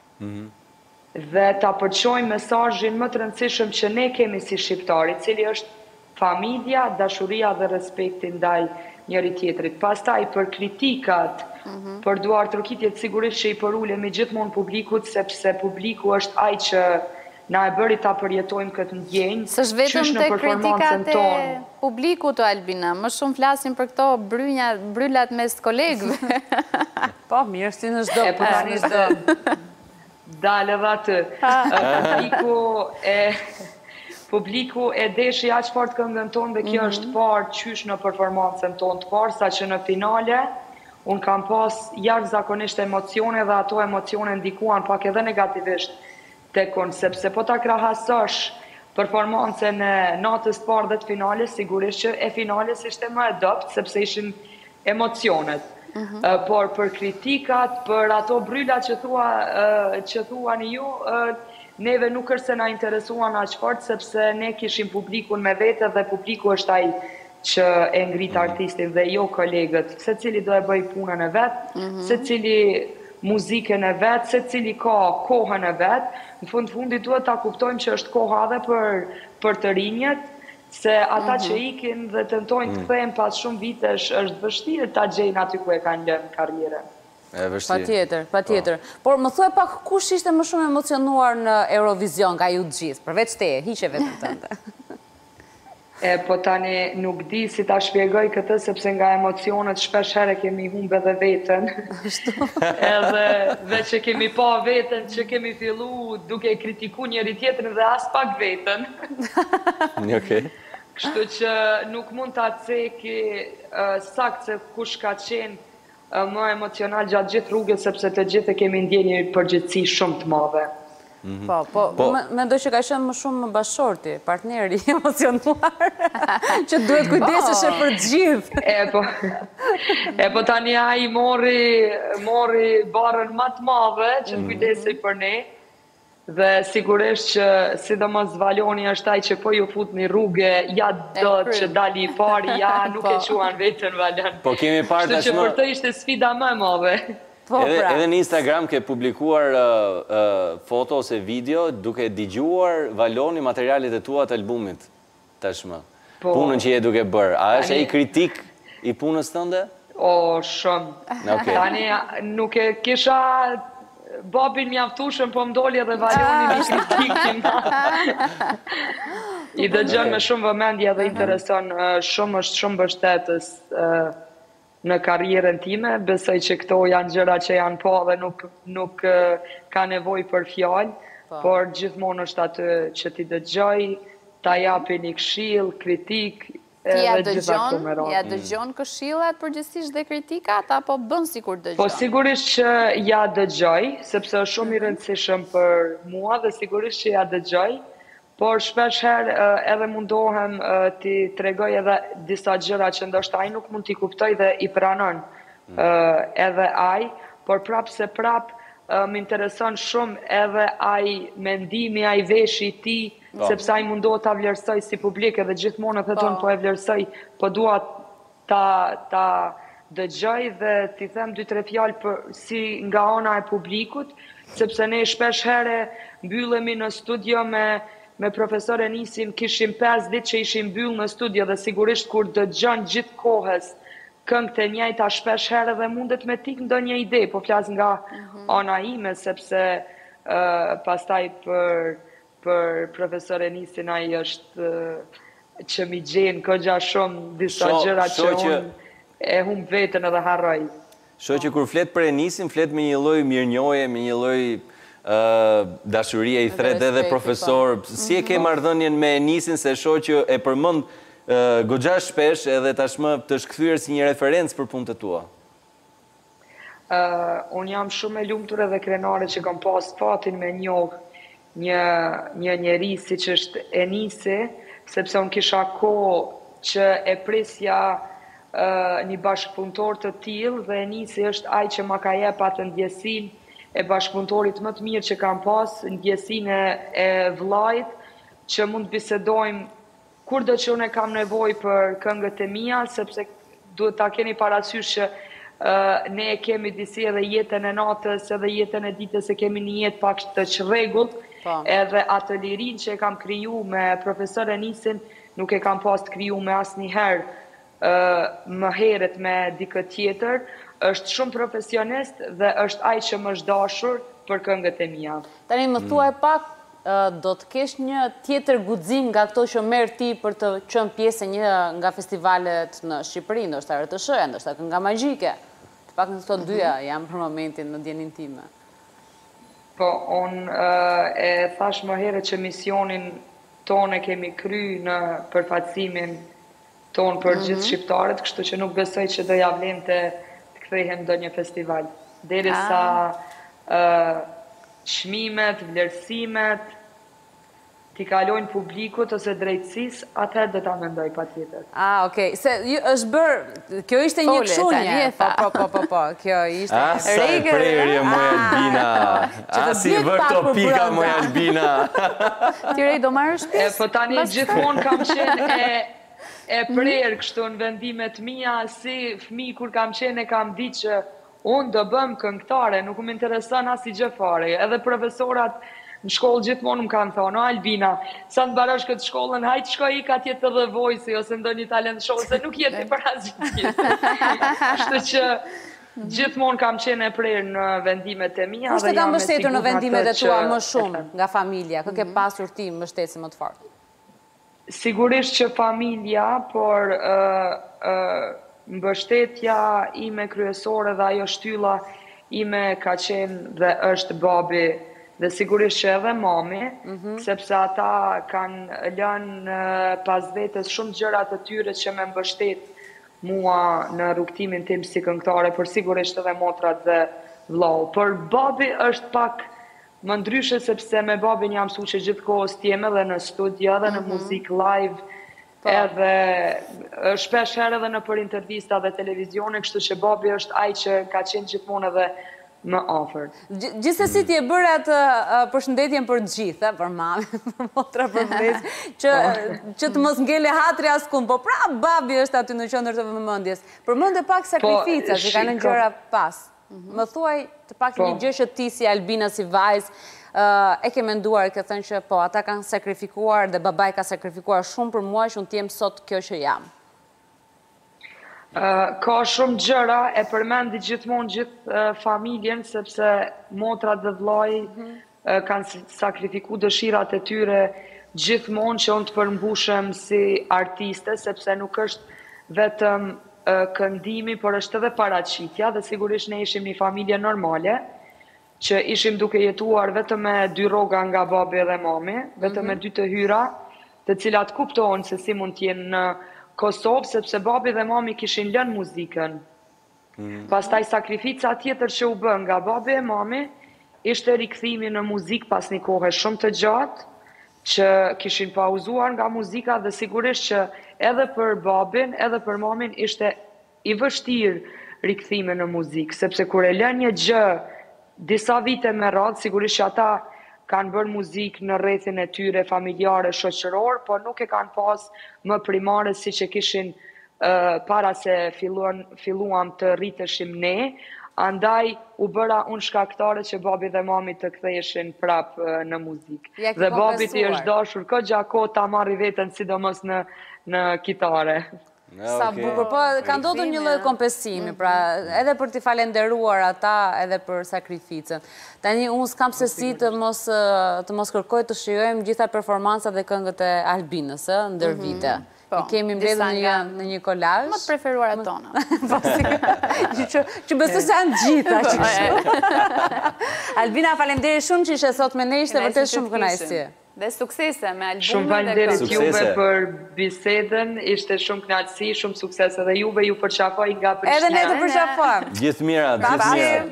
Speaker 10: dhe ta përçojmë mesazhin më të rëndësishëm që ne kemi si shqiptar, i cili është familja, dashuria dhe respekti ndaj njëri tjetrit. Pastaj për kritikat, për duartrokitjet sigurisht që i përulemi gjithmonë publikut, sepse publiku është ai që na e bëri ta përjetojmë këtë ndjenjë.
Speaker 2: S'është vetëm te kritikat e publikut të Albina, më shumë flasim për këto brynja, bryllat mes kolegëve.
Speaker 3: Po, mirë si në çdo,
Speaker 10: po tani çdo. Dalë edhe aty. Publiku e publiku e deshi aq fort këngën tonë dhe kjo është parë qysh në performancën tonë të parë, sa që në finale unë kam pas jashtëzakonisht emocione dhe ato emocione ndikuan pak edhe negativisht tekun, sepse po ta krahasosh performancën e natës parë dhe të finales, sigurisht që e finales ishte më e dopt, sepse ishin emocionet. Por për kritikat, për ato bryllat që thua, që thuani ju, neve nuk është se na interesuan aq fort, sepse ne kishim publikun me vete dhe publiku është ai që e ngrit artistin dhe jo kolegët. Se cili do e bëj punën e vetë, se cili muzikën e vetë, se cili ka kohën e vetë. Në fund fundi duhet ta kuptojmë që është koha dhe për, për të rinjët, se ata që ikin dhe tentojnë të kthehen pas shumë vitesh, është vështirë ta gjejnë aty ku e kanë lënë karrierën.
Speaker 1: E vështirë.
Speaker 3: Patjetër, patjetër. Por më thuaj pak kush ishte më shumë emocionuar në Eurovision nga ju të gjithë, përveç teje, hiqe vetëm tënde.
Speaker 10: E, po tani nuk di si ta shpjegoj këtë, sepse nga emocionet shpesh herë kemi humbe dhe veten. Edhe dhe që kemi pa veten, që kemi fillu duke kritiku njëri tjetrin dhe as pak veten.
Speaker 1: Okej.
Speaker 10: Kështu që nuk mund ta ceki uh, sakt se kush ka qenë uh, më emocional gjatë gjithë rrugës, sepse të gjithë kemi ndjenjë një përgjithësi shumë të madhe.
Speaker 3: Po, po, mendoj që ka qenë më shumë bashorti, partneri emocionuar, që duhet kujdesesh e për gjithë.
Speaker 10: E po, e po tani ai mori, mori barën më të madhe që të kujdesej për ne, dhe sigurisht që sidomos Valoni është ai që po ju fut në rrugë, ja do që dali i pari, ja nuk e quan veten Valon.
Speaker 1: Po kemi parë tashmë.
Speaker 10: Kështu që për të ishte sfida më e madhe.
Speaker 1: Edhe, edhe në Instagram ke publikuar uh, uh, foto ose video duke digjuar Valoni materialet e tua të albumit tashmë.
Speaker 10: Po,
Speaker 1: punën që je duke bërë. A është ai kritik i punës tënde?
Speaker 10: O, shumë.
Speaker 1: Okay.
Speaker 10: Tani nuk e kisha babin mjaftueshëm, po m'doli edhe valoni një kritikin. I dëgjon me shumë vëmendje dhe intereson shumë, është shumë mbështetës në karrierën time. Besoj që këto janë gjëra që janë po dhe nuk, nuk ka nevojë për fjalë, por gjithmonë është aty që ti dëgjoj, ta japi një këshill, kritik,
Speaker 2: Ja dëgjon, ja dëgjon këshillat përgjithsisht dhe kritikat, apo bën sikur dëgjon?
Speaker 10: Po sigurisht që ja dëgjoj, sepse është shumë i rëndësishëm për mua dhe sigurisht që ja dëgjoj, por shpesh herë edhe mundohem t'i tregoj edhe disa gjëra që ndoshta ai nuk mund t'i kuptoj dhe i pranon edhe ai, por prap se prap më intereson shumë edhe ai mendimi, ai veshi i tij, sepse ai mundohet ta vlerësoj si publik edhe gjithmonë thëton po e vlerësoj, po dua ta ta dëgjoj dhe t'i them dy tre fjalë për si nga ana e publikut, sepse ne shpesh herë mbyllemi në studio me me profesor Enisin, kishim pesë ditë që ishim mbyll në studio dhe sigurisht kur dëgjon gjithë kohës këngët e njëjta shpesh herë dhe mundet me tik ndonjë ide, po flas nga ana ime sepse pastaj për për profesor Enisin ai është që mi gjen këgja shumë disa gjëra që unë e humb veten edhe harroj.
Speaker 1: Shoh që kur flet për Enisin, flet me një lloj mirënjohje, me një lloj dashurie i thret edhe profesor. Si e ke marrëdhënien me Enisin, se shoh që e përmend goxha shpesh edhe tashmë të shkthyer si një referencë për punët e tua?
Speaker 10: Unë jam shumë e lumtur edhe krenare që kam pas fatin me njoh një, një njeri si që është Enisi, sepse unë kisha kohë që e prisja një bashkëpunëtor të tillë dhe Enisi është ai që ma ka jep atë ndjesinë e bashkëpunëtorit më të mirë që kam pas, ndjesinë e vllajt, që mund të bisedojmë kur do që unë e kam nevojë për këngët e mia, sepse duhet ta keni parasysh që ne e kemi disi edhe jetën e natës, edhe jetën e ditës, e kemi një jetë pak të çrregullt, edhe atë lirin që e kam kriju me profesor Enisin, nuk e kam pas të kriju me asnjëherë më herët me dikë tjetër, është shumë profesionist dhe është ai që më është dashur për këngët e mia.
Speaker 3: Tani më thuaj pak, do të kesh një tjetër guxim nga këto që merr ti për të qenë pjesë një nga festivalet në Shqipëri, ndoshta R T S-ja, ndoshta Kënga Magjike. Të paktën këto dyja janë për momentin në djenin time.
Speaker 10: Po, unë e thash më herët që misionin tonë e kemi kry në përfaqësimin tonë për gjithë shqiptarët, kështu që nuk besoj që do ja vlen të kthehem ndonjë festival. Derisa çmimet, vlerësimet t'i kalojnë publikut ose drejtësisë, atëherë do ta mendoj patjetër.
Speaker 3: Ah, okay. Se është bërë, kjo ishte një këshunje. Po, po, po, po, po, kjo ishte.
Speaker 1: Asa e prerje, moja Albina. Asi vë këto pika, moja Albina.
Speaker 2: Ti Rej, do marrësh pjesë?
Speaker 10: Po tani gjithmonë kam qenë e e prerë kështu në vendimet mia, si fëmijë kur kam qenë e kam ditë që unë do bëm këngëtare, nuk më intereson asnjë gjë fare. Edhe profesorat në shkollë gjithmonë më kanë thonë, o Albina, sa të mbarosh këtë shkollën, hajtë shkoj ik atje të The Voice ose ndonjë talent show, se nuk jeti për asgjë tjetër. Kështu që gjithmonë kam qenë e prerë në vendimet e mia.
Speaker 3: Kush të ka mbështetur në vendimet e tua më shumë nga familja? Kë ke pasur ti mbështetësi më të fortë?
Speaker 10: Sigurisht që familja, por mbështetja ime kryesore dhe ajo shtylla ime ka qenë dhe është babi dhe sigurisht që edhe mami, sepse ata kanë lënë pas vetes shumë gjëra të tyre që me mbështet mua në rrugtimin tim si këngëtare, por sigurisht edhe motrat dhe vllau. Por babi është pak më ndryshe sepse me babin jam mësuar që gjithkohës t'jem edhe në studio, edhe në muzikë live, edhe shpesh herë edhe në për intervista dhe televizione, kështu që babi është ai që ka qenë gjithmonë edhe më afër.
Speaker 3: Gjithsesi ti e bëre atë përshëndetjen për të gjithë, për mami, për motra, për vëllezër, që që të mos ngele hatri askund, po pra babi është aty në qendër të vëmendjes. Përmendë pak sakrificat që kanë gjëra pas. Më thuaj të pak një gjë që ti si Albina, si vajzë, e ke menduar, ke thënë që po, ata kanë sakrifikuar dhe babai ka sakrifikuar shumë për mua që unë t'jem sot kjo që jam.
Speaker 10: Ka shumë gjëra, e përmendi gjithmonë gjithë familjen, sepse motrat dhe vllai kanë sakrifiku dëshirat e tyre gjithmonë që unë të përmbushem si artiste, sepse nuk është vetëm këndimi, por është edhe paraqitja, dhe sigurisht ne ishim një familje normale, që ishim duke jetuar vetëm me dy rroga nga babi dhe mami, vetëm me dy të hyra, të cilat kuptohen se si mund t'jenë në Kosovë, sepse babi dhe mami kishin lënë muzikën. Pastaj sakrifica tjetër që u bën nga babi e mami, ishte rikthimi në muzikë pas një kohe shumë të gjatë, që kishin pauzuar nga muzika, dhe sigurisht që edhe për babin, edhe për mamin ishte i vështirë rikthimi në muzikë, sepse kur e lën një gjë disa vite me radhë, sigurisht që ata kanë bërë muzikë në rrethin e tyre familjare, shoqëror, por nuk e kanë pas më primare si që kishin uh, para se filluan, filluam të rriteshim ne, andaj u bëra unë shkaktare që babi dhe mami të ktheheshin prap uh, në muzikë.
Speaker 3: Ja,
Speaker 10: dhe babi i është dashur këtë kohë ta marri veten sidomos në, në kitare.
Speaker 3: Sa bukur, po ka ndodhur një lloj kompensimi, pra edhe për t'i falenderuar ata, edhe për sakrificën. Tani unë s'kam se si të mos të mos kërkoj të shijojmë gjitha performancat dhe këngët e Albinës, ë, ndër vite. I kemi mbledhur në një në një kolazh.
Speaker 2: Më të preferuara tona.
Speaker 3: Po si që që besoj se janë gjitha kështu. Albina, faleminderit shumë që ishe sot me ne, ishte vërtet shumë kënaqësi.
Speaker 2: Dhe suksese me albumin.
Speaker 10: Shumë faleminderit juve për bisedën, ishte shumë kënaqësi, shumë sukses edhe juve, ju përqafoj nga Prishtina.
Speaker 3: Edhe ne të përqafojmë.
Speaker 1: Gjithë mira, gjithë mira.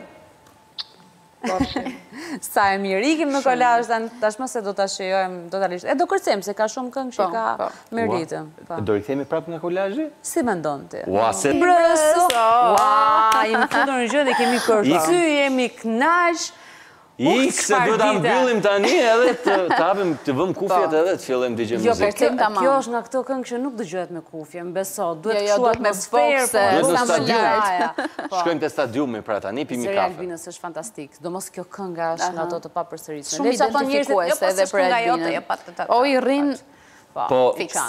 Speaker 3: Sa e mirë, ikim në kolazh, tashmë se do ta shijojmë totalisht. E do kërcejmë se ka shumë këngë që ka meritën.
Speaker 1: Do rikthehemi prapë nga kolazhi?
Speaker 3: Si mendon ti?
Speaker 1: Ua, se
Speaker 3: Brëso. Ua, jemi futur në gjë dhe kemi kërcy, jemi kënaq.
Speaker 1: Ik se do ta mbyllim tani edhe të hapim të vëmë kufjet edhe të fillojmë të dëgjojmë muzikë.
Speaker 3: Jo, kjo është nga këto këngë që nuk dëgjohet me kufje, më beso, duhet të shuat me atmosferë,
Speaker 1: duhet në stadium. Shkojmë te stadiumi pra tani pimi kafe.
Speaker 3: Albinës është fantastik. Domos kjo kënga është nga ato të papërsëritshme.
Speaker 2: Shumë identifikuese edhe për Albinën. O i rrin
Speaker 1: po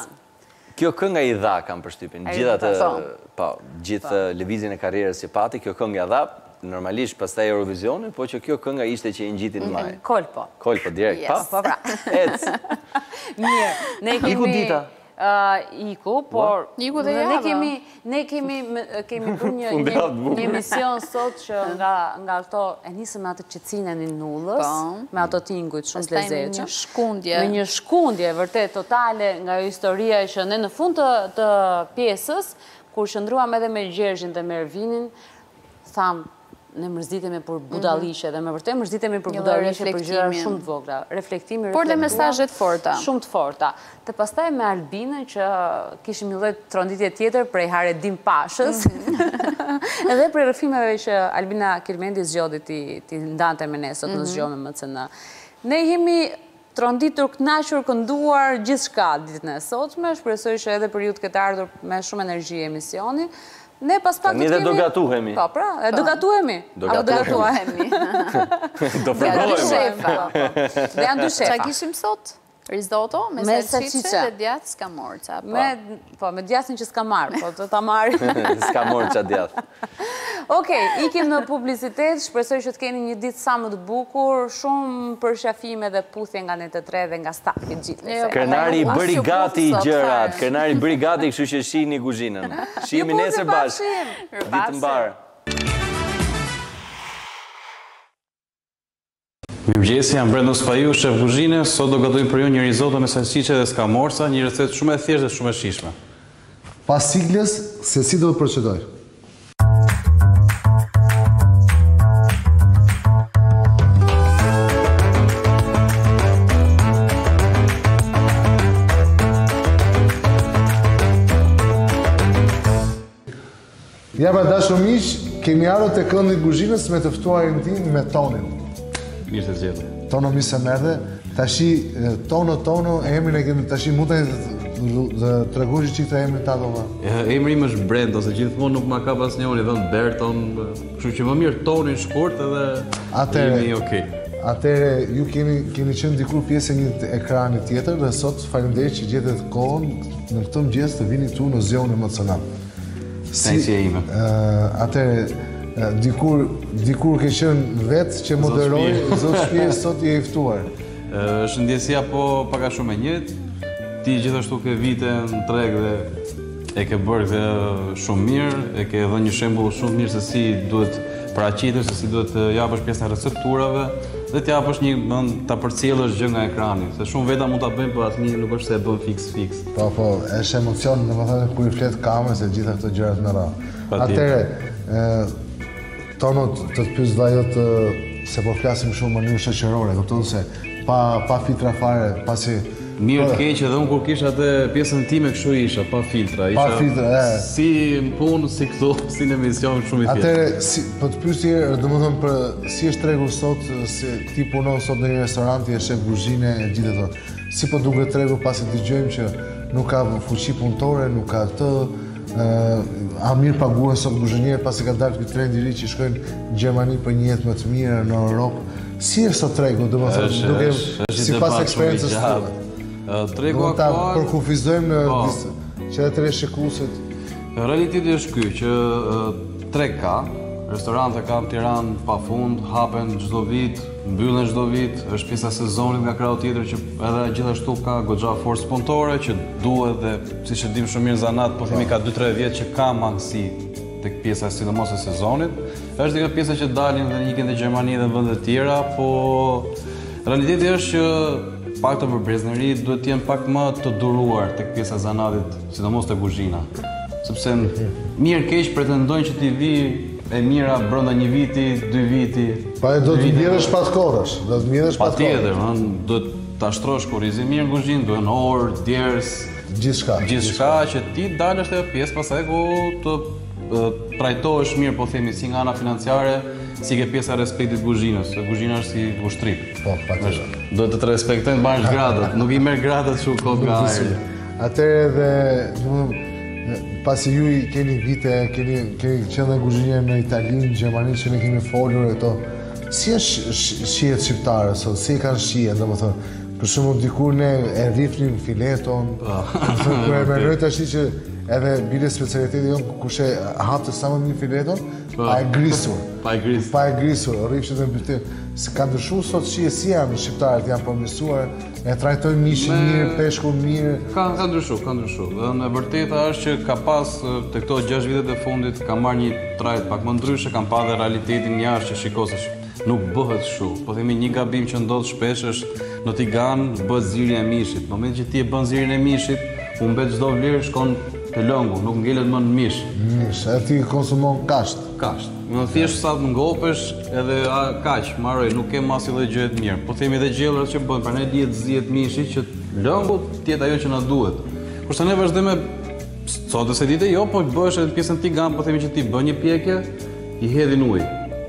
Speaker 1: kjo kënga i dha kam përshtypjen. Gjithatë, po, gjithë lëvizjen e karrierës që pati, kjo këngë ja dha. Normalisht pastaj Eurovisioni, po që kjo kënga ishte që i ngjitin në maj.
Speaker 3: Kolpo.
Speaker 1: Kolpo direkt, pa?
Speaker 3: Po pra.
Speaker 1: Ec.
Speaker 3: Mirë, ne kemi
Speaker 1: Iku dita.
Speaker 3: Iku, por
Speaker 2: Iku dhe
Speaker 3: ne kemi ne kemi kemi bërë një një emision sot që nga nga ato e nisëm me atë qetësinë e Ninullës, me ato tingujt shumë të lezetshëm.
Speaker 2: Me një shkundje.
Speaker 3: Me një shkundje vërtet totale nga historia që ne në fund të të pjesës, kur qëndruam edhe me Gjergjin dhe me Ervinin, tham ne mërzitemi për budallishe, dhe me vërtet mërzitemi për budallishe për gjëra shumë të vogla. Reflektimi,
Speaker 2: por dhe mesazhet forta.
Speaker 3: Shumë të forta. Dhe pastaj me Albinën që kishim një lloj tronditje tjetër prej Haredim Pashës. Edhe për rrëfimeve që Albina Kirmendi zgjodhi ti ti ndante me ne sot në zgjohje me M C N. Ne jemi tronditur, kënaqur, kënduar gjithçka ditën e sotme. Shpresoj që edhe për ju të ketë ardhur me shumë energji emisioni. Ne pas pak
Speaker 1: do të kemi... do gatuhemi.
Speaker 3: Po, pra, e do gatuhemi.
Speaker 1: Do gatuhemi. Do
Speaker 3: fërgojemi. Dhe janë dy shefa.
Speaker 2: Qa kishim sot? Risotto, me salcice dhe djathë skamorca.
Speaker 3: Po, me djathin që s'ka marrë, po të ta marrë.
Speaker 1: Skamorca djathë.
Speaker 3: Okej, ikim në publicitet, shpresoj që të keni një ditë sa më të bukur, shumë përshafime dhe puthje nga Net e tre dhe nga stafi gjithë.
Speaker 1: Krenari i bëri gati i gjërat, krenari i bëri gati kështu që shihni kuzhinën. Shihemi nesër bashkë. Ditë mbarë.
Speaker 8: Mirëmëngjesi, jam Brendo Spaju, shef kuzhine. Sot do gatuim për ju një risotto me salcice dhe skamorca, një recetë shumë e thjeshtë dhe shumë e shijshme.
Speaker 11: Pas sigles, se si do të procedoj? Ja pra dashur miq, kemi ardhur te këndi i kuzhinës me të ftuarin tim me Tonin.
Speaker 8: Mirë se zgjete.
Speaker 11: Tono mi se merdhe, tashi Tono Tono, emrin e kemi tashi mund të tregosh çik të emrin ta dova.
Speaker 8: Emri im është Brend, ose gjithmonë nuk ma ka pas njëri dhënë Berton, kështu që më mirë Tonin shkurt edhe jemi okay.
Speaker 11: Atëre ju keni keni qenë dikur pjesë e një ekrani tjetër dhe sot faleminderit që gjetët kohën në këtë mëngjes të vini këtu në zgjohjen e M C N.
Speaker 8: Tensia ime.
Speaker 11: Atëre, dikur dikur ke qenë vetë që moderoj, Zot Shpirë sot je i ftuar.
Speaker 8: Është ndjesia po paka shumë e njëjtë. Ti gjithashtu ke vite në treg dhe e ke bërë dhe shumë mirë, e ke dhënë një shembull shumë mirë se si duhet paraqitesh, se si duhet të japësh pjesën e recepturave dhe të japësh një mend ta përcjellësh gjë nga ekrani, se shumë veta mund ta bëjnë, por asnjë nuk është se e bën fiks fiks.
Speaker 11: Po, po, është emocion, domethënë kur i flet kamerës e gjitha këto gjërat me radhë. Atëre, ë tono të të pyes vajë të se po flasim shumë në mënyrë shoqërore, kupton se pa pa filtra fare, pasi
Speaker 8: mirë të keq edhe unë kur kisha atë pjesën time kështu isha, pa filtra, isha
Speaker 11: pa filtra, e.
Speaker 8: Si në punë, si këtu, si në emision, shumë i thjeshtë.
Speaker 11: Atëre, si, po të pyes ti, domethënë për si është tregu sot, se ti punon sot në një restorant, je shef kuzhine e gjithë ato. Si po duket tregu pasi dëgjojmë që nuk ka fuqi punëtore, nuk ka të a mirë paguhen sot kuzhinier pasi ka dalë ky trend i ri që shkojnë në Gjermani për një jetë më të mirë në Europë. Si është sot tregu, domethënë, duke sipas eksperiencës tuaj?
Speaker 8: Tregu aktual
Speaker 11: ta përkufizojmë në që edhe të shikuesit.
Speaker 8: Realiteti është ky që treg ka, restorante ka në Tiranë pafund, hapen çdo vit, mbyllen çdo vit, është pjesa e sezonit nga krau tjetër që edhe gjithashtu ka goxha forcë punëtore që duhet dhe siç e dim shumë mirë zanat, po themi ka dy tre vjet që ka mangësi tek pjesa sidomos e sezonit. Është dhe pjesa që dalin dhe ikin në Gjermani dhe në vende të tjera, po realiteti është që pak të për breznëri duhet të jenë pak më të duruar tek pjesa e zanatit, sidomos te kuzhina. Sepse mirë keq pretendojnë që ti vi e mira brenda një viti, dy viti.
Speaker 11: Pa do të mbjellësh pas kohësh, do të mbjellësh pas kohësh.
Speaker 8: Patjetër, duhet ta shtrosh kurrizin mirë në kuzhinë, duhen orë, djers,
Speaker 11: gjithçka.
Speaker 8: Gjithçka që ti dalësh te pjesë pastaj ku të trajtohesh mirë, po themi si nga ana financiare, si ke pjesa e respektit kuzhinës, se kuzhina është si ushtrik.
Speaker 11: Po, patjetër.
Speaker 8: Do të të respektojnë bash gradat, nuk i merr gradat shumë kohë nga ajri.
Speaker 11: Atëherë edhe pasi ju i keni vite, keni keni qenë kuzhinier në Itali, në Gjermani, që ne kemi folur e këto. Si është shihet shqiptare sot? Si e kanë shihen, domethënë? Për shembull dikur ne e rrifnim fileton. Kur e mendoj tash që edhe bile specialiteti jon kush e hapte sa më mirë fileton, pa e grisur.
Speaker 8: Pa e grisur.
Speaker 11: Pa e grisur, rrifshit me byty. Se ka ndryshuar sot shihet si janë shqiptarët, janë përmirësuar, e trajtojnë mishin mirë, peshkun mirë.
Speaker 8: Ka ka ndryshuar, ka ndryshuar. Dhe në vërteta është që ka pas te këto gjashtë vitet e fundit ka marrë një trajt pak më ndryshe, kanë pa dhe realitetin jashtë që shikosesh. Nuk bëhet kështu. Po themi një gabim që ndodh shpesh është në tigan bëhet zirja e mishit. Në moment që ti e bën zirjen e mishit, u mbet çdo vlerë shkon te lëngu, nuk ngelet më në mish.
Speaker 11: Mish, e ti konsumon kasht.
Speaker 8: Kasht. Më thjesht sa të ngopesh edhe kaq, marroj, nuk ke mas edhe gjë të mirë. Po themi edhe gjellrat që bëjnë, prandaj dihet zihet mishi që lëngu të jetë ajo që na duhet. Kurse ne vazhdojmë sot se ditë jo, po bëhesh edhe pjesën tigan, po themi që ti bën një pjekje, i hedhin ujë.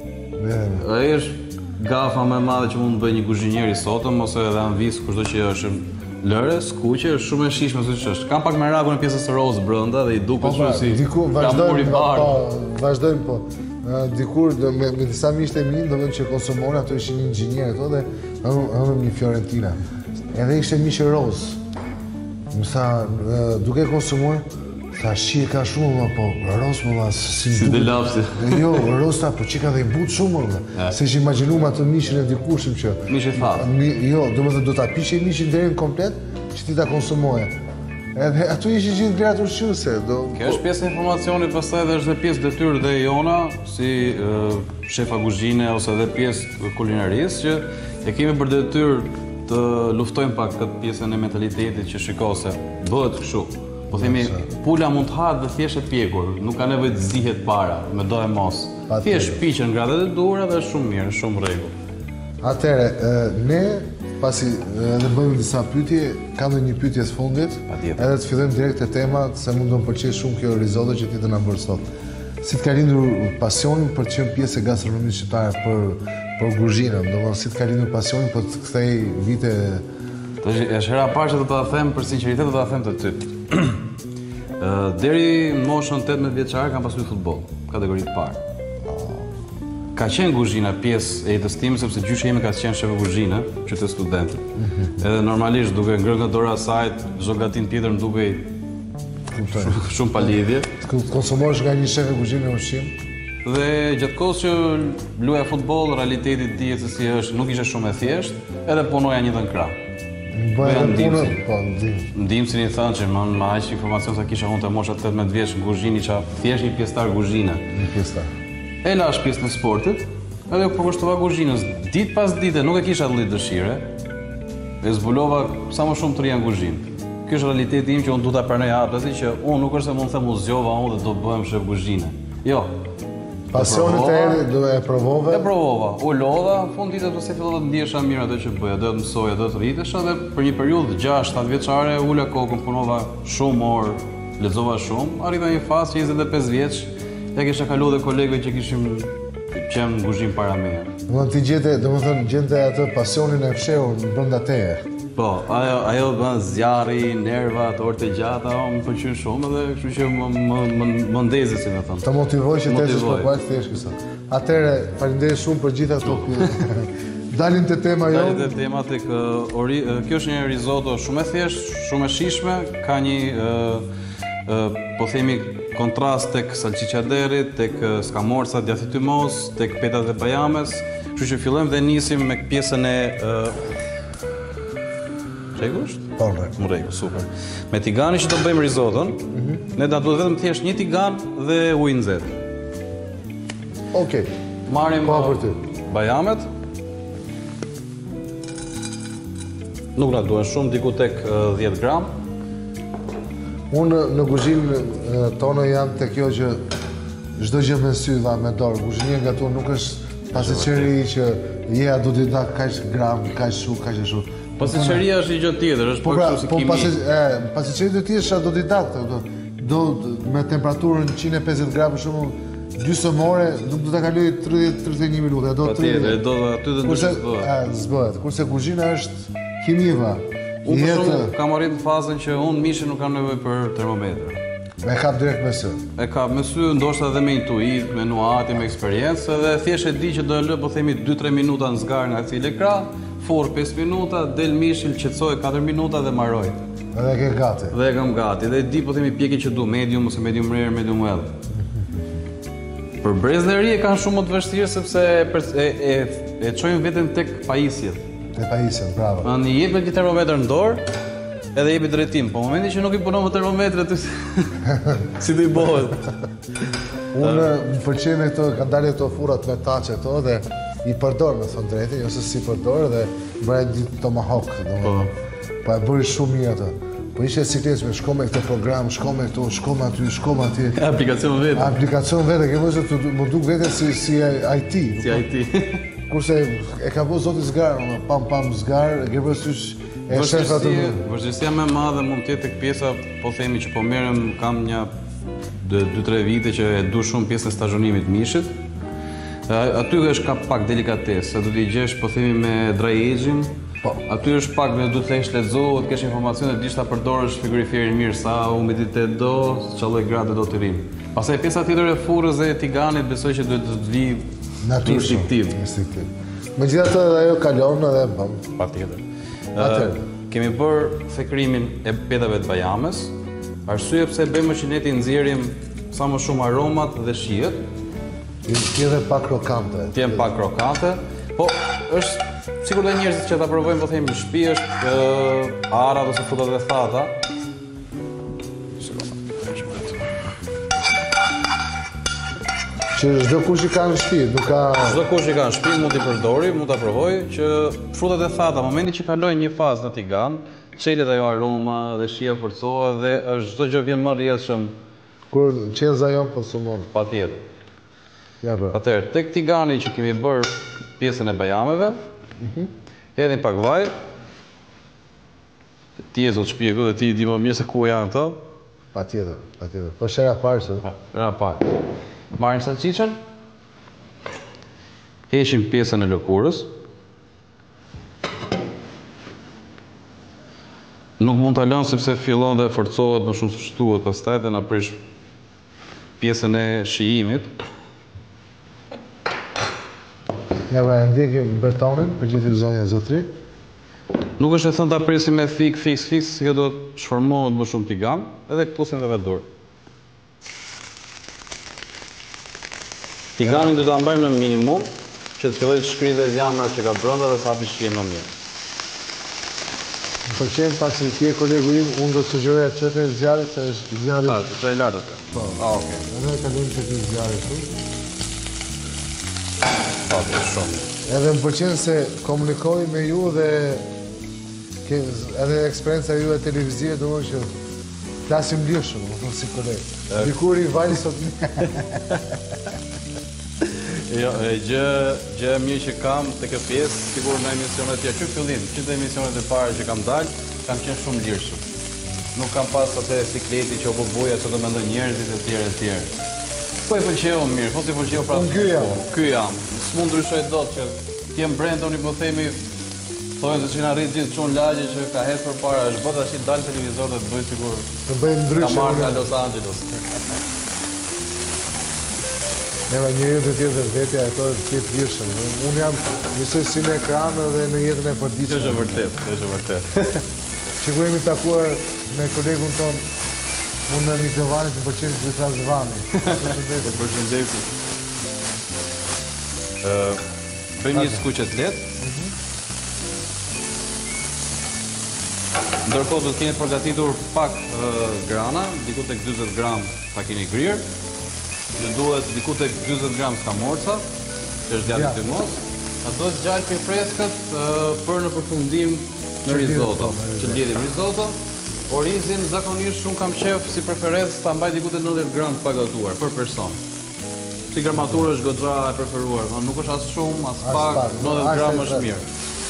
Speaker 8: Ai është gafa më e madhe që mund të bëjë një kuzhinier i sotëm ose edhe anvis kushdo që është lëre, skuqe, është shumë e shijshme siç është. Kam pak merakun në pjesën e roz brenda dhe i duket kështu si
Speaker 11: diku vazhdojmë po, vazhdojmë po. Dikur me, me disa miq të mi, domethënë që konsumonin, ato ishin inxhinier ato dhe ëmbëm një Fiorentina. Edhe ishte miq i roz. Më tha, duke konsumuar, tha shi ka shumë më po, roz më dha si
Speaker 8: si të lapsi.
Speaker 11: Jo, roz ta po çika dhe i but shumë më. Se ish imagjinuam atë mishin e dikushim që
Speaker 8: mish i thatë.
Speaker 11: Jo, domethënë do ta piqe mishin deri në komplet që ti ta konsumoje. Edhe ato ishin gjithë gratë ushqyese.
Speaker 8: Kjo është pjesë e informacionit, pastaj edhe është pjesë detyrë dhe jona si uh, shefa kuzhine ose edhe pjesë kulinarisë që e kemi për detyrë të luftojmë pak këtë pjesën e mentalitetit që shiko se bëhet kështu. Po themi pula mund të hahet dhe thjesht e pjekur, nuk ka nevojë të zihet para, me do e mos. Thjesht piqen gradat e duhura dhe është shumë mirë, është shumë rregull.
Speaker 11: Atëherë, ne pasi edhe bëjmë disa pyetje, ka ndonjë pyetje të fundit, edhe të fillojmë direkt te tema, se mund të më pëlqejë shumë kjo risotto që ti të na bërë sot. Si të ka lindur pasioni për të qenë pjesë e gastronomisë shqiptare për për kuzhinën, domethënë si të ka lindur pasioni për të kthej vite.
Speaker 8: Është hera e parë që do ta them për sinqeritet, do ta them të ty. Deri në moshën tetëmbëdhjetë vjeçare kam pasur futboll, kategori të parë. Ka qenë kuzhina pjesë e jetës time, sepse gjyshi ime ka qenë shef kuzhine, qytet student. Edhe normalisht duke ngrënë nga dora e saj, çdo gatinë tjetër më dukej
Speaker 11: kuptoj.
Speaker 8: Shumë pa lidhje.
Speaker 11: Konsumosh nga një shef e kuzhinë ushqim?
Speaker 8: Dhe gjatë kohës që luaja futboll, realiteti dihet se si është, nuk ishte shumë e thjeshtë, edhe punoja një dhe në krah.
Speaker 11: Bëja punë, po, ndim.
Speaker 8: Ndimësin i thënë që më me aq informacion sa kisha unë të mosha tetëmbëdhjetë vjeç në kuzhinë, isha thjesht një pjesëtar kuzhine.
Speaker 11: Një pjesëtar.
Speaker 8: E lash pjesën e sportit, edhe u përkushtova kuzhinës. Ditë pas dite nuk e kisha lloj dëshire. E zbulova sa më shumë të rria në kuzhinë. Ky është realiteti im që unë du ta pranoj hapësi që unë nuk është se mund të them u zgjova unë dhe do bëhem shef kuzhine. Jo.
Speaker 11: Pasionet e eri do e provove?
Speaker 8: E provova. U lodha, në fund ditës pse fillova të ndihesha mirë atë që bëja, do të mësoja, do të rritesha dhe për një periudhë gjashtë shtatë vjeçare ula kokën, punova shumë orë, lexova shumë, arrita një fazë që njëzet e pesë vjeç ja kisha kaluar dhe kolegëve që kishim qenë në kuzhinë para meje.
Speaker 11: Do të gjete, domethënë gjente atë pasionin e fshehur brenda teje.
Speaker 8: Po, ajo ajo bën zjarri, nervat, orë të gjata, më pëlqen shumë dhe kështu që më më më ndezë si më thon.
Speaker 11: Të motivoj që të ecësh për pak thjesht kësaj. Atëre, faleminderit shumë për gjitha këto pyetje. Dalim te tema jo.
Speaker 8: Dalim te tema tek ori, kjo është një risotto shumë e thjeshtë, shumë e shijshme, ka një po themi kontrast tek salcicaderi, tek scamorza diathymos, tek petat e bajames. Kështu që fillojmë dhe nisim me pjesën e Rregullt?
Speaker 11: Po, rregull.
Speaker 8: Më rregull, super. Me tigani që do bëjmë risotton, ne do duhet vetëm thjesht një tigan dhe ujë nxehtë.
Speaker 11: Okej.
Speaker 8: Marrim
Speaker 11: pa për ty.
Speaker 8: Bajamet. Nuk na duhen shumë, diku tek dhjetë gram.
Speaker 11: Unë në kuzhinë tonë jam te kjo që çdo gjë me sy dha me dorë. Kuzhinia nga tu nuk është pasëqeri që jeja do të da kaq gram, kaq shu, kaq ashtu.
Speaker 8: Pasëqeria është një gjë tjetër, është pak kështu si kimi.
Speaker 11: Po pasëqeria do të jesh autodidakt, do me temperaturën njëqind e pesëdhjetë gradë për shembull, gjysmë ore nuk do ta kaloj tridhjetë tridhjetë e një minuta, do
Speaker 8: tridhjetë. Do aty do
Speaker 11: të zbëhet. Kurse kuzhina është kimia.
Speaker 8: Unë për shumë kam arritur në fazën që unë mishin nuk kam nevojë për termometër.
Speaker 11: E kap direkt me sy.
Speaker 8: E kap me sy, ndoshta edhe me intuit, me nuati, me eksperiencë, dhe thjesht e di që do e lë, po themi dy tre minuta në zgarë nga cili krah, forr pesë minuta, del mishi, qetësoj katër minuta dhe mbaroj.
Speaker 11: Edhe ke gati.
Speaker 8: Dhe e kam gati. Dhe di po themi pjekjen që du, medium ose medium rare, medium well. Për brezën e ri e kanë shumë më të vështirë sepse e e e çojnë veten tek pajisjet.
Speaker 11: Tek pajisjet, bravo.
Speaker 8: Ani jep me një termometër në dorë, edhe jepi drejtim, po momenti që nuk i punon me termometër aty si do i bëhet.
Speaker 11: Unë më pëlqen këto, kanë dalë këto furrat me taçe këto dhe i përdor me thënë drejtë, ose si përdor dhe bëra një tomahawk, domethënë. Po e bëri shumë mirë atë. Po ishte sikletë me shko me këtë program, shko me këtu, shko me aty, shko me aty.
Speaker 8: Aplikacion vetë.
Speaker 11: Aplikacion vetë, ke vëzë të më duk vetë si si I T.
Speaker 8: Si I T.
Speaker 11: Kurse e ka bëu zoti zgar, pam pam zgar, e ke vësysh e shef atë.
Speaker 8: Vështirësia më e madhe mund të jetë tek pjesa, po themi që po merrem, kam një dy tre vite që e du shumë pjesën e stazhonimit të mishit. Aty është ka pak delikatesë, do t'i gjesh po themi me dry aging.
Speaker 11: Po.
Speaker 8: Aty është pak me du të thesh lexo, të kesh informacione, dish ta përdorësh frigoriferin mirë, sa humiditet do, çfarë lloj grade do të rrim. Pastaj pjesa tjetër e furrës dhe e tiganit besoj që duhet të vi instinktiv.
Speaker 11: Instinktiv. Megjithatë ajo kalon edhe bëm.
Speaker 8: Patjetër. Atëherë, kemi bërë thekrimin e petave të bajames. Arsye pse bëjmë që ne ti nxjerrim sa më shumë aromat dhe shijet.
Speaker 11: Ti edhe pak krokante.
Speaker 8: Ti jem pak krokante. Po është sikur dhe njerëzit që ta provojnë, po themi në shtëpi është arat ose frutat e thata.
Speaker 11: Që çdo kush i ka në shtëpi, nuk ka
Speaker 8: Çdo kush i ka në shtëpi mund t'i përdori, mund ta provoj që frutat e thata, momenti që kalojnë një fazë në tigan, çelet ajo aroma dhe shija forcohet dhe është çdo gjë vjen më rrjedhshëm.
Speaker 11: Kur qenza jon konsumon.
Speaker 8: Patjetër.
Speaker 11: Ja bë.
Speaker 8: Atëherë, tek tigani që kemi bërë pjesën e bajameve, hedhim pak vaj. Ti e zot shpjegoj dhe ti di më mirë se ku janë këto.
Speaker 11: Patjetër, patjetër. Po shera parë se.
Speaker 8: Shera parë. Marrim salcicën. Heqim pjesën e lëkurës. Nuk mund ta lëmë sepse fillon dhe forcohet më shumë, shtuhet pastaj dhe na prish pjesën e shijimit.
Speaker 11: Ja, va ndjekim betonin, për gjithë zonja zotri.
Speaker 8: Nuk është e thënë ta presim me fik, fix, fix, si do të shformohet më shumë tigan, edhe këpusin dhe vetë dur. Tiganin do ta mbajmë në minimum, që të fillojë të shkrijë dhe zjamra që ka brenda dhe sa të shihet më mirë.
Speaker 11: Më pëlqen pasi ti e kolegu im, unë do të sugjeroja çetë zjarrit se është zjarri.
Speaker 8: Pa, të e lartë atë.
Speaker 11: Po.
Speaker 8: Ah, okay.
Speaker 11: Edhe kalojmë te ky zjarri këtu.
Speaker 8: Pa, të shumë.
Speaker 11: Edhe më pëlqen se komunikoj me ju dhe ke edhe eksperjenca ju e televizive, domethënë që flasim lirshëm, më thon si koleg. Dikur i vali sot.
Speaker 8: Jo, gjë, gjë mirë që kam të kjo pjesë, sigur në emisionet tjerë, që fillim, që të emisionet e para që kam dalë, kam qenë shumë lirshëm. Nuk kam pas atë sikleti që o po buja që do mendoj njerëzit e tjerë e tjerë. Po i pëlqeu mirë, po si pëlqeu pra.
Speaker 11: Unë ky jam.
Speaker 8: Ky jam. S'mund ndryshoj dot që ti jem Brenda, unë po themi, thonë se që na rrit gjithë çun lagje që ka hes përpara, është bota tash dal televizor dhe të bëj sigur.
Speaker 11: Të bëjmë ndryshe.
Speaker 8: Ka marrë nga Los Angeles.
Speaker 11: Ne va njëri dhe tjetë dhe vetja e to të tjetë lirshëm. Unë jam njësoj si në ekran dhe në jetën e përditshme.
Speaker 8: Është vërtet, është vërtet.
Speaker 11: Që ku jemi takuar me kolegun ton, unë në Mikrovanit më pëlqen të bëjtra Zvani.
Speaker 8: Të përshëndesim. Bëjmë një skuqet letë. Ndërkohë do të keni përgatitur pak grana, diku tek dyzet gram ta keni grirë. Në duhet diku tek dyzet gram skamorca, që është djathi plymos. Ato zgjalpi freskët për në përfundim në risotto, që lidhim risotto. Orizin zakonisht shumë kam qef si preferencë ta mbaj diku te nëntëdhjetë gram të pagatuar për person. Si gramaturë është goxha e preferuar, nuk është as shumë, as pak, nëntëdhjetë gram është mirë.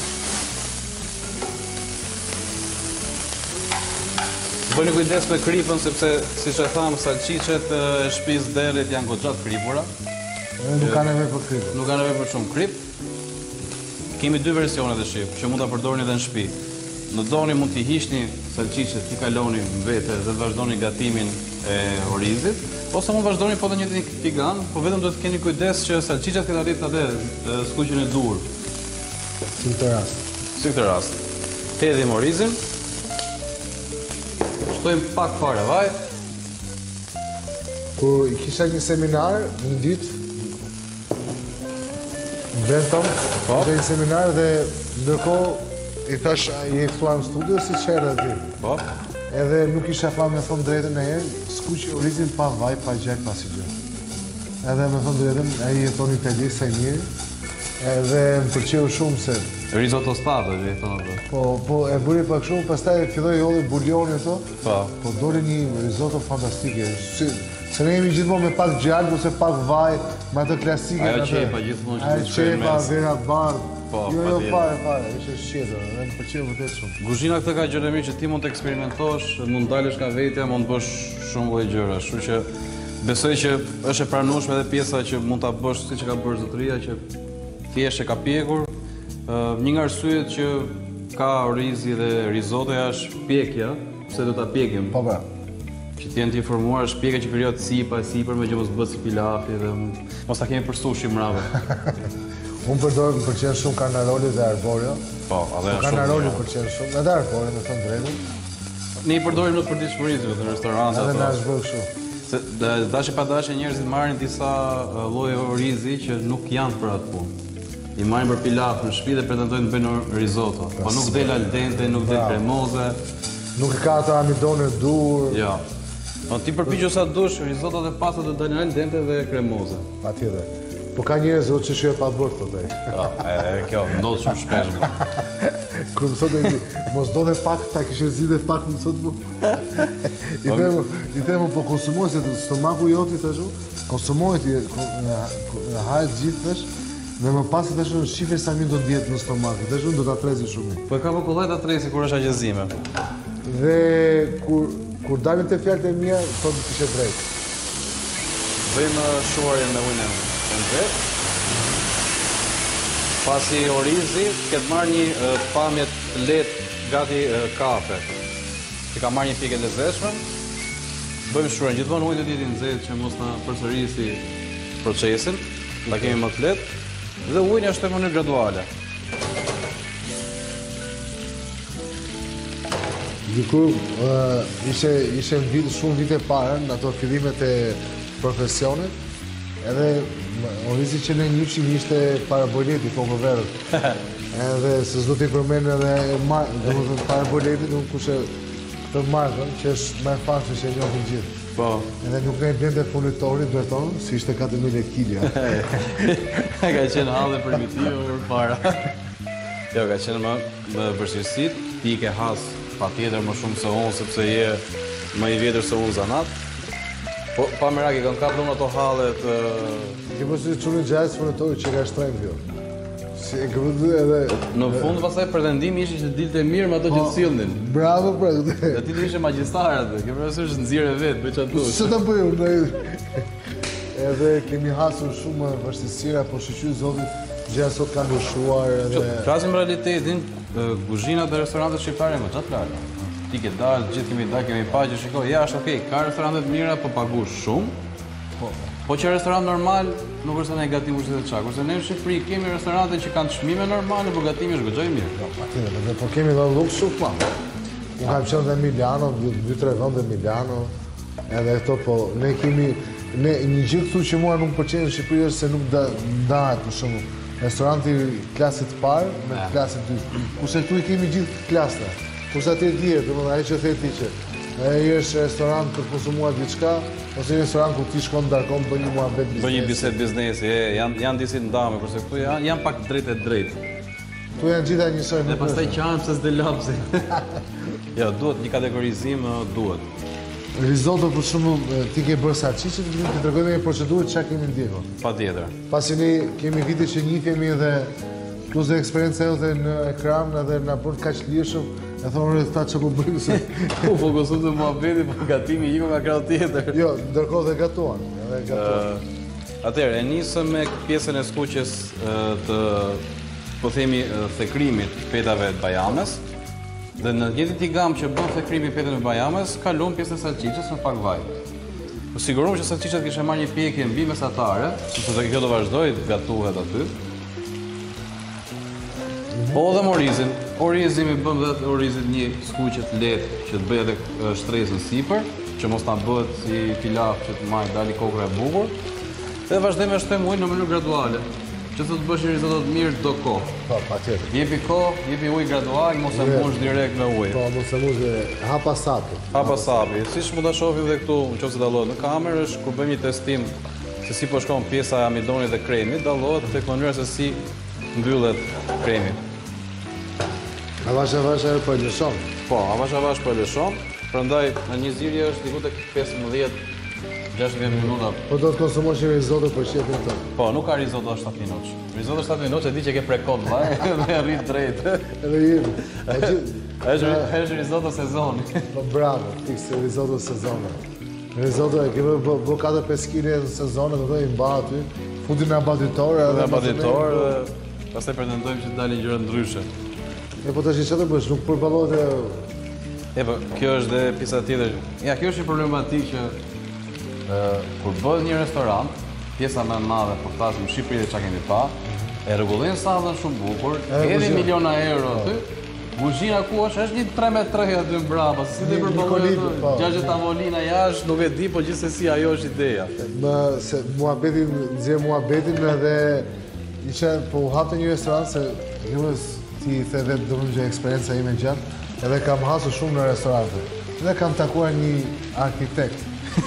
Speaker 8: Bëni kujdes me kripën, sepse, si që thamë, salqicet e shtëpisë derit janë goxha të kripura.
Speaker 11: Nuk ka nevojë për krip.
Speaker 8: Nuk ka nevojë për shumë krip. Kemi dy versione të shqip, që mund ta përdorni edhe në shtëpi. Në doni mund t'i hiqni salqicet, t'i kaloni në vete dhe të vazhdoni gatimin e orizit, ose mund vazhdoni po të njëjtin tigan, po vetëm do të keni kujdes që salqicet këtë arrit atë skuqjen e dur.
Speaker 11: Si këtë rast.
Speaker 8: Si këtë rast. Hedhim orizin. Shtojmë pak fare vaj.
Speaker 11: Kur i kisha një seminar, një ditë, në Benton, kisha një seminar dhe ndërkohë i thash, i e ftuar në studio si qerë dhe ti.
Speaker 8: Po.
Speaker 11: Edhe nuk isha fa me thonë drejtën e herë, skuqi orizin pa vaj, pa gjak, pa si gjë. Edhe me thonë drejtën, e i e thonë itali sa i mirë, edhe më përqeu shumë se...
Speaker 8: Risotto state, që i thonë atë.
Speaker 11: Po, po, e bëri pak shumë, pastaj filloi jolli buljoni ato.
Speaker 8: Po.
Speaker 11: Po doli një risotto fantastike. Si, se ne jemi gjithmonë me pak gjalp ose pak vaj, me atë klasike.
Speaker 8: Ajo qepa gjithmonë që
Speaker 11: Ajo
Speaker 8: të shkojnë
Speaker 11: qepa,
Speaker 8: mes.
Speaker 11: vera bardh.
Speaker 8: Po,
Speaker 11: jo, jo,
Speaker 8: patjetër.
Speaker 11: fare, fare, ishte shqetër, dhe më pëlqeu vërtet shumë.
Speaker 8: Kuzhina këtë ka gjë e mirë që ti mund të eksperimentosh, mund dalësh nga vetja, mund të bësh shumë lloj gjëra. Kështu që besoj që është e pranueshme edhe pjesa që mund ta bësh siç e ka bërë zotëria, që thjesht e ka pjekur. Një nga arsyet që ka orizi dhe risottoja është pjekja, pse do ta pjekim.
Speaker 11: Po pra.
Speaker 8: Që të jenë të informuar është pjekja që krijohet sipa, sipër me që mos bëhet si pilafi dhe mos ta kemi për sushi mbrapa.
Speaker 11: Unë përdor, më pëlqen shumë karnaroli dhe arborio.
Speaker 8: Po, edhe janë shumë.
Speaker 11: Karnaroli më pëlqen shumë, edhe arborio, me thënë drejtën.
Speaker 8: Ne i përdorim në përditshmërisë në restorante.
Speaker 11: Edhe na është bërë kështu.
Speaker 8: Se dashje pa dashje njerëzit marrin disa lloje orizi që nuk janë për atë punë. I marrin për pilaf në shtëpi dhe pretendojnë të bëjnë risotto. Po nuk del al dente, nuk del kremoze.
Speaker 11: Nuk ka ato amidone dur.
Speaker 8: Jo. Po ti përpiqesh sa dush, risotto dhe pasta të dalin al dente dhe kremoze.
Speaker 11: Patjetër. Po ka njerëz që shijë pa bërë thotë ai.
Speaker 8: Jo, e kjo ndodh shumë shpesh.
Speaker 11: Kur më thotë mos do dhe pak ta kishe zgjidhë pak më thotë mu. I them, i them po konsumoj se stomaku joti thashë, konsumoj ti haj gjithë thash. Dhe më pas të shumë shifre sa mirë do të jetë në stomak, dhe shumë do të atrezi shumë.
Speaker 8: Po e ka vëkullaj të atrezi kur është agjëzime.
Speaker 11: Dhe kur, kur dalin të fjalët e mia, thotë të kishe drejt.
Speaker 8: Bëjmë shuarjen me ujin e nxehtë. Pasi orizi, këtë marrë një uh, pamje të lehtë gati uh, kafe. Që ka marrë një pjekë të lezetshme. Bëjmë shuarjen gjithmonë ujin e tij të nxehtë që mos na përsërisi procesin. Ta kemi më të lehtë. Dhe ujin është në mënyrë graduale.
Speaker 11: Dikur ishe ishe në vit shumë vite parë në ato fillimet e profesionit, edhe orizi që ne njëfshim ishte paraboleti, po për verët. Edhe se s'do t'i përmen edhe do më thënë paraboleti, do më kushe të markën, që është më faktë që e njohin gjithë.
Speaker 8: Po.
Speaker 11: Edhe nuk ne blende funitori, dueton, si ishte katër mijë kilja.
Speaker 8: Ka qenë halë primitive për para. Jo, ka qenë më më vështirësit, ti ke has pa tjetër më shumë se unë, sepse je më i vjetër se unë zanat. Po, pa merak i kanë kapur ato hallet.
Speaker 11: Ke përsi çunë gjajs funitori që ka shtrejnë vjo. Si e këpëtë edhe...
Speaker 8: Në fund, pasaj, pretendimi ishte që dilte mirë me ato që të sillnin.
Speaker 11: Bravo, pra, këtë.
Speaker 8: Dhe ti të ishe magjistar atë, ke përësër është nëzire vetë, bëj qatë dush.
Speaker 11: Së të bëju, në... Edhe kemi hasur shumë vështirësira, po shqyqy zotit, gjëja sot kanë lëshuar edhe...
Speaker 8: Krasim realitetin, kuzhinat dhe restorantet shqiptare më qatë larga. Ti ke dalë, gjithë kemi dalë, kemi pa që shikoj, ja, është okej, ka restorantet mira, po pagu shumë, po që restorant normal nuk është negativ është dhe qa, kurse ne në Shqipëri kemi restorante që kanë çmime normale, por gatimi është gëgjoj mirë.
Speaker 11: Patjetër, po kemi dhe lukë shumë pa. Unë kam qenë dhe Milano, dy tre vende Milano, edhe këto po, ne kemi, ne një gjithë thu që mua nuk përqenë në Shqipëri është se nuk ndahet për shumë restoranti klasit parë me klasit dy. Kurse këtu i kemi gjithë klasë, kurse aty e djetë, dhe ai që theti që ai është restorant për konsumuar diçka, ose një restoran ku ti shkon darkon bën një muhabet biznesi.
Speaker 8: Bën një bisedë biznesi, janë janë disi ndame, kurse këtu janë janë pak drejt e drejtë.
Speaker 11: Tu janë gjitha njësoj.
Speaker 8: Dhe pastaj qanë pse s'de lapsi. Jo, duhet një kategorizim, duhet.
Speaker 11: Risotto për shembull, ti ke bërë salcicë, ti të tregoj me procedurën çka kemi ndjekur.
Speaker 8: Patjetër.
Speaker 11: Pasi ne kemi vite që njihemi dhe plus dhe eksperiencë edhe në ekran edhe na bën kaq lirshëm, e thonë ta çka po bëjmë se
Speaker 8: u fokusuam te muhabeti, po gatimi iku nga krau tjetër.
Speaker 11: Jo, ndërkohë dhe gatuan, edhe gatuan.
Speaker 8: Atëherë, e nisëm me pjesën e skuqjes të, po themi, thekrimit petave të bajames, dhe në njëjtin tigam që bën thekrimi petave të bajames, kalon pjesën e salcicës me pak vaj. Po sigurohemi që salcicët kishte marrë një pjekje mbi mesatare, sepse kjo do vazhdoi të gatuhet aty. Po dhe orizin. Orizin i bëm dhe orizit një skuqe të lehtë që të bëjë edhe shtresën sipër, që mos ta bëhet si pilaf që të marrë dali kokra e bukur. Dhe vazhdojmë me shtojmë ujë në mënyrë graduale. Që të të bësh një risotto të mirë do kohë.
Speaker 11: Po, patjetër.
Speaker 8: Jepi kohë, jepi ujë gradual, mos e mbush direkt me ujë.
Speaker 11: Po, mos e mbush direkt. Hapa sapi.
Speaker 8: Hapa sapi. Siç mund ta shohim edhe këtu, nëse dallohet në kamerë, është kur bëjmë një testim se si po shkon pjesa e amidonit dhe kremit, dallohet tek mënyra se si mbyllet kremi.
Speaker 11: Avash avash ajo po lëshon.
Speaker 8: Po, avash avash po lëshon. Prandaj në një zgjidhje është diku tek pesëmbëdhjetë gjashtëdhjetë minuta.
Speaker 11: Po do të konsumosh një risotto për shefin tonë.
Speaker 8: Po, nuk ka risotto shtatë minuta. Risotto shtatë minuta e di që ke prekon vaj dhe arrit drejt.
Speaker 11: Edhe jemi.
Speaker 8: Është është risotto sezoni.
Speaker 11: Po bravo, fiks risotto sezoni. Risotto e ke bë katër pesë kilë në sezon, do të i mba aty, futi në abatitor edhe
Speaker 8: në abatitor dhe pastaj pretendojmë që dalin gjëra ndryshe.
Speaker 11: E po tash çfarë bësh? Nuk përballohet e...
Speaker 8: E po, kjo është dhe pjesa tjetër. Ja, kjo është një problematik që kur bëhet një restorant, pjesa më e madhe, po flasim Shqipëri dhe çka kemi pa, e rregullojnë sallën shumë bukur, hedhin miliona euro aty. Kuzhina ku është, është një tre me tre aty mbrapa, si të përballohet gjashtë tavolina jashtë, nuk e di, po gjithsesi ajo është ideja.
Speaker 11: Më se muhabetin, nxjerr muhabetin edhe isha po u hapte një restorant se jues ti i the vetë dërën gjë eksperienca ime gjatë, edhe kam hasur shumë në restorante. Edhe kam takuar një arkitekt.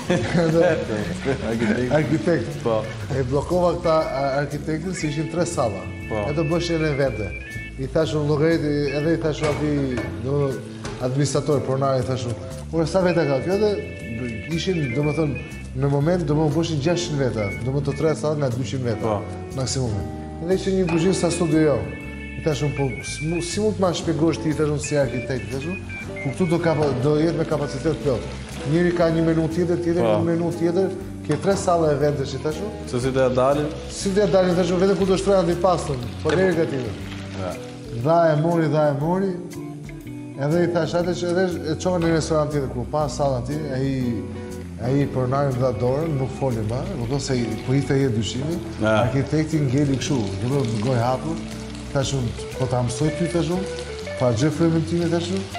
Speaker 11: Arkitekt.
Speaker 8: Po.
Speaker 11: E blokova këta arkitektin se ishin tre salla.
Speaker 8: Po.
Speaker 11: Edhe bëshin e vende. I thashun llogarit, edhe i thashun ati administrator, pronar, i thashun, ure sa vete ka kjo, edhe ishin, do më thënë, në moment do më bëshin gjashtëqind veta, do më të tre sallat nga dyqind veta, maksimumi. Edhe ishin një kuzhinë sa studio jo. I thashun, po, si mund të ma shpjegosh ti, i thashun, si arkitekt, i thashun, po këtu do, do jetë me kapacitet plot. Njëri ka një menu tjetër, tjetër një menu tjetër, ke tre salla e vendesh, i thashun.
Speaker 8: Se si të ja dalin?
Speaker 11: Si të ja dalin, i thashun, vete ku do shtroj antipastën, po deri ka tjetër. Dha e mori, dha e mori, edhe i thash atë që edhe e qohë në restorant tjetër ku, pa sallën ati, e i përnarin dha dorën, nuk foli ma, nuk do se po i të jetë dyshimi, arkitekti ngeli këshu, dhe në goj hapur, thashun, po ta mësoj ty thashun, pa gjë frymën time thashun,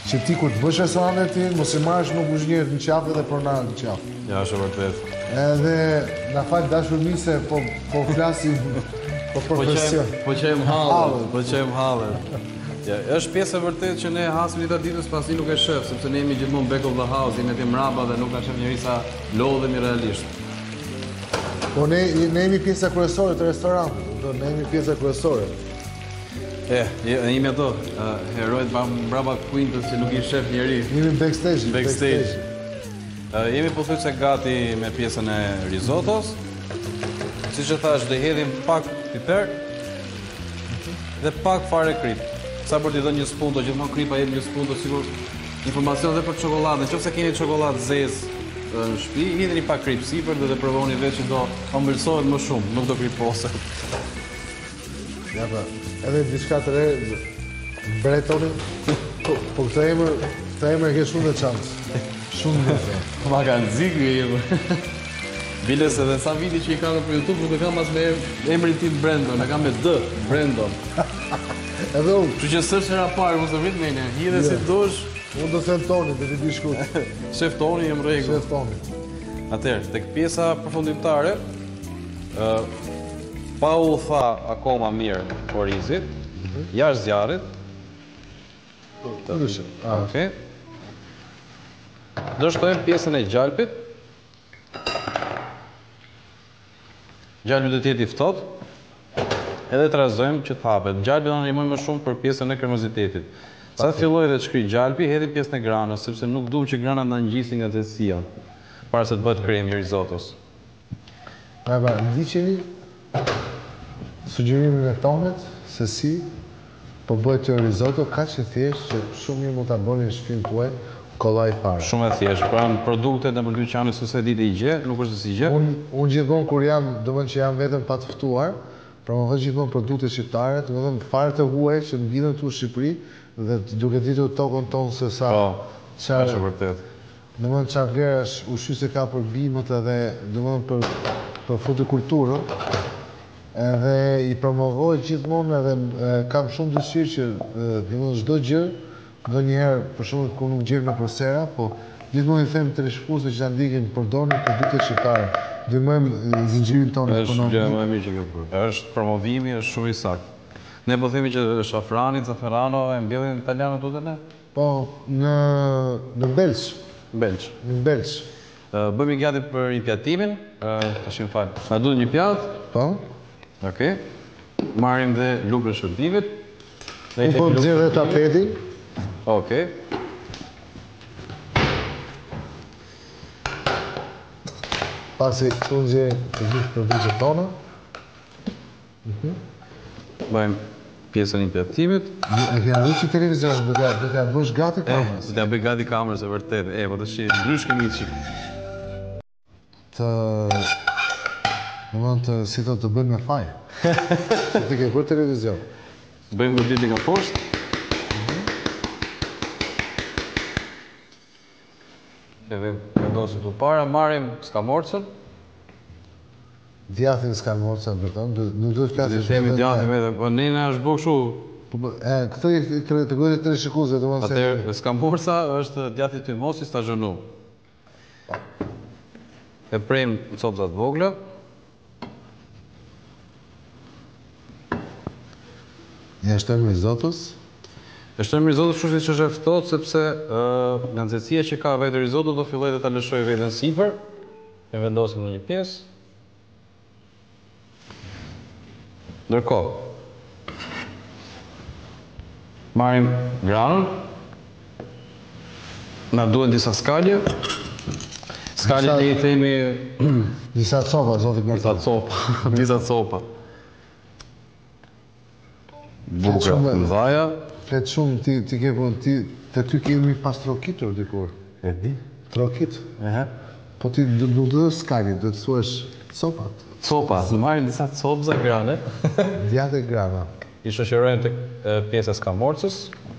Speaker 11: që ti kur të bësh restorantin ti, mos i marrësh nuk buzhnjerët në qafë dhe pronarët në qafë.
Speaker 12: Ja, është e vërtet.
Speaker 11: Edhe na fal dashur mi se po po flasim po profesion.
Speaker 12: Po qejm hallën, po qejm hallën. Ja, është pjesë e vërtet që ne hasim dita ditës pasi nuk e shef, sepse ne jemi gjithmonë back of the house, jemi aty mbrapa dhe nuk na shef njëri sa lodhemi realisht.
Speaker 11: Po ne ne jemi pjesa kryesore të restorantit, do ne jemi pjesa kryesore.
Speaker 12: E, jemi ato, herojt mbrapa kuintës që nuk i shef njëri.
Speaker 11: Jemi backstage,
Speaker 12: backstage. Jemi pothuajse gati me pjesën e risottos. Siç e thash, do i hedhim pak piper dhe pak fare krip. Sa për t'i dhënë një spunto, gjithmonë kripa jep një spunto, sigur informacion dhe për çokoladën. Nëse keni çokoladë zezë në shtëpi, hidhni pak krip sipër dhe të provoni vetë që do ëmbëlsohet më shumë, nuk do kriposet.
Speaker 11: Ja pa, edhe diçka të re, Bretoni, po, po këtë emër, këtë emër ke shumë dhe çantë. Shumë dhe.
Speaker 12: Ma kanë zikë emër. Biles edhe sa viti që i kam për YouTube, nuk e kam as me emrin tim Brandon, e kam me D, Brandon.
Speaker 11: Edhe unë.
Speaker 12: Kështu që s'është hera parë, mos e vrit me ne, hidhe si dush.
Speaker 11: Unë do them Toni, dhe t'i di shkurt.
Speaker 12: Shef Toni, jem rregull.
Speaker 11: Shef Toni.
Speaker 12: Atëherë, tek pjesa përfundimtare, ë pa u tha akoma mirë orizit, jashtë zjarrit.
Speaker 11: Ndryshe.
Speaker 12: Okej. Do shtojmë pjesën e gjalpit. Gjalpi do të jetë i ftohtë. Edhe të razojmë që të hapet. Gjalpi do na ndihmojë më shumë për pjesën e kremozitetit. Sa filloj dhe të shkry gjalpi, hedhim pjesën e granës, sepse nuk duam që grana na ngjisin nga zësia, para se të bëhet kremi i risottos.
Speaker 11: Pra, pra, ndiqeni sugjerimin e tonet se si po bëhet kjo risotto kaq e thjeshtë që shumë mirë mund ta bëni në shtëpinë tuaj, kollaj fare.
Speaker 12: Shumë e thjeshtë. Pra në produktet në dyqanin s'e di të i gjë, nuk është si gjë.
Speaker 11: Unë un gjithmonë kur jam, domethënë që jam vetëm pa të ftuar, promovoj gjithmonë produkte shqiptare, domethënë fare të huaj që mbidhen këtu në Shqipëri dhe duke ditur tokën tonë se sa
Speaker 12: çfarë është vërtet.
Speaker 11: Domethënë çfarë vlerash ushqyese ka për bimët edhe domethënë për për frutikulturën. Edhe i promovoj gjithmonë edhe kam shumë dëshirë që domethënë çdo gjë ndonjëherë për shembull kur nuk gjem në prosera, po gjithmonë i them të shfuqësve që ta ndiqin përdorni produkte shqiptare. Ndihmojmë zinxhirin tonë ekonomik.
Speaker 12: Është gjë më e mirë që ke bërë. Është promovimi, është shumë i saktë. Ne po themi që shafrani, zaferano e mbjellin italianët tutje ne?
Speaker 11: Po, në në Belç.
Speaker 12: Belç.
Speaker 11: Në Belç.
Speaker 12: Bëmi gati për impjatimin, tash më fal. Na duhet një pjatë?
Speaker 11: Po.
Speaker 12: Okej. Marrim dhe lugën e shërbimit.
Speaker 11: Unë po nxjerr dhe tapetin.
Speaker 12: Okej.
Speaker 11: Pasi unë nxjerr të gjithë produktet tona.
Speaker 12: Bëjmë pjesën e impjatimit.
Speaker 11: E ke arritur që televizion do të do të bësh gati kamerës.
Speaker 12: Do të bëj gati kamerës e vërtet. E, po tash ndrysh kemi çik.
Speaker 11: Të Domethënë të si do të bëjmë me faj. Që të ke për televizion.
Speaker 12: Bëjmë goditje nga poshtë. Edhe vendosim të para, marrim skamorcën.
Speaker 11: Djathtin skamorcën, beton, nuk duhet flasë.
Speaker 12: Të themi djathtin vetë, po ne na është bërë kështu.
Speaker 11: E, këtë të gojë të rishikuze, të mënë se...
Speaker 12: Atëherë, skamorca është djathti të mos i stazhonu. E prejmë në copëzat vogla.
Speaker 11: Ja shtojmë risottos.
Speaker 12: E shtojmë risottos kështu siç është e ftohtë, sepse nga nxehtësia që ka vetë risotto do filloj dhe ta lëshoj veten sipër. E vendosim në një pjesë. Ndërkohë, marrim granën. Na duhen disa skalje. Skalje i themi
Speaker 11: disa copa, zoti Bërta.
Speaker 12: Disa copa, disa copa. Buka mëdhaja.
Speaker 11: Flet shumë, ti ti ke po ti te ty kemi pas trokitur dikur.
Speaker 12: E di.
Speaker 11: Trokit.
Speaker 12: Ehe.
Speaker 11: Po ti do të do skalje, do të thuash copat.
Speaker 12: Copa, në marrin disa copza grane.
Speaker 11: Djathtë grana.
Speaker 12: I shoqërojmë tek pjesa e skamorcës.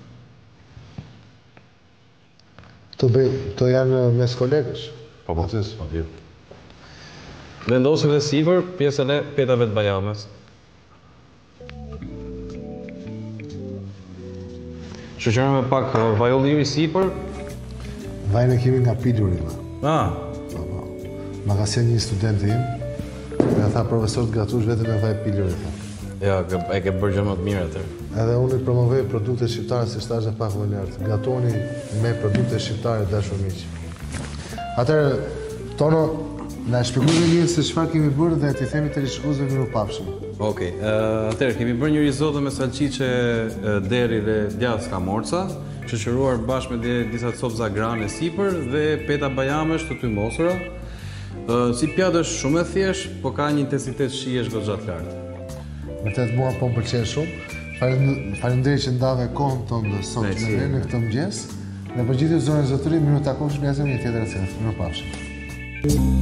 Speaker 11: To bëj, to janë mes kolegësh.
Speaker 12: Po po. Po. Vendosim dhe sipër pjesën e petave të bajames. Shoqërojmë me pak uh, vaj ulliri sipër.
Speaker 11: Vajnë e kemi nga Piluri.
Speaker 12: Ah,
Speaker 11: Ma ka sjell një student im, dhe tha profesor të gatush vetëm me vaj Piluri. Tha.
Speaker 12: ja, ke- e ke bërë gjë më të mirë atë.
Speaker 11: Edhe unë i promovoj produkte shqiptare si shtazhe pak më lartë. Gatoni me produkte shqiptare dashur miq. Atëherë, Tono, na shpjegoj një herë se çfarë kemi bërë dhe t'i themi të rishikuesve mirupafshim.
Speaker 12: Okej, uh, atëherë kemi bërë një risotto me salcice, uh, deri dhe djathë kamorca, shoqëruar bashkë me dhe disa copza grane sipër dhe peta bajamesh të tymosura. Uh, si pjatë është shumë e thjeshtë, po ka një intensitet shijesh goxha të lartë.
Speaker 11: Vërtet mua po më pëlqen shumë. Falem- Faleminderit që ndave kohën tonë sot
Speaker 12: Ne,
Speaker 11: me
Speaker 12: si,
Speaker 11: ne në këtë mëngjes. Dhe për gjithë zonën zotëri, miru takosh me një tjetër recetë. Mirupafshim.